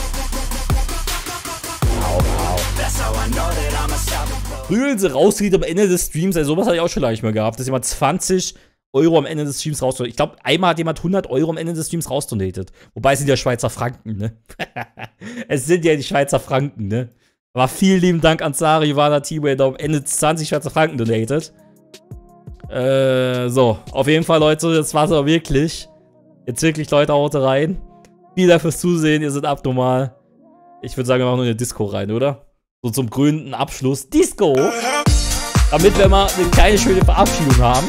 Prügeln sie raus, am Ende des Streams. Also sowas hatte ich auch schon lange nicht mehr gehabt, dass jemand zwanzig Euro am Ende des Streams rausdonatet. Ich glaube, einmal hat jemand hundert Euro am Ende des Streams rausdonatet. Wobei es sind ja Schweizer Franken, ne? Es sind ja die Schweizer Franken, ne? Aber vielen lieben Dank an Sarah, Ivana, Timo, der am Ende zwanzig Schweizer Franken donatet. Äh, so. Auf jeden Fall, Leute, das war's aber wirklich. Jetzt wirklich, Leute, haut rein. Vielen Dank fürs Zusehen, ihr seid abnormal. Ich würde sagen, wir machen nur eine Disco rein, oder? So zum grünen Abschluss. Disco! Damit wir mal eine kleine schöne Verabschiedung haben.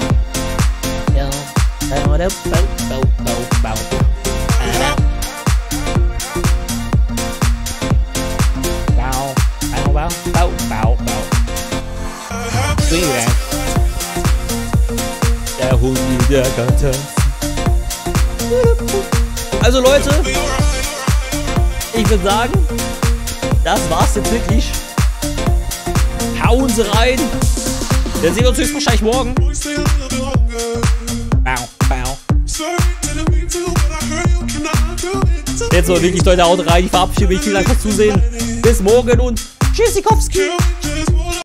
Der Hund, der kann tanzen. Also Leute, ich würde sagen, das war's jetzt wirklich. Hauen Sie rein. Wir sehen uns höchstwahrscheinlich morgen. Bau, bau. Jetzt so wirklich, Leute, haut rein. Ich verabschiede mich. Vielen Dank fürs Zusehen. Bis morgen und Tschüssikowski.